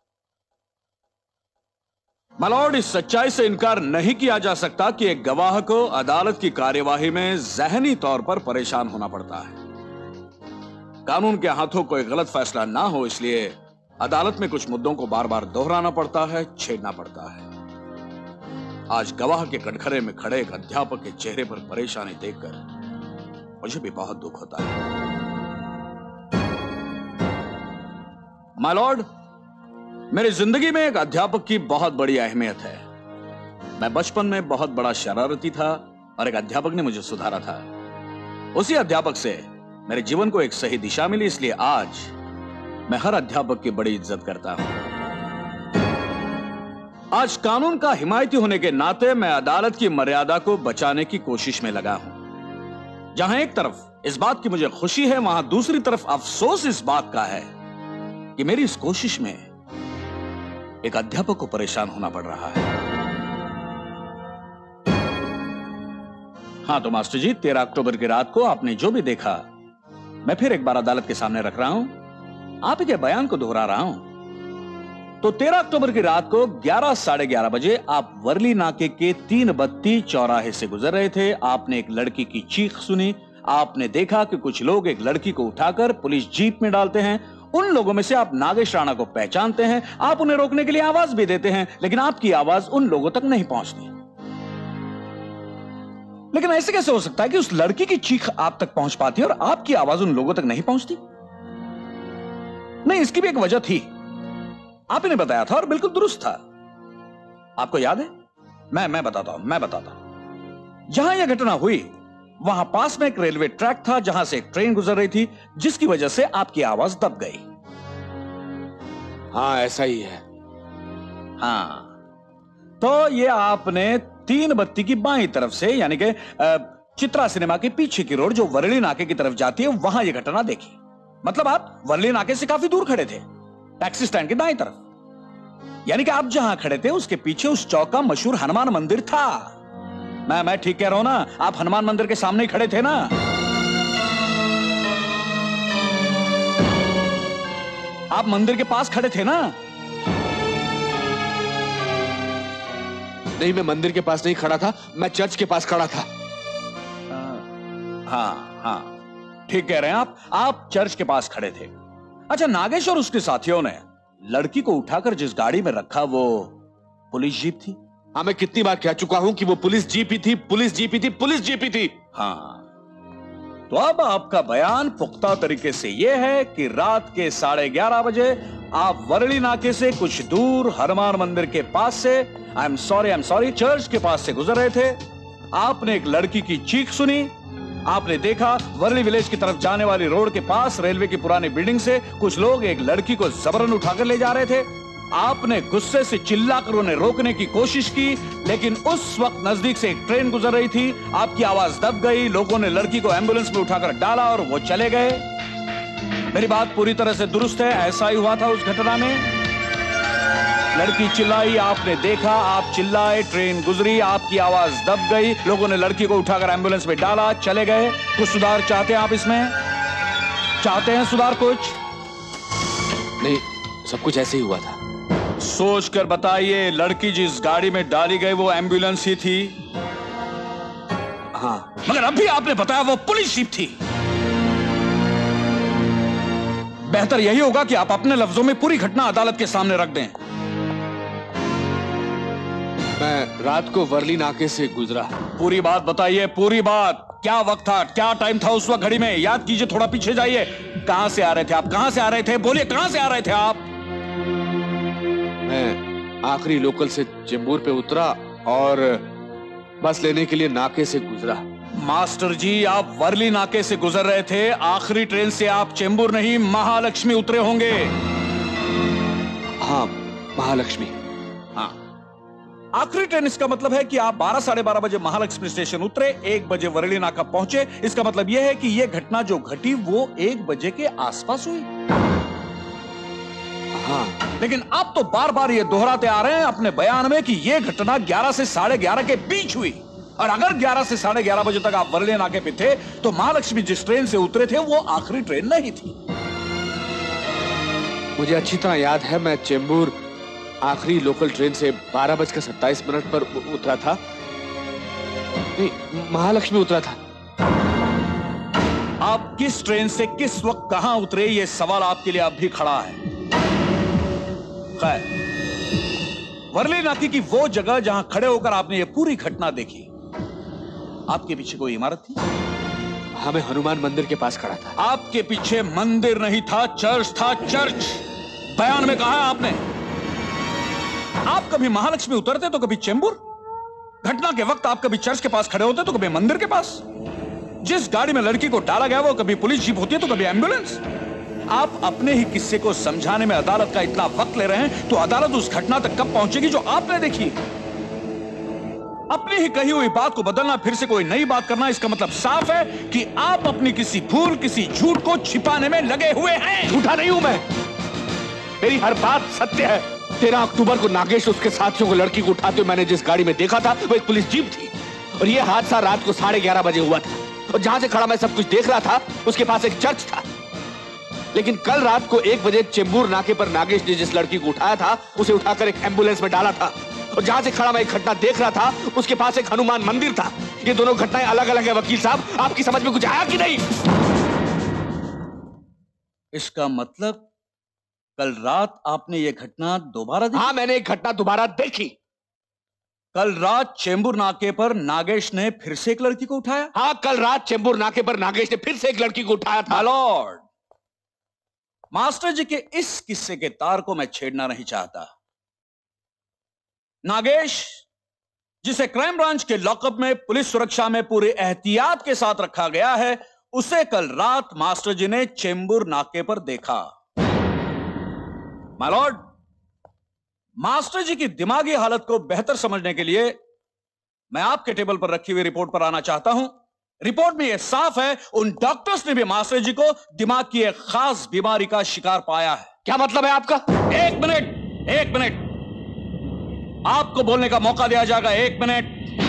मिलॉर्ड, इस सच्चाई से इनकार नहीं किया जा सकता कि एक गवाह को अदालत की कार्यवाही में ज़हनी तौर पर परेशान होना पड़ता है। कानून के हाथों कोई गलत फैसला ना हो, इसलिए अदालत में कुछ मुद्दों को बार बार दोहराना पड़ता है, छेड़ना पड़ता है। आज गवाह के कटघरे में खड़े एक अध्यापक के चेहरे पर परेशानी देखकर मुझे भी बहुत दुख होता है। माय लॉर्ड, मेरी जिंदगी में एक अध्यापक की बहुत बड़ी अहमियत है। मैं बचपन में बहुत बड़ा शरारती था और एक अध्यापक ने मुझे सुधारा था। उसी अध्यापक से मेरे जीवन को एक सही दिशा मिली, इसलिए आज मैं हर अध्यापक की बड़ी इज्जत करता हूं। आज कानून का हिमायती होने के नाते मैं अदालत की मर्यादा को बचाने की कोशिश में लगा हूं। जहां एक तरफ इस बात की मुझे खुशी है, वहां दूसरी तरफ अफसोस इस बात का है कि मेरी इस कोशिश में एक अध्यापक को परेशान होना पड़ रहा है। हाँ तो मास्टर जी, 13 अक्टूबर की रात को आपने जो भी देखा मैं फिर एक बार अदालत के सामने रख रहा हूं। आप ही के बयान को दोहरा रहा हूं। तो 13 अक्टूबर की रात को 11 साढ़े 11 बजे आप वर्ली नाके के 332 चौराहे से गुजर रहे थे। आपने एक लड़की की चीख सुनी। आपने देखा कि कुछ लोग एक लड़की को उठाकर पुलिस जीप में डालते हैं। उन लोगों में से आप नागेश राणा को पहचानते हैं। आप उन्हें रोकने के लिए आवाज भी देते हैं, लेकिन आपकी आवाज उन लोगों तक नहीं पहुंचती। लेकिन ऐसे कैसे हो सकता है कि उस लड़की की चीख आप तक पहुंच पाती है और आपकी आवाज उन लोगों तक नहीं पहुंचती? नहीं, इसकी भी एक वजह थी। आप इन्हें बताया था और बिल्कुल दुरुस्त था। आपको याद है? मैं बताता हूं। जहां यह घटना हुई वहां पास में एक रेलवे ट्रैक था जहां से एक ट्रेन गुजर रही थी, जिसकी वजह से आपकी आवाज दब गई। हाँ, ऐसा ही है। हाँ, तो ये आपने 3 बत्ती की बाईं तरफ से, यानी कि चित्रा सिनेमा के पीछे की रोड जो वर्ली नाके की तरफ जाती है, वहां यह घटना देखी। मतलब आप वर्ली नाके से काफी दूर खड़े थे, टैक्सी स्टैंड की दाईं तरफ। यानी कि आप जहां खड़े थे उसके पीछे उस चौक का मशहूर हनुमान मंदिर था। मैं ठीक कह रहा हूं ना? आप हनुमान मंदिर के सामने ही खड़े थे ना? आप मंदिर के पास खड़े थे ना? नहीं, मैं मंदिर के पास नहीं खड़ा था, मैं चर्च के पास खड़ा था। हाँ, ठीक कह रहे हैं आप चर्च के पास खड़े थे। अच्छा, नागेश और उसके साथियों ने लड़की को उठाकर जिस गाड़ी में रखा वो पुलिस जीप थी। हाँ, मैं कितनी बार कह चुका हूं कि वो पुलिस जीप ही थी, पुलिस जीप ही थी, पुलिस जीप ही थी। हाँ, तो अब आपका बयान पुख्ता तरीके से यह है कि रात के 11:30 बजे आप वर्ली नाके से कुछ दूर हनुमान मंदिर के पास से, आई एम सॉरी, चर्च के पास से गुजर रहे थे। आपने एक लड़की की चीख सुनी। आपने देखा वर्ली विलेज की तरफ जाने वाली रोड के पास रेलवे की पुरानी बिल्डिंग से कुछ लोग एक लड़की को जबरन उठाकर ले जा रहे थे। आपने गुस्से से चिल्लाकर उन्हें रोकने की कोशिश की, लेकिन उस वक्त नजदीक से एक ट्रेन गुजर रही थी। आपकी आवाज दब गई। लोगों ने लड़की को एम्बुलेंस में उठाकर डाला और वो चले गए। मेरी बात पूरी तरह से दुरुस्त है, ऐसा ही हुआ था उस घटना में। लड़की चिल्लाई, आपने देखा, आप चिल्लाए, ट्रेन गुजरी, आपकी आवाज दब गई। लोगों ने लड़की को उठाकर एम्बुलेंस में डाला, चले गए। कुछ सुधार चाहते हैं आप इसमें? चाहते हैं सुधार कुछ? नहीं, सब कुछ ऐसे ही हुआ था। सोच कर बताइए, लड़की जिस गाड़ी में डाली गई वो एम्बुलेंस ही थी? हाँ, मगर अभी आपने बताया वो पुलिस जीप थी। बेहतर यही होगा कि आप अपने लफ्जों में पूरी घटना अदालत के सामने रख दें। मैं रात को वर्ली नाके से गुजरा। पूरी बात बताइए, पूरी बात। क्या वक्त था, क्या टाइम था उस वक्त घड़ी में? याद कीजिए, थोड़ा पीछे जाइए। कहां से आ रहे थे आप? कहां से आ रहे थे? बोलिए, कहां से आ रहे थे आप? मैं आखिरी लोकल से चेंबूर पे उतरा और बस लेने के लिए नाके से गुजरा। मास्टर जी, आप वर्ली नाके से गुजर रहे थे। आखिरी ट्रेन से आप चेंबूर नहीं, महालक्ष्मी उतरे होंगे। हाँ, महालक्ष्मी। हाँ, आखिरी ट्रेन, इसका मतलब है कि आप 12 साढ़े 12 बजे महालक्ष्मी स्टेशन उतरे, 1 बजे वर्ली नाका पहुंचे। इसका मतलब यह है कि यह घटना जो घटी वो 1 बजे के आसपास हुई। हाँ, लेकिन आप तो बार बार ये दोहराते आ रहे हैं अपने बयान में कि यह घटना 11 से 11:30 के बीच हुई। और अगर 11 से 11:30 बजे तक आप वर्ली नाके पे थे तो महालक्ष्मी जिस ट्रेन से उतरे थे वो आखिरी ट्रेन नहीं थी। मुझे अच्छी तरह याद है, मैं चेंबूर आखिरी लोकल ट्रेन से 12:27 पर उतरा था। नहीं, महालक्ष्मी उतरा था। आप किस ट्रेन से किस वक्त कहां उतरे, यह सवाल आपके लिए अब भी खड़ा है। खैर, वर्ली नाके की वो जगह जहां खड़े होकर आपने ये पूरी घटना देखी, आपके पीछे कोई इमारत थी? हाँ, मैं हनुमान मंदिर के पास खड़ा था। आपके पीछे मंदिर नहीं था, चर्च था, चर्च। बयान में कहा है आपने। आप कभी महालक्ष्मी उतरते तो कभी चेंबूर। घटना के वक्त आप कभी चर्च के पास खड़े होते तो कभी मंदिर के पास। जिस गाड़ी में लड़की को डाला गया वो कभी पुलिस जीप होती है तो कभी एम्बुलेंस। आप अपने ही किस्से को समझाने में अदालत का इतना वक्त ले रहे हैं तो अदालत उस घटना तक कब पहुंचेगी जो आपने देखी? अपनी ही कही हुई बात को बदलना, फिर से कोई नई बात करना, इसका मतलब साफ है कि आप अपनी किसी भूल, किसी झूठ को छिपाने में लगे हुए हैं। झूठा नहीं हूं मैं, मेरी हर बात सत्य है। 13 अक्टूबर को नागेश उसके साथियों को लड़की को उठाते हुए मैंने जिस गाड़ी में देखा था वो एक पुलिस जीप थी। और यह हादसा रात को 11:30 बजे हुआ था। और जहां से खड़ा मैं सब कुछ देख रहा था उसके पास एक चर्च था। लेकिन कल रात को 1 बजे चेंबूर नाके पर नागेश ने जिस लड़की को उठाया था उसे उठाकर एक एम्बुलेंस में डाला था, और जहां से खड़ा मैं एक घटना देख रहा था उसके पास एक हनुमान मंदिर था। ये दोनों घटनाएं अलग अलग है वकील साहब, आपकी समझ में कुछ आया कि नहीं? इसका मतलब कल रात आपने ये घटना दोबारा देखी? हाँ, मैंने एक घटना दोबारा देखी। कल रात चेंबूर नाके पर नागेश ने फिर से एक लड़की को उठाया? हाँ, कल रात चेंबूर नाके पर नागेश ने फिर से एक लड़की को उठाया था। लॉर्ड, मास्टर जी के इस किस्से के तार को मैं छेड़ना नहीं चाहता। नागेश, जिसे क्राइम ब्रांच के लॉकअप में पुलिस सुरक्षा में पूरे एहतियात के साथ रखा गया है, उसे कल रात मास्टर जी ने चेंबूर नाके पर देखा। माय लॉर्ड, मास्टर जी की दिमागी हालत को बेहतर समझने के लिए मैं आपके टेबल पर रखी हुई रिपोर्ट पर आना चाहता हूं। रिपोर्ट में यह साफ है, उन डॉक्टर्स ने भी मास्टर जी को दिमाग की एक खास बीमारी का शिकार पाया है। क्या मतलब है आपका? एक मिनट, आपको बोलने का मौका दिया जाएगा। 1 मिनट।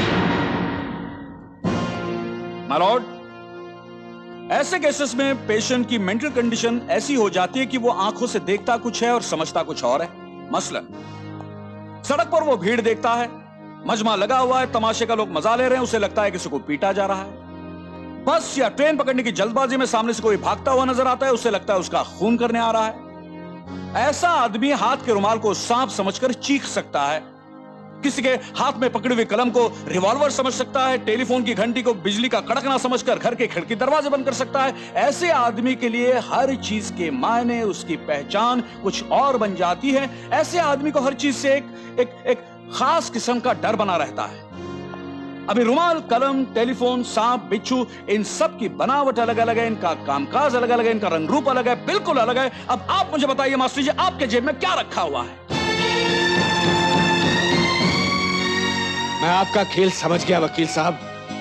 माय लॉर्ड, ऐसे केसेस में पेशेंट की मेंटल कंडीशन ऐसी हो जाती है कि वो आंखों से देखता कुछ है और समझता कुछ और है। मसलन सड़क पर वो भीड़ देखता है, मजमा लगा हुआ है, तमाशे का लोग मजा ले रहे हैं, उसे लगता है किसी को पीटा जा रहा है। बस या ट्रेन पकड़ने की जल्दबाजी में सामने से कोई भागता हुआ नजर आता है, उसे लगता है उसका खून करने आ रहा है। ऐसा आदमी हाथ के रुमाल को सांप समझकर चीख सकता है, किसी के हाथ में पकड़ी हुई कलम को रिवॉल्वर समझ सकता है, टेलीफोन की घंटी को बिजली का कड़कना समझकर घर के खिड़की दरवाजे बंद कर सकता है। ऐसे आदमी के लिए हर चीज के मायने, उसकी पहचान कुछ और बन जाती है। ऐसे आदमी को हर चीज से एक खास किस्म का डर बना रहता है। अभी रुमाल, कलम, टेलीफोन, सांप, बिच्छू, इन सब की बनावट अलग अलग है, इनका कामकाज अलग अलग है, इनका रंग रूप अलग है, बिल्कुल अलग है। अब आप मुझे बताइए मास्टर जी, आपके जेब में क्या रखा हुआ है? मैं आपका खेल समझ गया वकील साहब।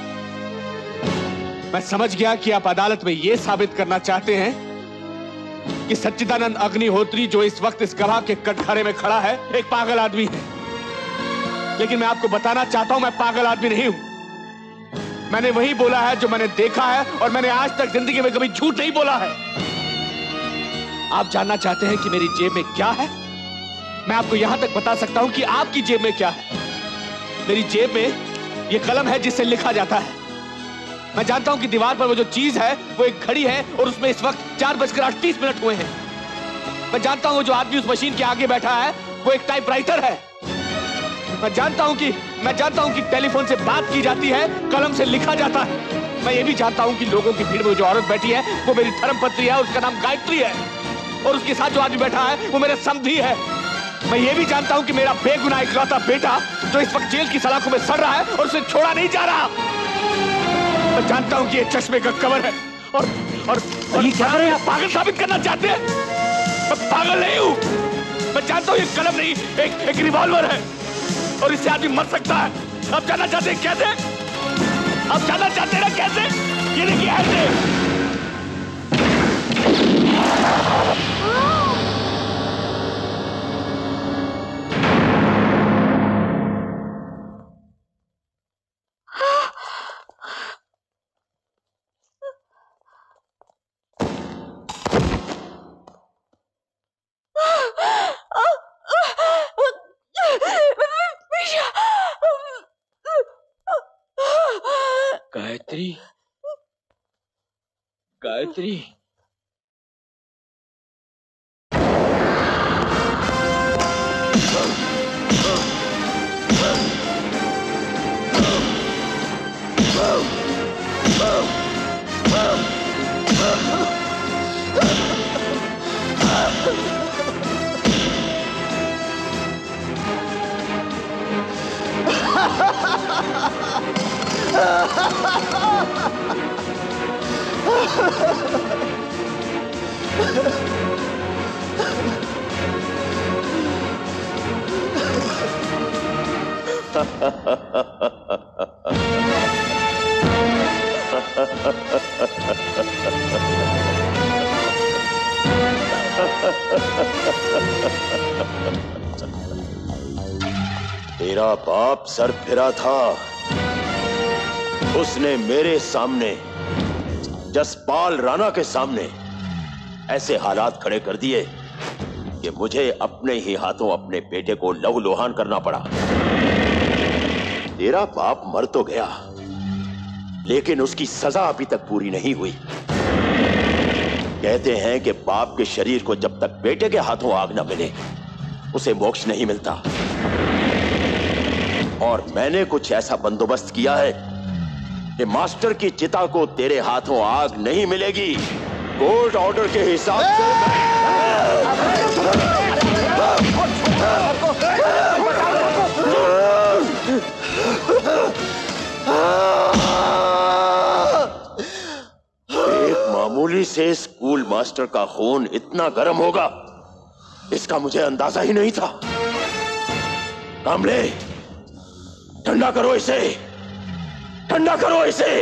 मैं समझ गया कि आप अदालत में यह साबित करना चाहते हैं कि सच्चिदानंद अग्निहोत्री, जो इस वक्त इस गवाह के कटघरे में खड़ा है, एक पागल आदमी है। लेकिन मैं आपको बताना चाहता हूं, मैं पागल आदमी नहीं हूं। मैंने वही बोला है जो मैंने देखा है, और मैंने आज तक जिंदगी में कभी झूठ नहीं बोला है। आप जानना चाहते हैं कि मेरी जेब में क्या है? मैं आपको यहां तक बता सकता हूं कि आपकी जेब में क्या है। मेरी जेब में ये कलम है जिससे लिखा जाता है। मैं जानता हूं कि दीवार पर वो जो चीज है वो एक घड़ी है, और उसमें इस वक्त 4:38 हुए हैं। मैं जानता हूं जो आदमी उस मशीन के आगे बैठा है वो एक टाइपराइटर है। मैं जानता हूं कि टेलीफोन से बात की जाती है, कलम से लिखा जाता है। मैं ये भी जानता हूं कि लोगों की भीड़ में जो औरत बैठी है वो मेरी धर्मपत्नी है, उसका नाम गायत्री है, और उसके साथ जो आदमी बैठा है वो मेरा समधी है। मैं ये भी जानता हूं कि मेरा बेगुनाह इकलौता बेटा जो इस वक्त जेल की सलाखों में सड़ रहा है और उसे छोड़ा नहीं जा रहा। मैं जानता हूं कि ये चश्मे का कवर है, और ये क्या कर रहे हैं? पागल साबित करना चाहते हैं? मैं पागल नहीं हूं। मैं जानता हूं ये कलम नहीं, एक रिवॉल्वर है, और इससे आदमी मर सकता है। आप जानना चाहते हैं कैसे? आप जानना चाहते हैं ना कैसे? ये देखिए ऐसे। गायत्री, गायत्री, तेरा बाप सर फिरा था, उसने मेरे सामने, जसपाल राणा के सामने ऐसे हालात खड़े कर दिए कि मुझे अपने ही हाथों अपने बेटे को लहूलुहान करना पड़ा। तेरा बाप मर तो गया, लेकिन उसकी सजा अभी तक पूरी नहीं हुई। कहते हैं कि बाप के शरीर को जब तक बेटे के हाथों आग न मिले उसे मोक्ष नहीं मिलता। और मैंने कुछ ऐसा बंदोबस्त किया है कि मास्टर की चिता को तेरे हाथों आग नहीं मिलेगी। कोर्ट ऑर्डर के हिसाब से एक मामूली से स्कूल मास्टर का खून इतना गर्म होगा, इसका मुझे अंदाजा ही नहीं था। कामले, ठंडा करो इसे, ठंडा करो इसे।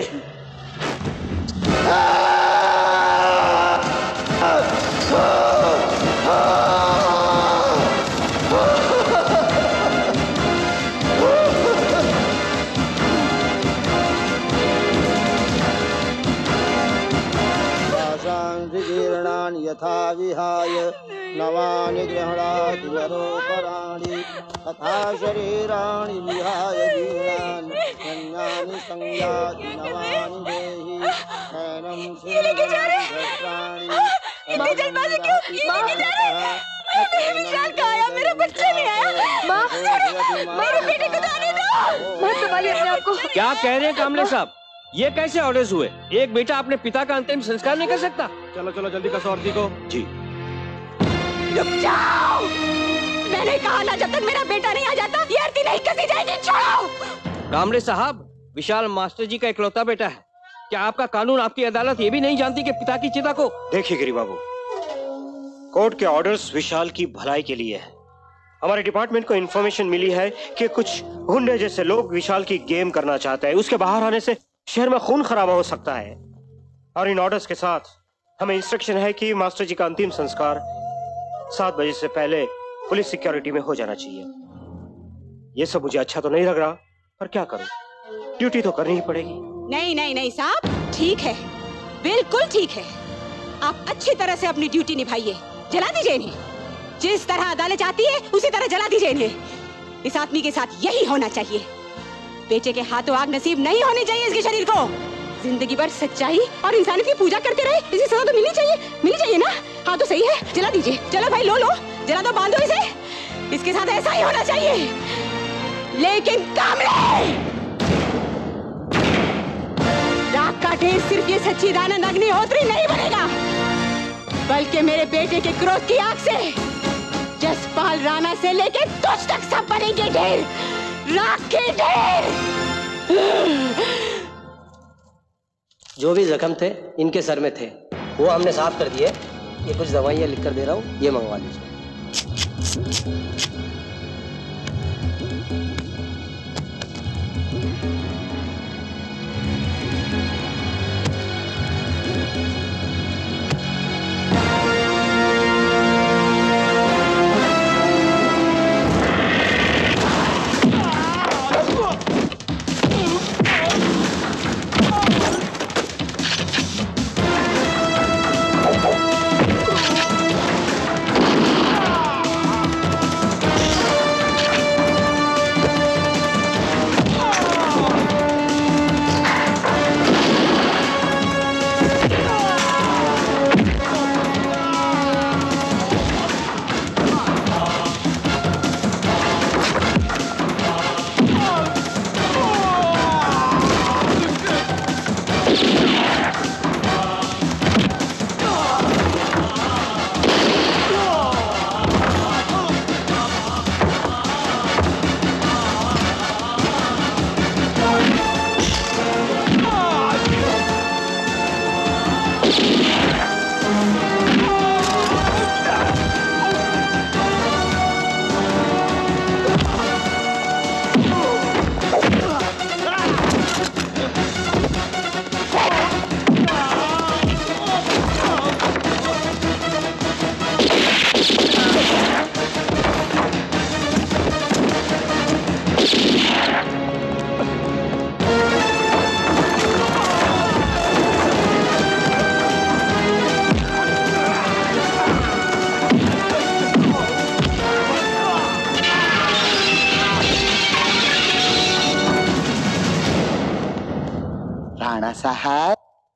यथा विहाय नवानि गृह्णाति वरोपराणि तथा शरीराणि विहाय जीर्णानि अन्यानि संयाति नवानि देहि नैनं सिंहानि इतनी जल्दबाजी क्यों की? मेरा विशाल कहाँ आया? मेरा बच्चा नहीं आया। माँ, मेरे बेटे को जाने दो। मत संभालिए अपने आप को। क्या कह रहे हैं कामले साहब? ये कैसे ऑर्डर्स हुए? एक बेटा अपने पिता का अंतिम संस्कार नहीं कर सकता? चलो चलो जल्दी कसो अर्जी को। जी। रुक जाओ, मैंने कहा ना, जब तक मेरा बेटा नहीं आ जाता ये आरती नहीं कसी जाएगी। छोड़ो। कामले साहब, विशाल मास्टर जी का इकलौता बेटा है। क्या आपका कानून, आपकी अदालत ये भी नहीं जानती कि पिता की चिता को? देखिए गिरी बाबू, कोर्ट के ऑर्डर्स विशाल की भलाई के लिए है। हमारे डिपार्टमेंट को इन्फॉर्मेशन मिली है कि कुछ गुंडे जैसे लोग विशाल की गेम करना चाहते हैं। उसके बाहर आने से शहर में खून खराबा हो सकता है। और इन ऑर्डर्स के साथ हमें इंस्ट्रक्शन है कि मास्टर जी का अंतिम संस्कार 7 बजे से पहले पुलिस सिक्योरिटी में हो जाना चाहिए। ये सब मुझे अच्छा तो नहीं लग रहा, पर क्या करूं, ड्यूटी तो करनी ही पड़ेगी। नहीं नहीं नहीं साहब, ठीक है, बिल्कुल ठीक है। आप अच्छी तरह से अपनी ड्यूटी निभाइए। जला दीजिए इन्हें, जिस तरह अदालत चाहती है उसी तरह जला दीजिए इन्हें। इस आदमी के साथ यही होना चाहिए। बेटे के हाथों आग नसीब नहीं होनी चाहिए इसके शरीर को। जिंदगी भर सच्चाई और इंसानियत की पूजा करते रहे, इसे सजा तो मिलनी चाहिए ना। हाँ तो सही है, जला दीजिए। चलो भाई, लो जला दो, बांधो इसे। इसके साथ ऐसा ही होना चाहिए। लेकिन कामले, राख का ढेर सिर्फ ये सच्चिदानंद अग्निहोत्री नहीं बनेगा, बल्कि मेरे बेटे के क्रोध की आग से जसपाल राणा से लेके तुझ तक सब बनेंगे ढेर, राख के ढेर। जो भी जख्म थे इनके सर में थे, वो हमने साफ कर दिए। ये कुछ दवाइयाँ लिख कर दे रहा हूँ, ये मंगवा लीजिए। साहब।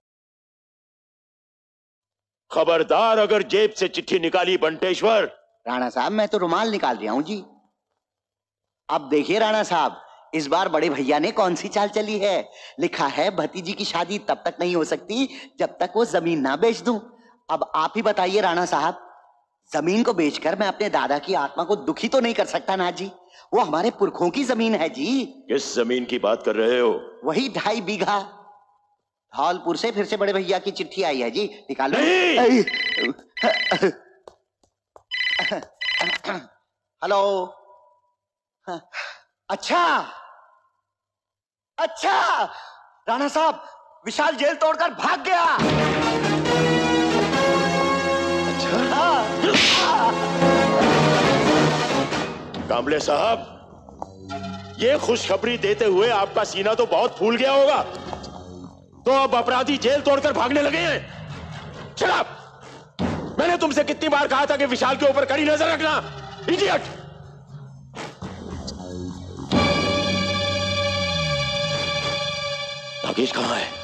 खबरदार अगर जेब से चिट्ठी निकाली बंटेश्वर। राणा साहब मैं तो रुमाल निकाल रहा हूं जी। अब देखिए राणा साहब, इस बार बड़े भैया ने कौन सी चाल चली है। लिखा है भतीजी की शादी तब तक नहीं हो सकती जब तक वो जमीन ना बेच दूं। अब आप ही बताइए राणा साहब, जमीन को बेचकर मैं अपने दादा की आत्मा को दुखी तो नहीं कर सकता ना जी। वो हमारे पुरखों की जमीन है जी। किस जमीन की बात कर रहे हो? वही 2.5 बीघा। धौलपुर से फिर से बड़े भैया की चिट्ठी आई है जी, निकालो। हेलो। अच्छा अच्छा, राणा साहब विशाल जेल तोड़कर भाग गया। अच्छा? कांबले साहब, ये खुशखबरी देते हुए आपका सीना तो बहुत फूल गया होगा, तो अब अपराधी जेल तोड़कर भागने लगे हैं। Shut up! मैंने तुमसे कितनी बार कहा था कि विशाल के ऊपर कड़ी नजर रखना, इडियट! नागेश कहां है?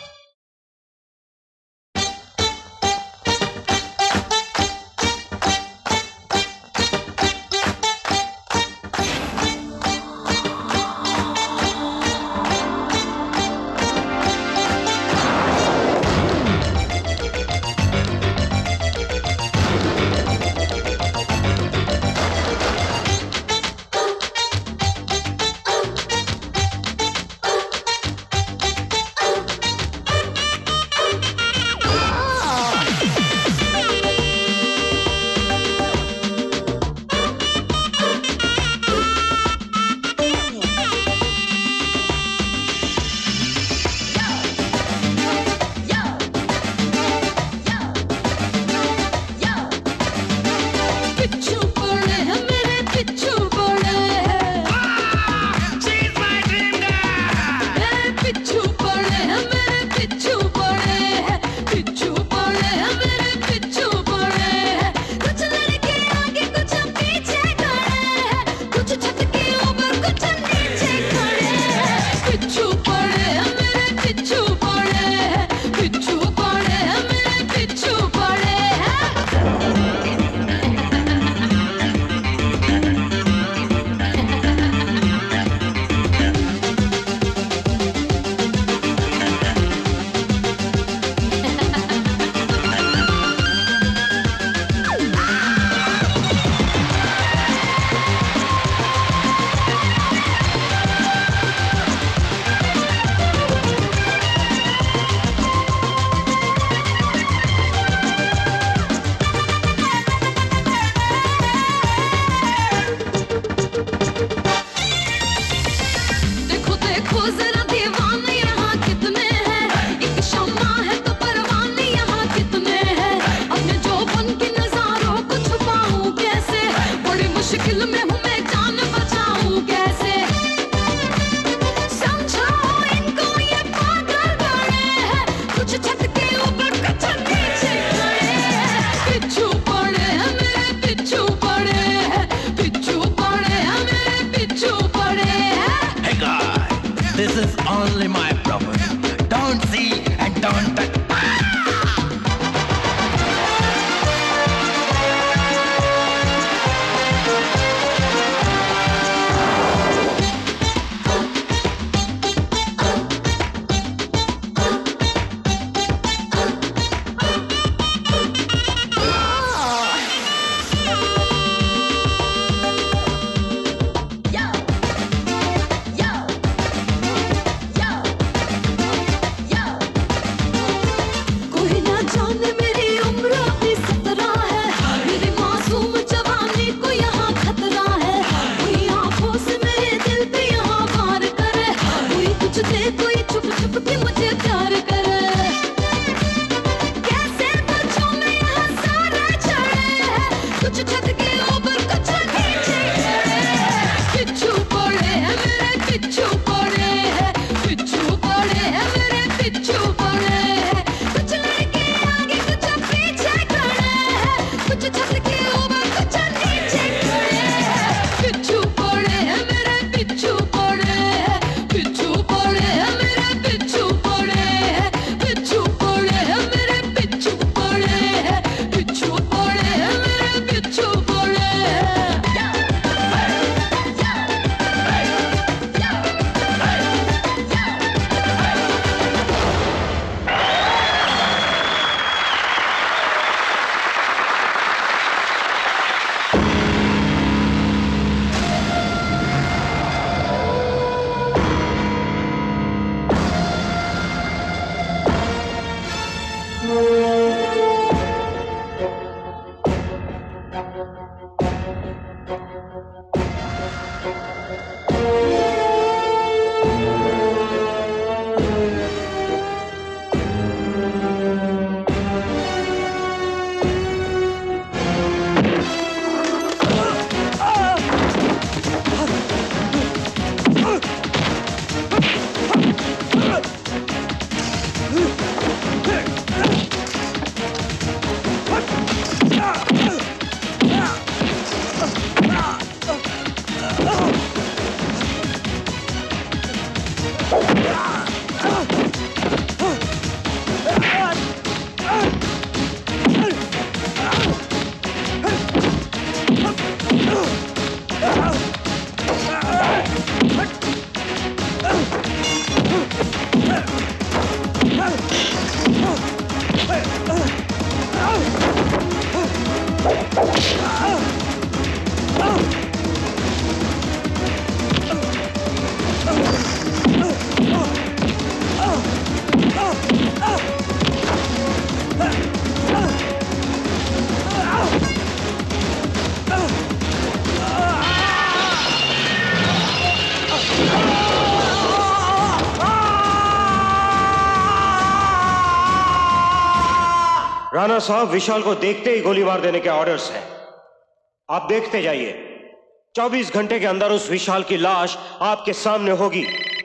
राणा साहब, विशाल को देखते ही गोली मार देने के ऑर्डर्स हैं। आप देखते जाइए, 24 घंटे के अंदर उस विशाल की लाश आपके सामने होगी।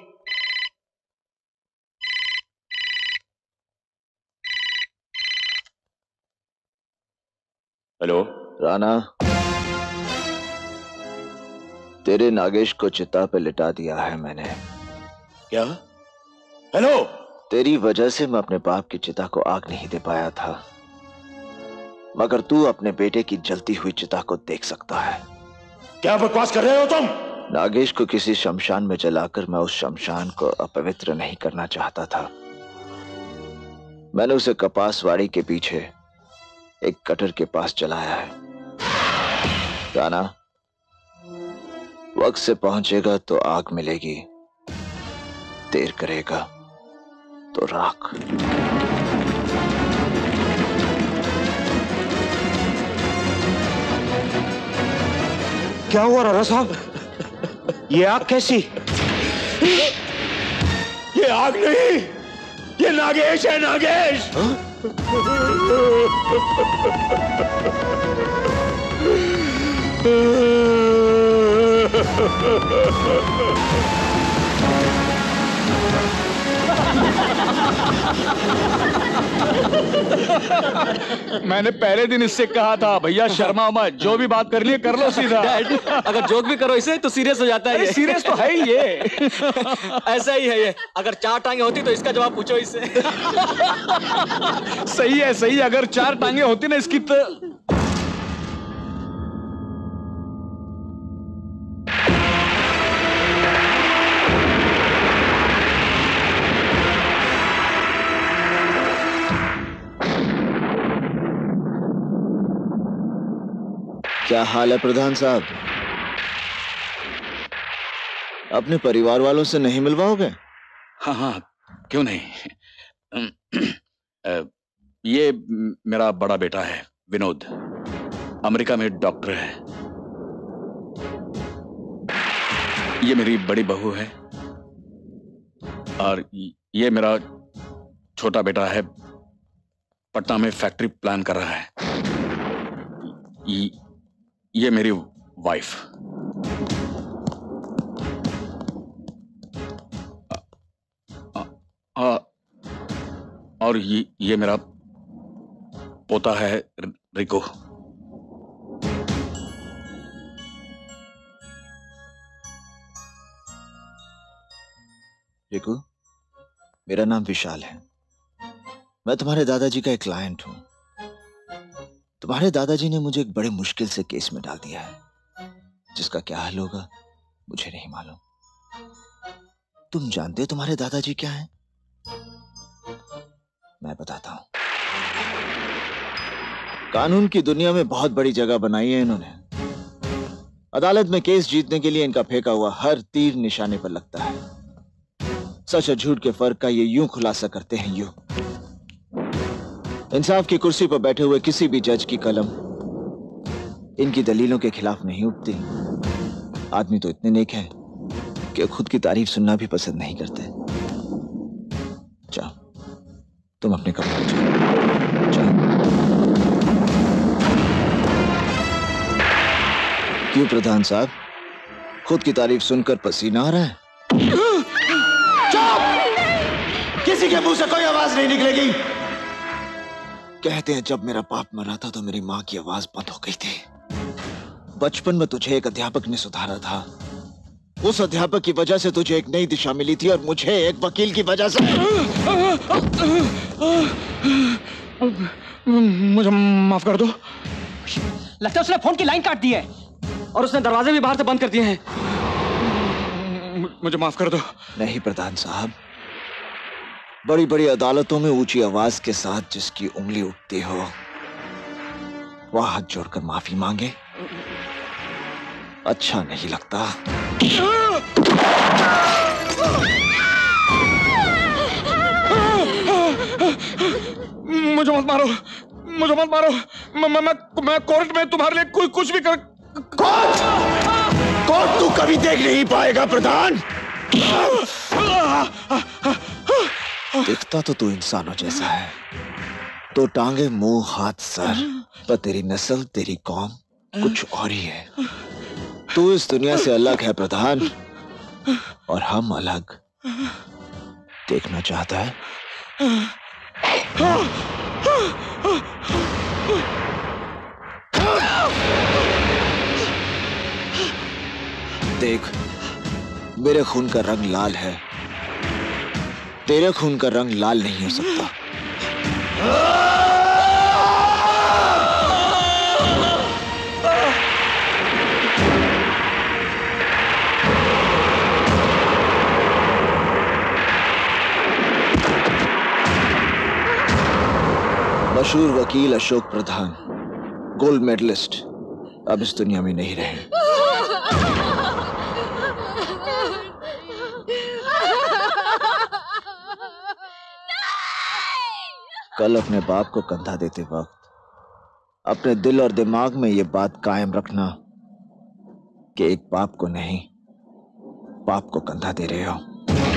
हेलो राणा, तेरे नागेश को चिता पे लिटा दिया है मैंने। क्या? हेलो, तेरी वजह से मैं अपने बाप की चिता को आग नहीं दे पाया था, मगर तू अपने बेटे की जलती हुई चिता को देख सकता है। क्या बकवास कर रहे हो तुम? नागेश को किसी शमशान में जलाकर मैं उस शमशान को अपवित्र नहीं करना चाहता था। मैंने उसे कपासवाड़ी के पीछे एक कटर के पास जलाया है। राणा, वक्त से पहुंचेगा तो आग मिलेगी, देर करेगा तो राख। क्या हुआ राणा साहब? ये आग कैसी? ये आग नहीं, ये नागेश है, नागेश। मैंने पहले दिन इससे कहा था, भैया शर्मा मत, जो भी बात करनी है कर लो सीधा। अगर जोक भी करो इसे तो सीरियस हो जाता है। सीरियस तो है ही ये। ऐसा ही है ये। अगर 4 टांगे होती तो इसका जवाब पूछो इससे। सही है, सही है। अगर 4 टांगे होती ना इसकी तो। क्या हाल है प्रधान साहब? अपने परिवार वालों से नहीं मिलवाओगे? हाँ हाँ, क्यों नहीं। ये मेरा बड़ा बेटा है विनोद, अमेरिका में डॉक्टर है। ये मेरी बड़ी बहू है और ये मेरा छोटा बेटा है, पटना में फैक्ट्री प्लान कर रहा है। ये मेरी वाइफ। और ये मेरा पोता है रिको। रिको, मेरा नाम विशाल है। मैं तुम्हारे दादाजी का एक क्लाइंट हूं। तुम्हारे दादाजी ने मुझे एक बड़े मुश्किल से केस में डाल दिया है, जिसका क्या हल होगा मुझे नहीं मालूम। तुम जानते हो तुम्हारे दादाजी क्या हैं? मैं बताता हूं। कानून की दुनिया में बहुत बड़ी जगह बनाई है इन्होंने। अदालत में केस जीतने के लिए इनका फेंका हुआ हर तीर निशाने पर लगता है। सच और झूठ के फर्क का ये यूं खुलासा करते हैं, यूं। इंसाफ की कुर्सी पर बैठे हुए किसी भी जज की कलम इनकी दलीलों के खिलाफ नहीं उठती। आदमी तो इतने नेक हैं कि खुद की तारीफ सुनना भी पसंद नहीं करते। जाओ, तुम अपने कमरे में जाओ। क्यों प्रधान साहब, खुद की तारीफ सुनकर पसीना आ रहा है? चुप! किसी के मुंह से कोई आवाज नहीं निकलेगी। कहते हैं जब मेरा बाप मरा था तो मेरी माँ की आवाज बंद हो गई थी। बचपन में तुझे एक अध्यापक ने सुधारा था। उस अध्यापक की वजह से तुझे एक नई दिशा मिली थी और मुझे एक वकील की वजह से। मुझे माफ कर दो। लगता है उसने फोन की लाइन काट दी है और उसने दरवाजे भी बाहर से बंद कर दिए हैं। मुझे माफ कर दो। नहीं प्रधान साहब, बड़ी बड़ी अदालतों में ऊंची आवाज के साथ जिसकी उंगली उठती हो वह हाथ जोड़कर माफी मांगे, अच्छा नहीं लगता। मुझे मत मारो, मुझे मत मारो। मैं कोर्ट में तुम्हारे लिए कुछ भी कर। कोर्ट तू कभी देख नहीं पाएगा प्रधान। दिखता तो तू इंसानों जैसा है, तो टांगे, मुंह, हाथ, सर, पर तेरी नस्ल, तेरी कौम कुछ और ही है। तू इस दुनिया से अलग है प्रधान, और हम अलग। देखना चाहता है? देख, मेरे खून का रंग लाल है, तेरे खून का रंग लाल नहीं हो सकता। मशहूर वकील अशोक प्रधान, गोल्ड मेडलिस्ट, अब इस दुनिया में नहीं रहे। कल अपने बाप को कंधा देते वक्त अपने दिल और दिमाग में यह बात कायम रखना कि एक बाप को नहीं, बाप को कंधा दे रहे हो।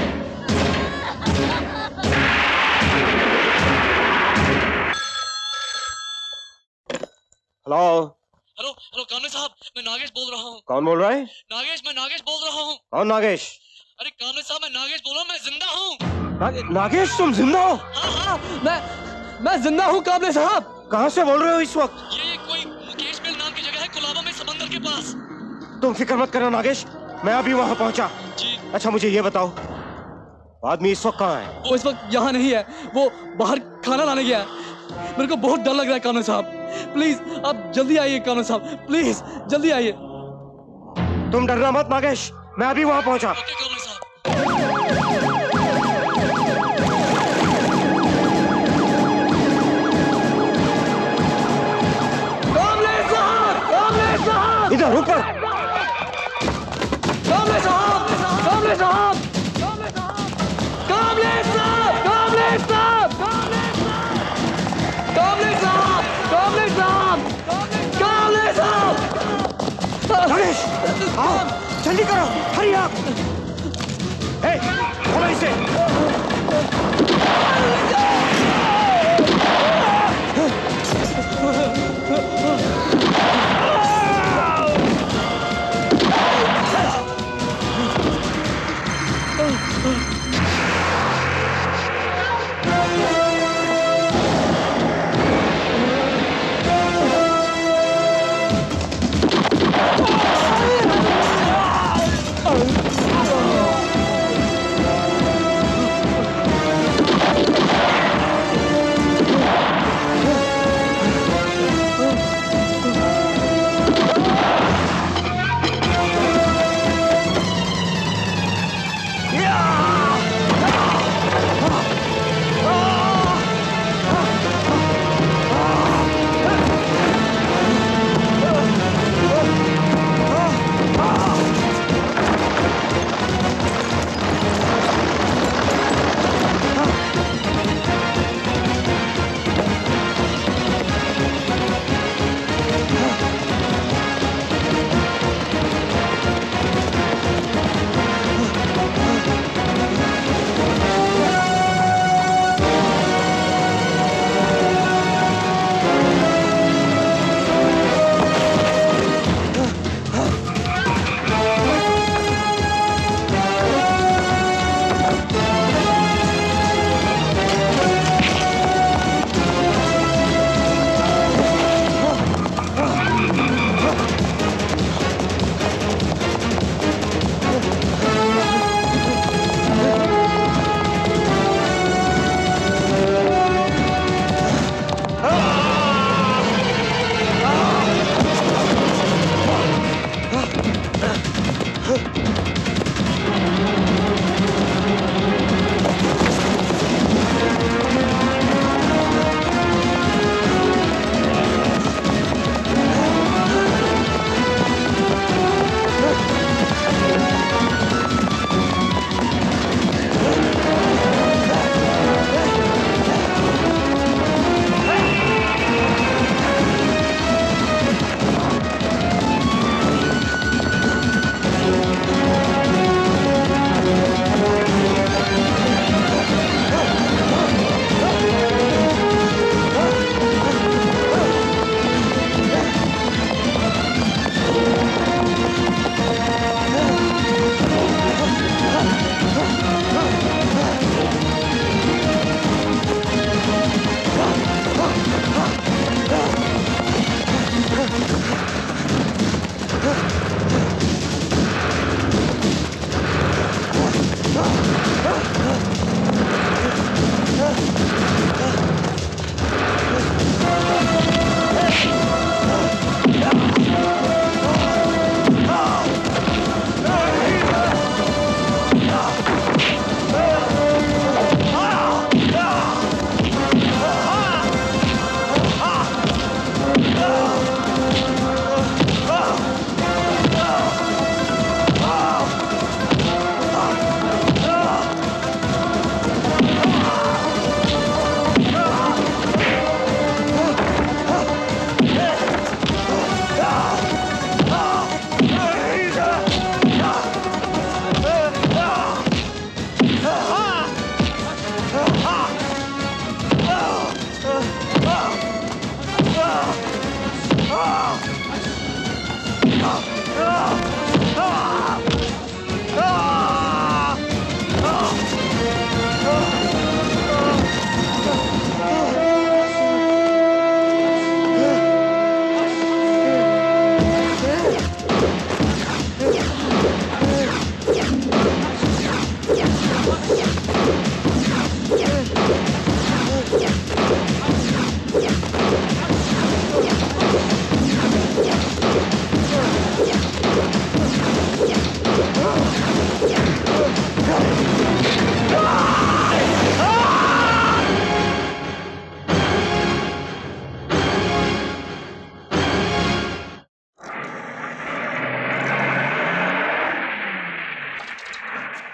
हेलो हेलो हेलो कामले साहब, मैं नागेश बोल रहा हूँ। कौन बोल रहा है? मैं नागेश बोल रहा हूँ। कौन नागेश? अरे कामले साहब, मैं नागेश बोल रहा हूँ, मैं जिंदा हूँ। नागेश, तुम जिंदा हो? हाँ, मैं जिंदा हूँ कामले साहब। कहाँ से बोल रहे हो इस वक्त? ये कोई मुकेश मिल नाम की जगह है, कुलाबा में, समंदर के पास। तुम फिक्र मत करो नागेश, मैं अभी वहाँ पहुँचा। अच्छा मुझे ये बताओ, आदमी इस वक्त कहाँ है? वो इस वक्त यहाँ नहीं है, वो बाहर खाना लाने गया है। मेरे को बहुत डर लग रहा है कामले साहब, प्लीज आप जल्दी आइए। कामले साहब प्लीज जल्दी आइए। तुम डरना मत नागेश, मैं अभी वहाँ पहुँचा। इधर ऊपर। कामले साहब, कामले साहब, कामले साहब, कामले साहब, कामले साहब, कामले साहब, कामले साहब, कामले साहब। नागेश, आओ, जल्दी करो, हरी आप। खोलो इसे।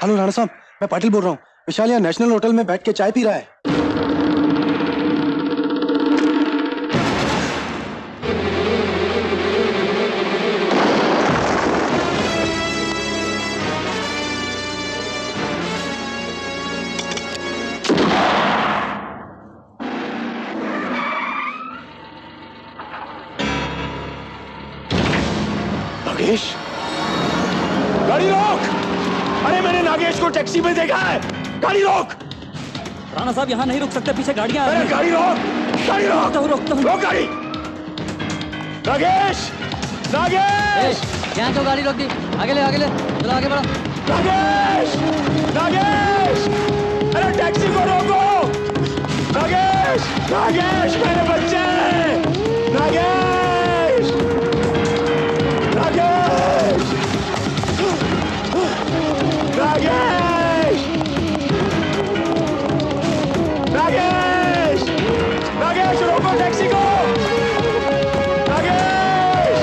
हेलो राणा साहब, मैं पाटिल बोल रहा हूँ। विशाल यहाँ नेशनल होटल में बैठ के चाय पी रहा है। नागेश, गाड़ी रोक! अरे मैंने नागेश को टैक्सी में देखा है। गाड़ी रोक! राणा साहब यहाँ नहीं रुक सकते, पीछे गाड़ियां आ रही हैं। गाड़ी रोक! गाड़ी रोक! रोक गाड़ी! नागेश! नागेश! यहाँ क्यों गाड़ी रोक दी? आगे ले चलो आगे बढ़ो। नागेश! नागेश! अरे टैक्सी को रोको! नागेश! नागेश मेरे बच्चे! नागेश! नागेश! नागेश! नागेश! नागेश रोको टैक्सी को! नागेश!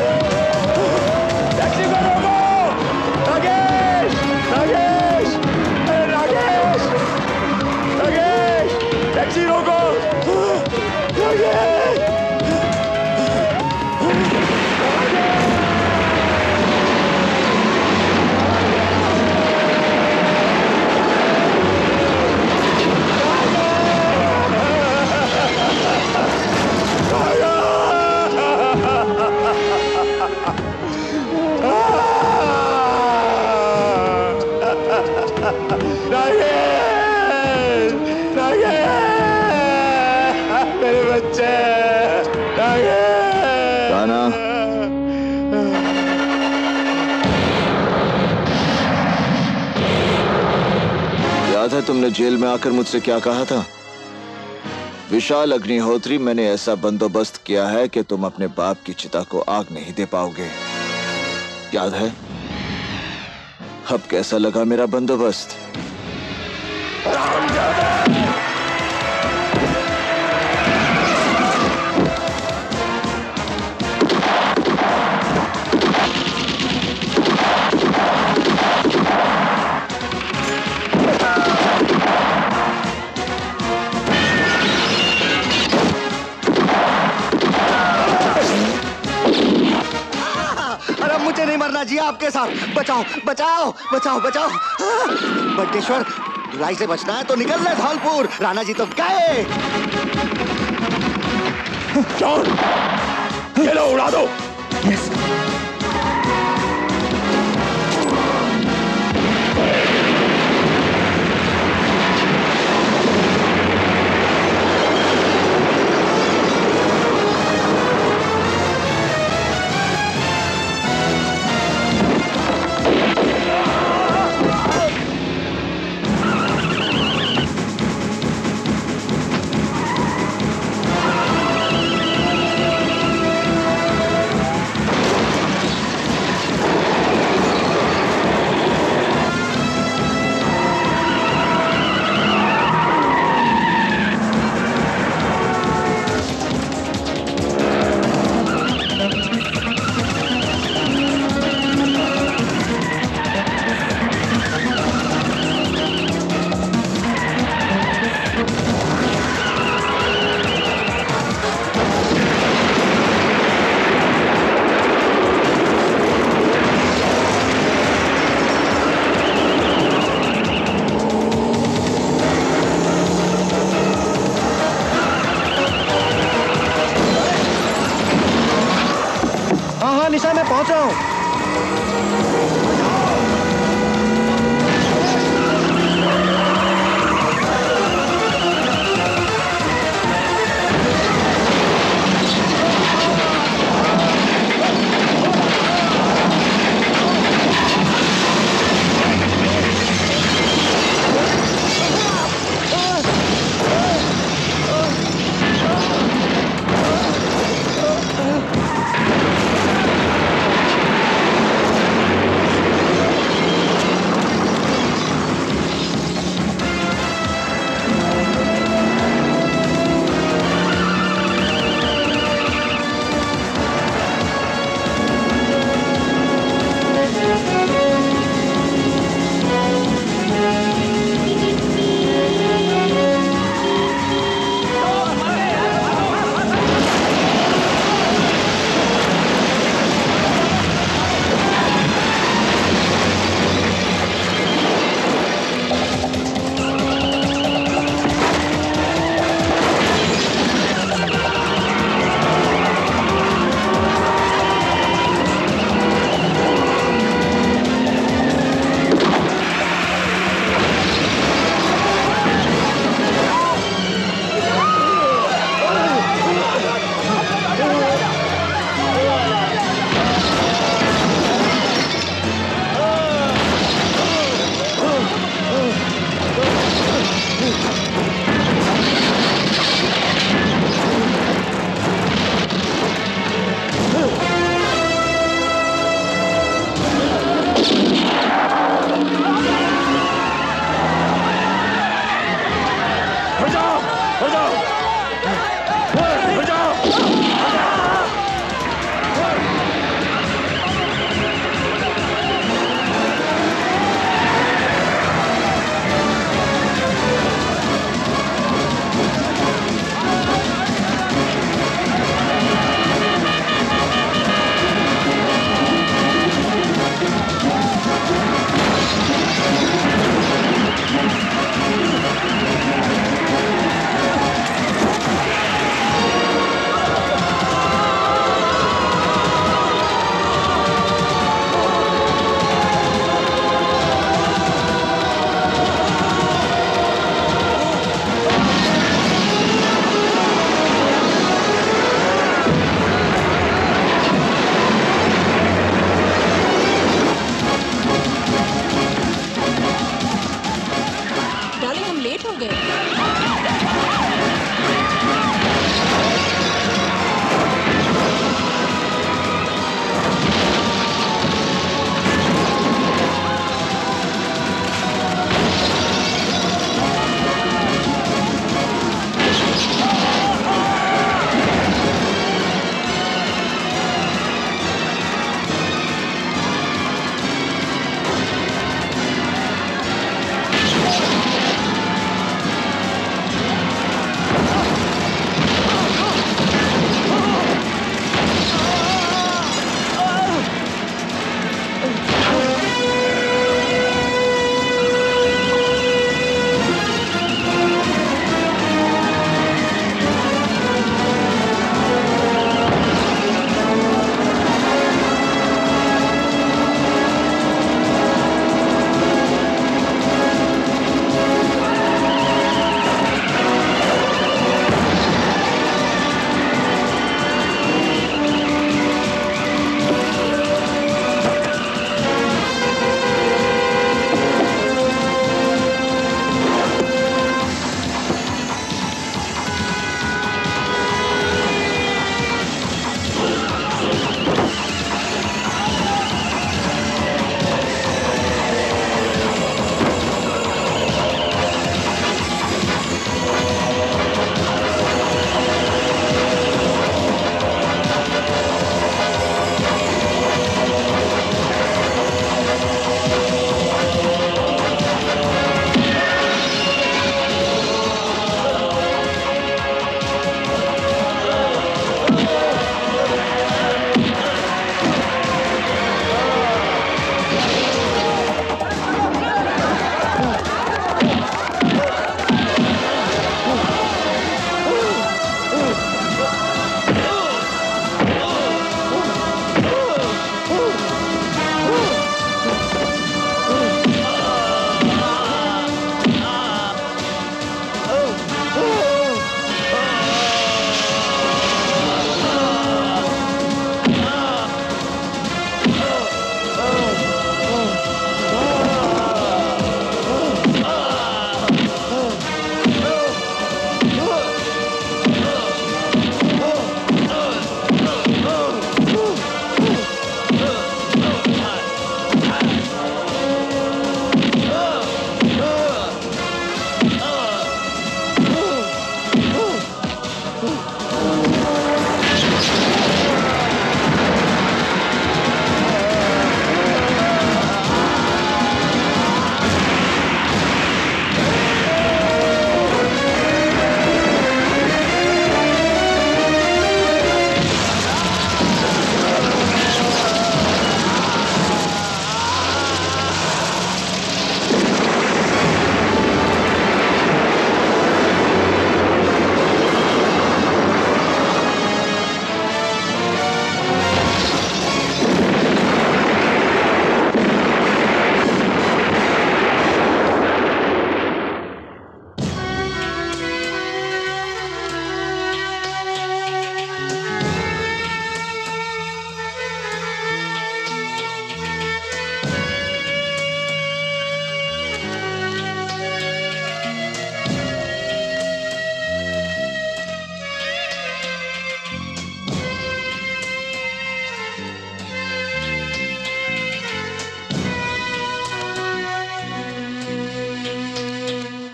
टैक्सी को रोको! नागेश! नागेश! अरे नागेश! नागेश! टैक्सी रोको! नागेश! मेरे बच्चे राणा, याद है तुमने जेल में आकर मुझसे क्या कहा था? विशाल अग्निहोत्री, मैंने ऐसा बंदोबस्त किया है कि तुम अपने बाप की चिता को आग नहीं दे पाओगे। याद है? अब कैसा लगा मेरा बंदोबस्त? अरे मुझे नहीं मरना जी, आपके साथ। बचाओ बचाओ बचाओ बचाओ। बटेश्वर, धुलाई से बचना है तो निकल ले धौलपुर। राणा जी तो गए। जॉन, ये लो उड़ा दो। यस। निशा, मैं पहुंच रहा हूं।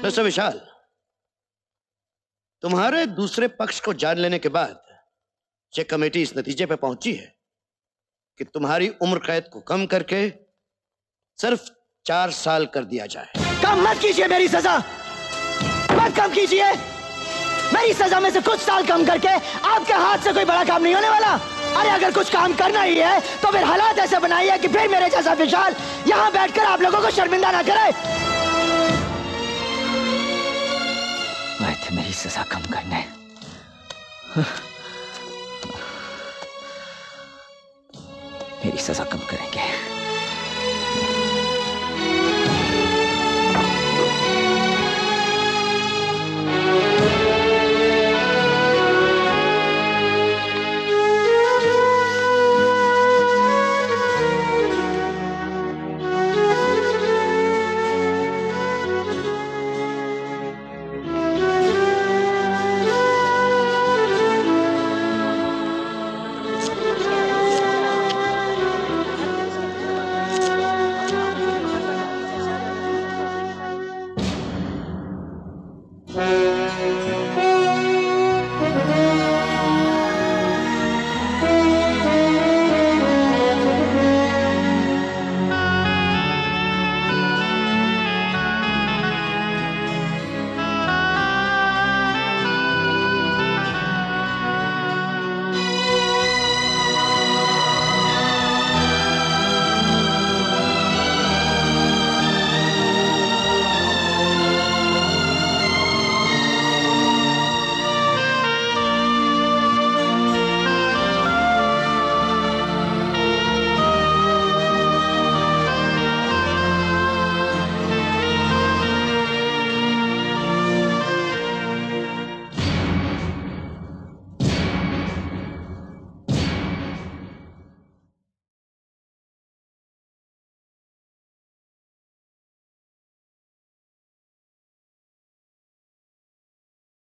मिस्टर विशाल, तुम्हारे दूसरे पक्ष को जान लेने के बाद ये कमेटी इस नतीजे पे पहुंची है कि तुम्हारी उम्र कैद को कम करके सिर्फ 4 साल कर दिया जाए। कम मत कीजिए मेरी सजा, मत कम कीजिए। मेरी सजा में से कुछ साल कम करके आपके हाथ से कोई बड़ा काम नहीं होने वाला। अरे अगर कुछ काम करना ही है तो फिर हालात ऐसे बनाइए कि फिर मेरे जैसा विशाल यहाँ बैठकर आप लोगों को शर्मिंदा ना करे। आए थे मेरी सजा कम करने, मेरी सजा कम करेंगे।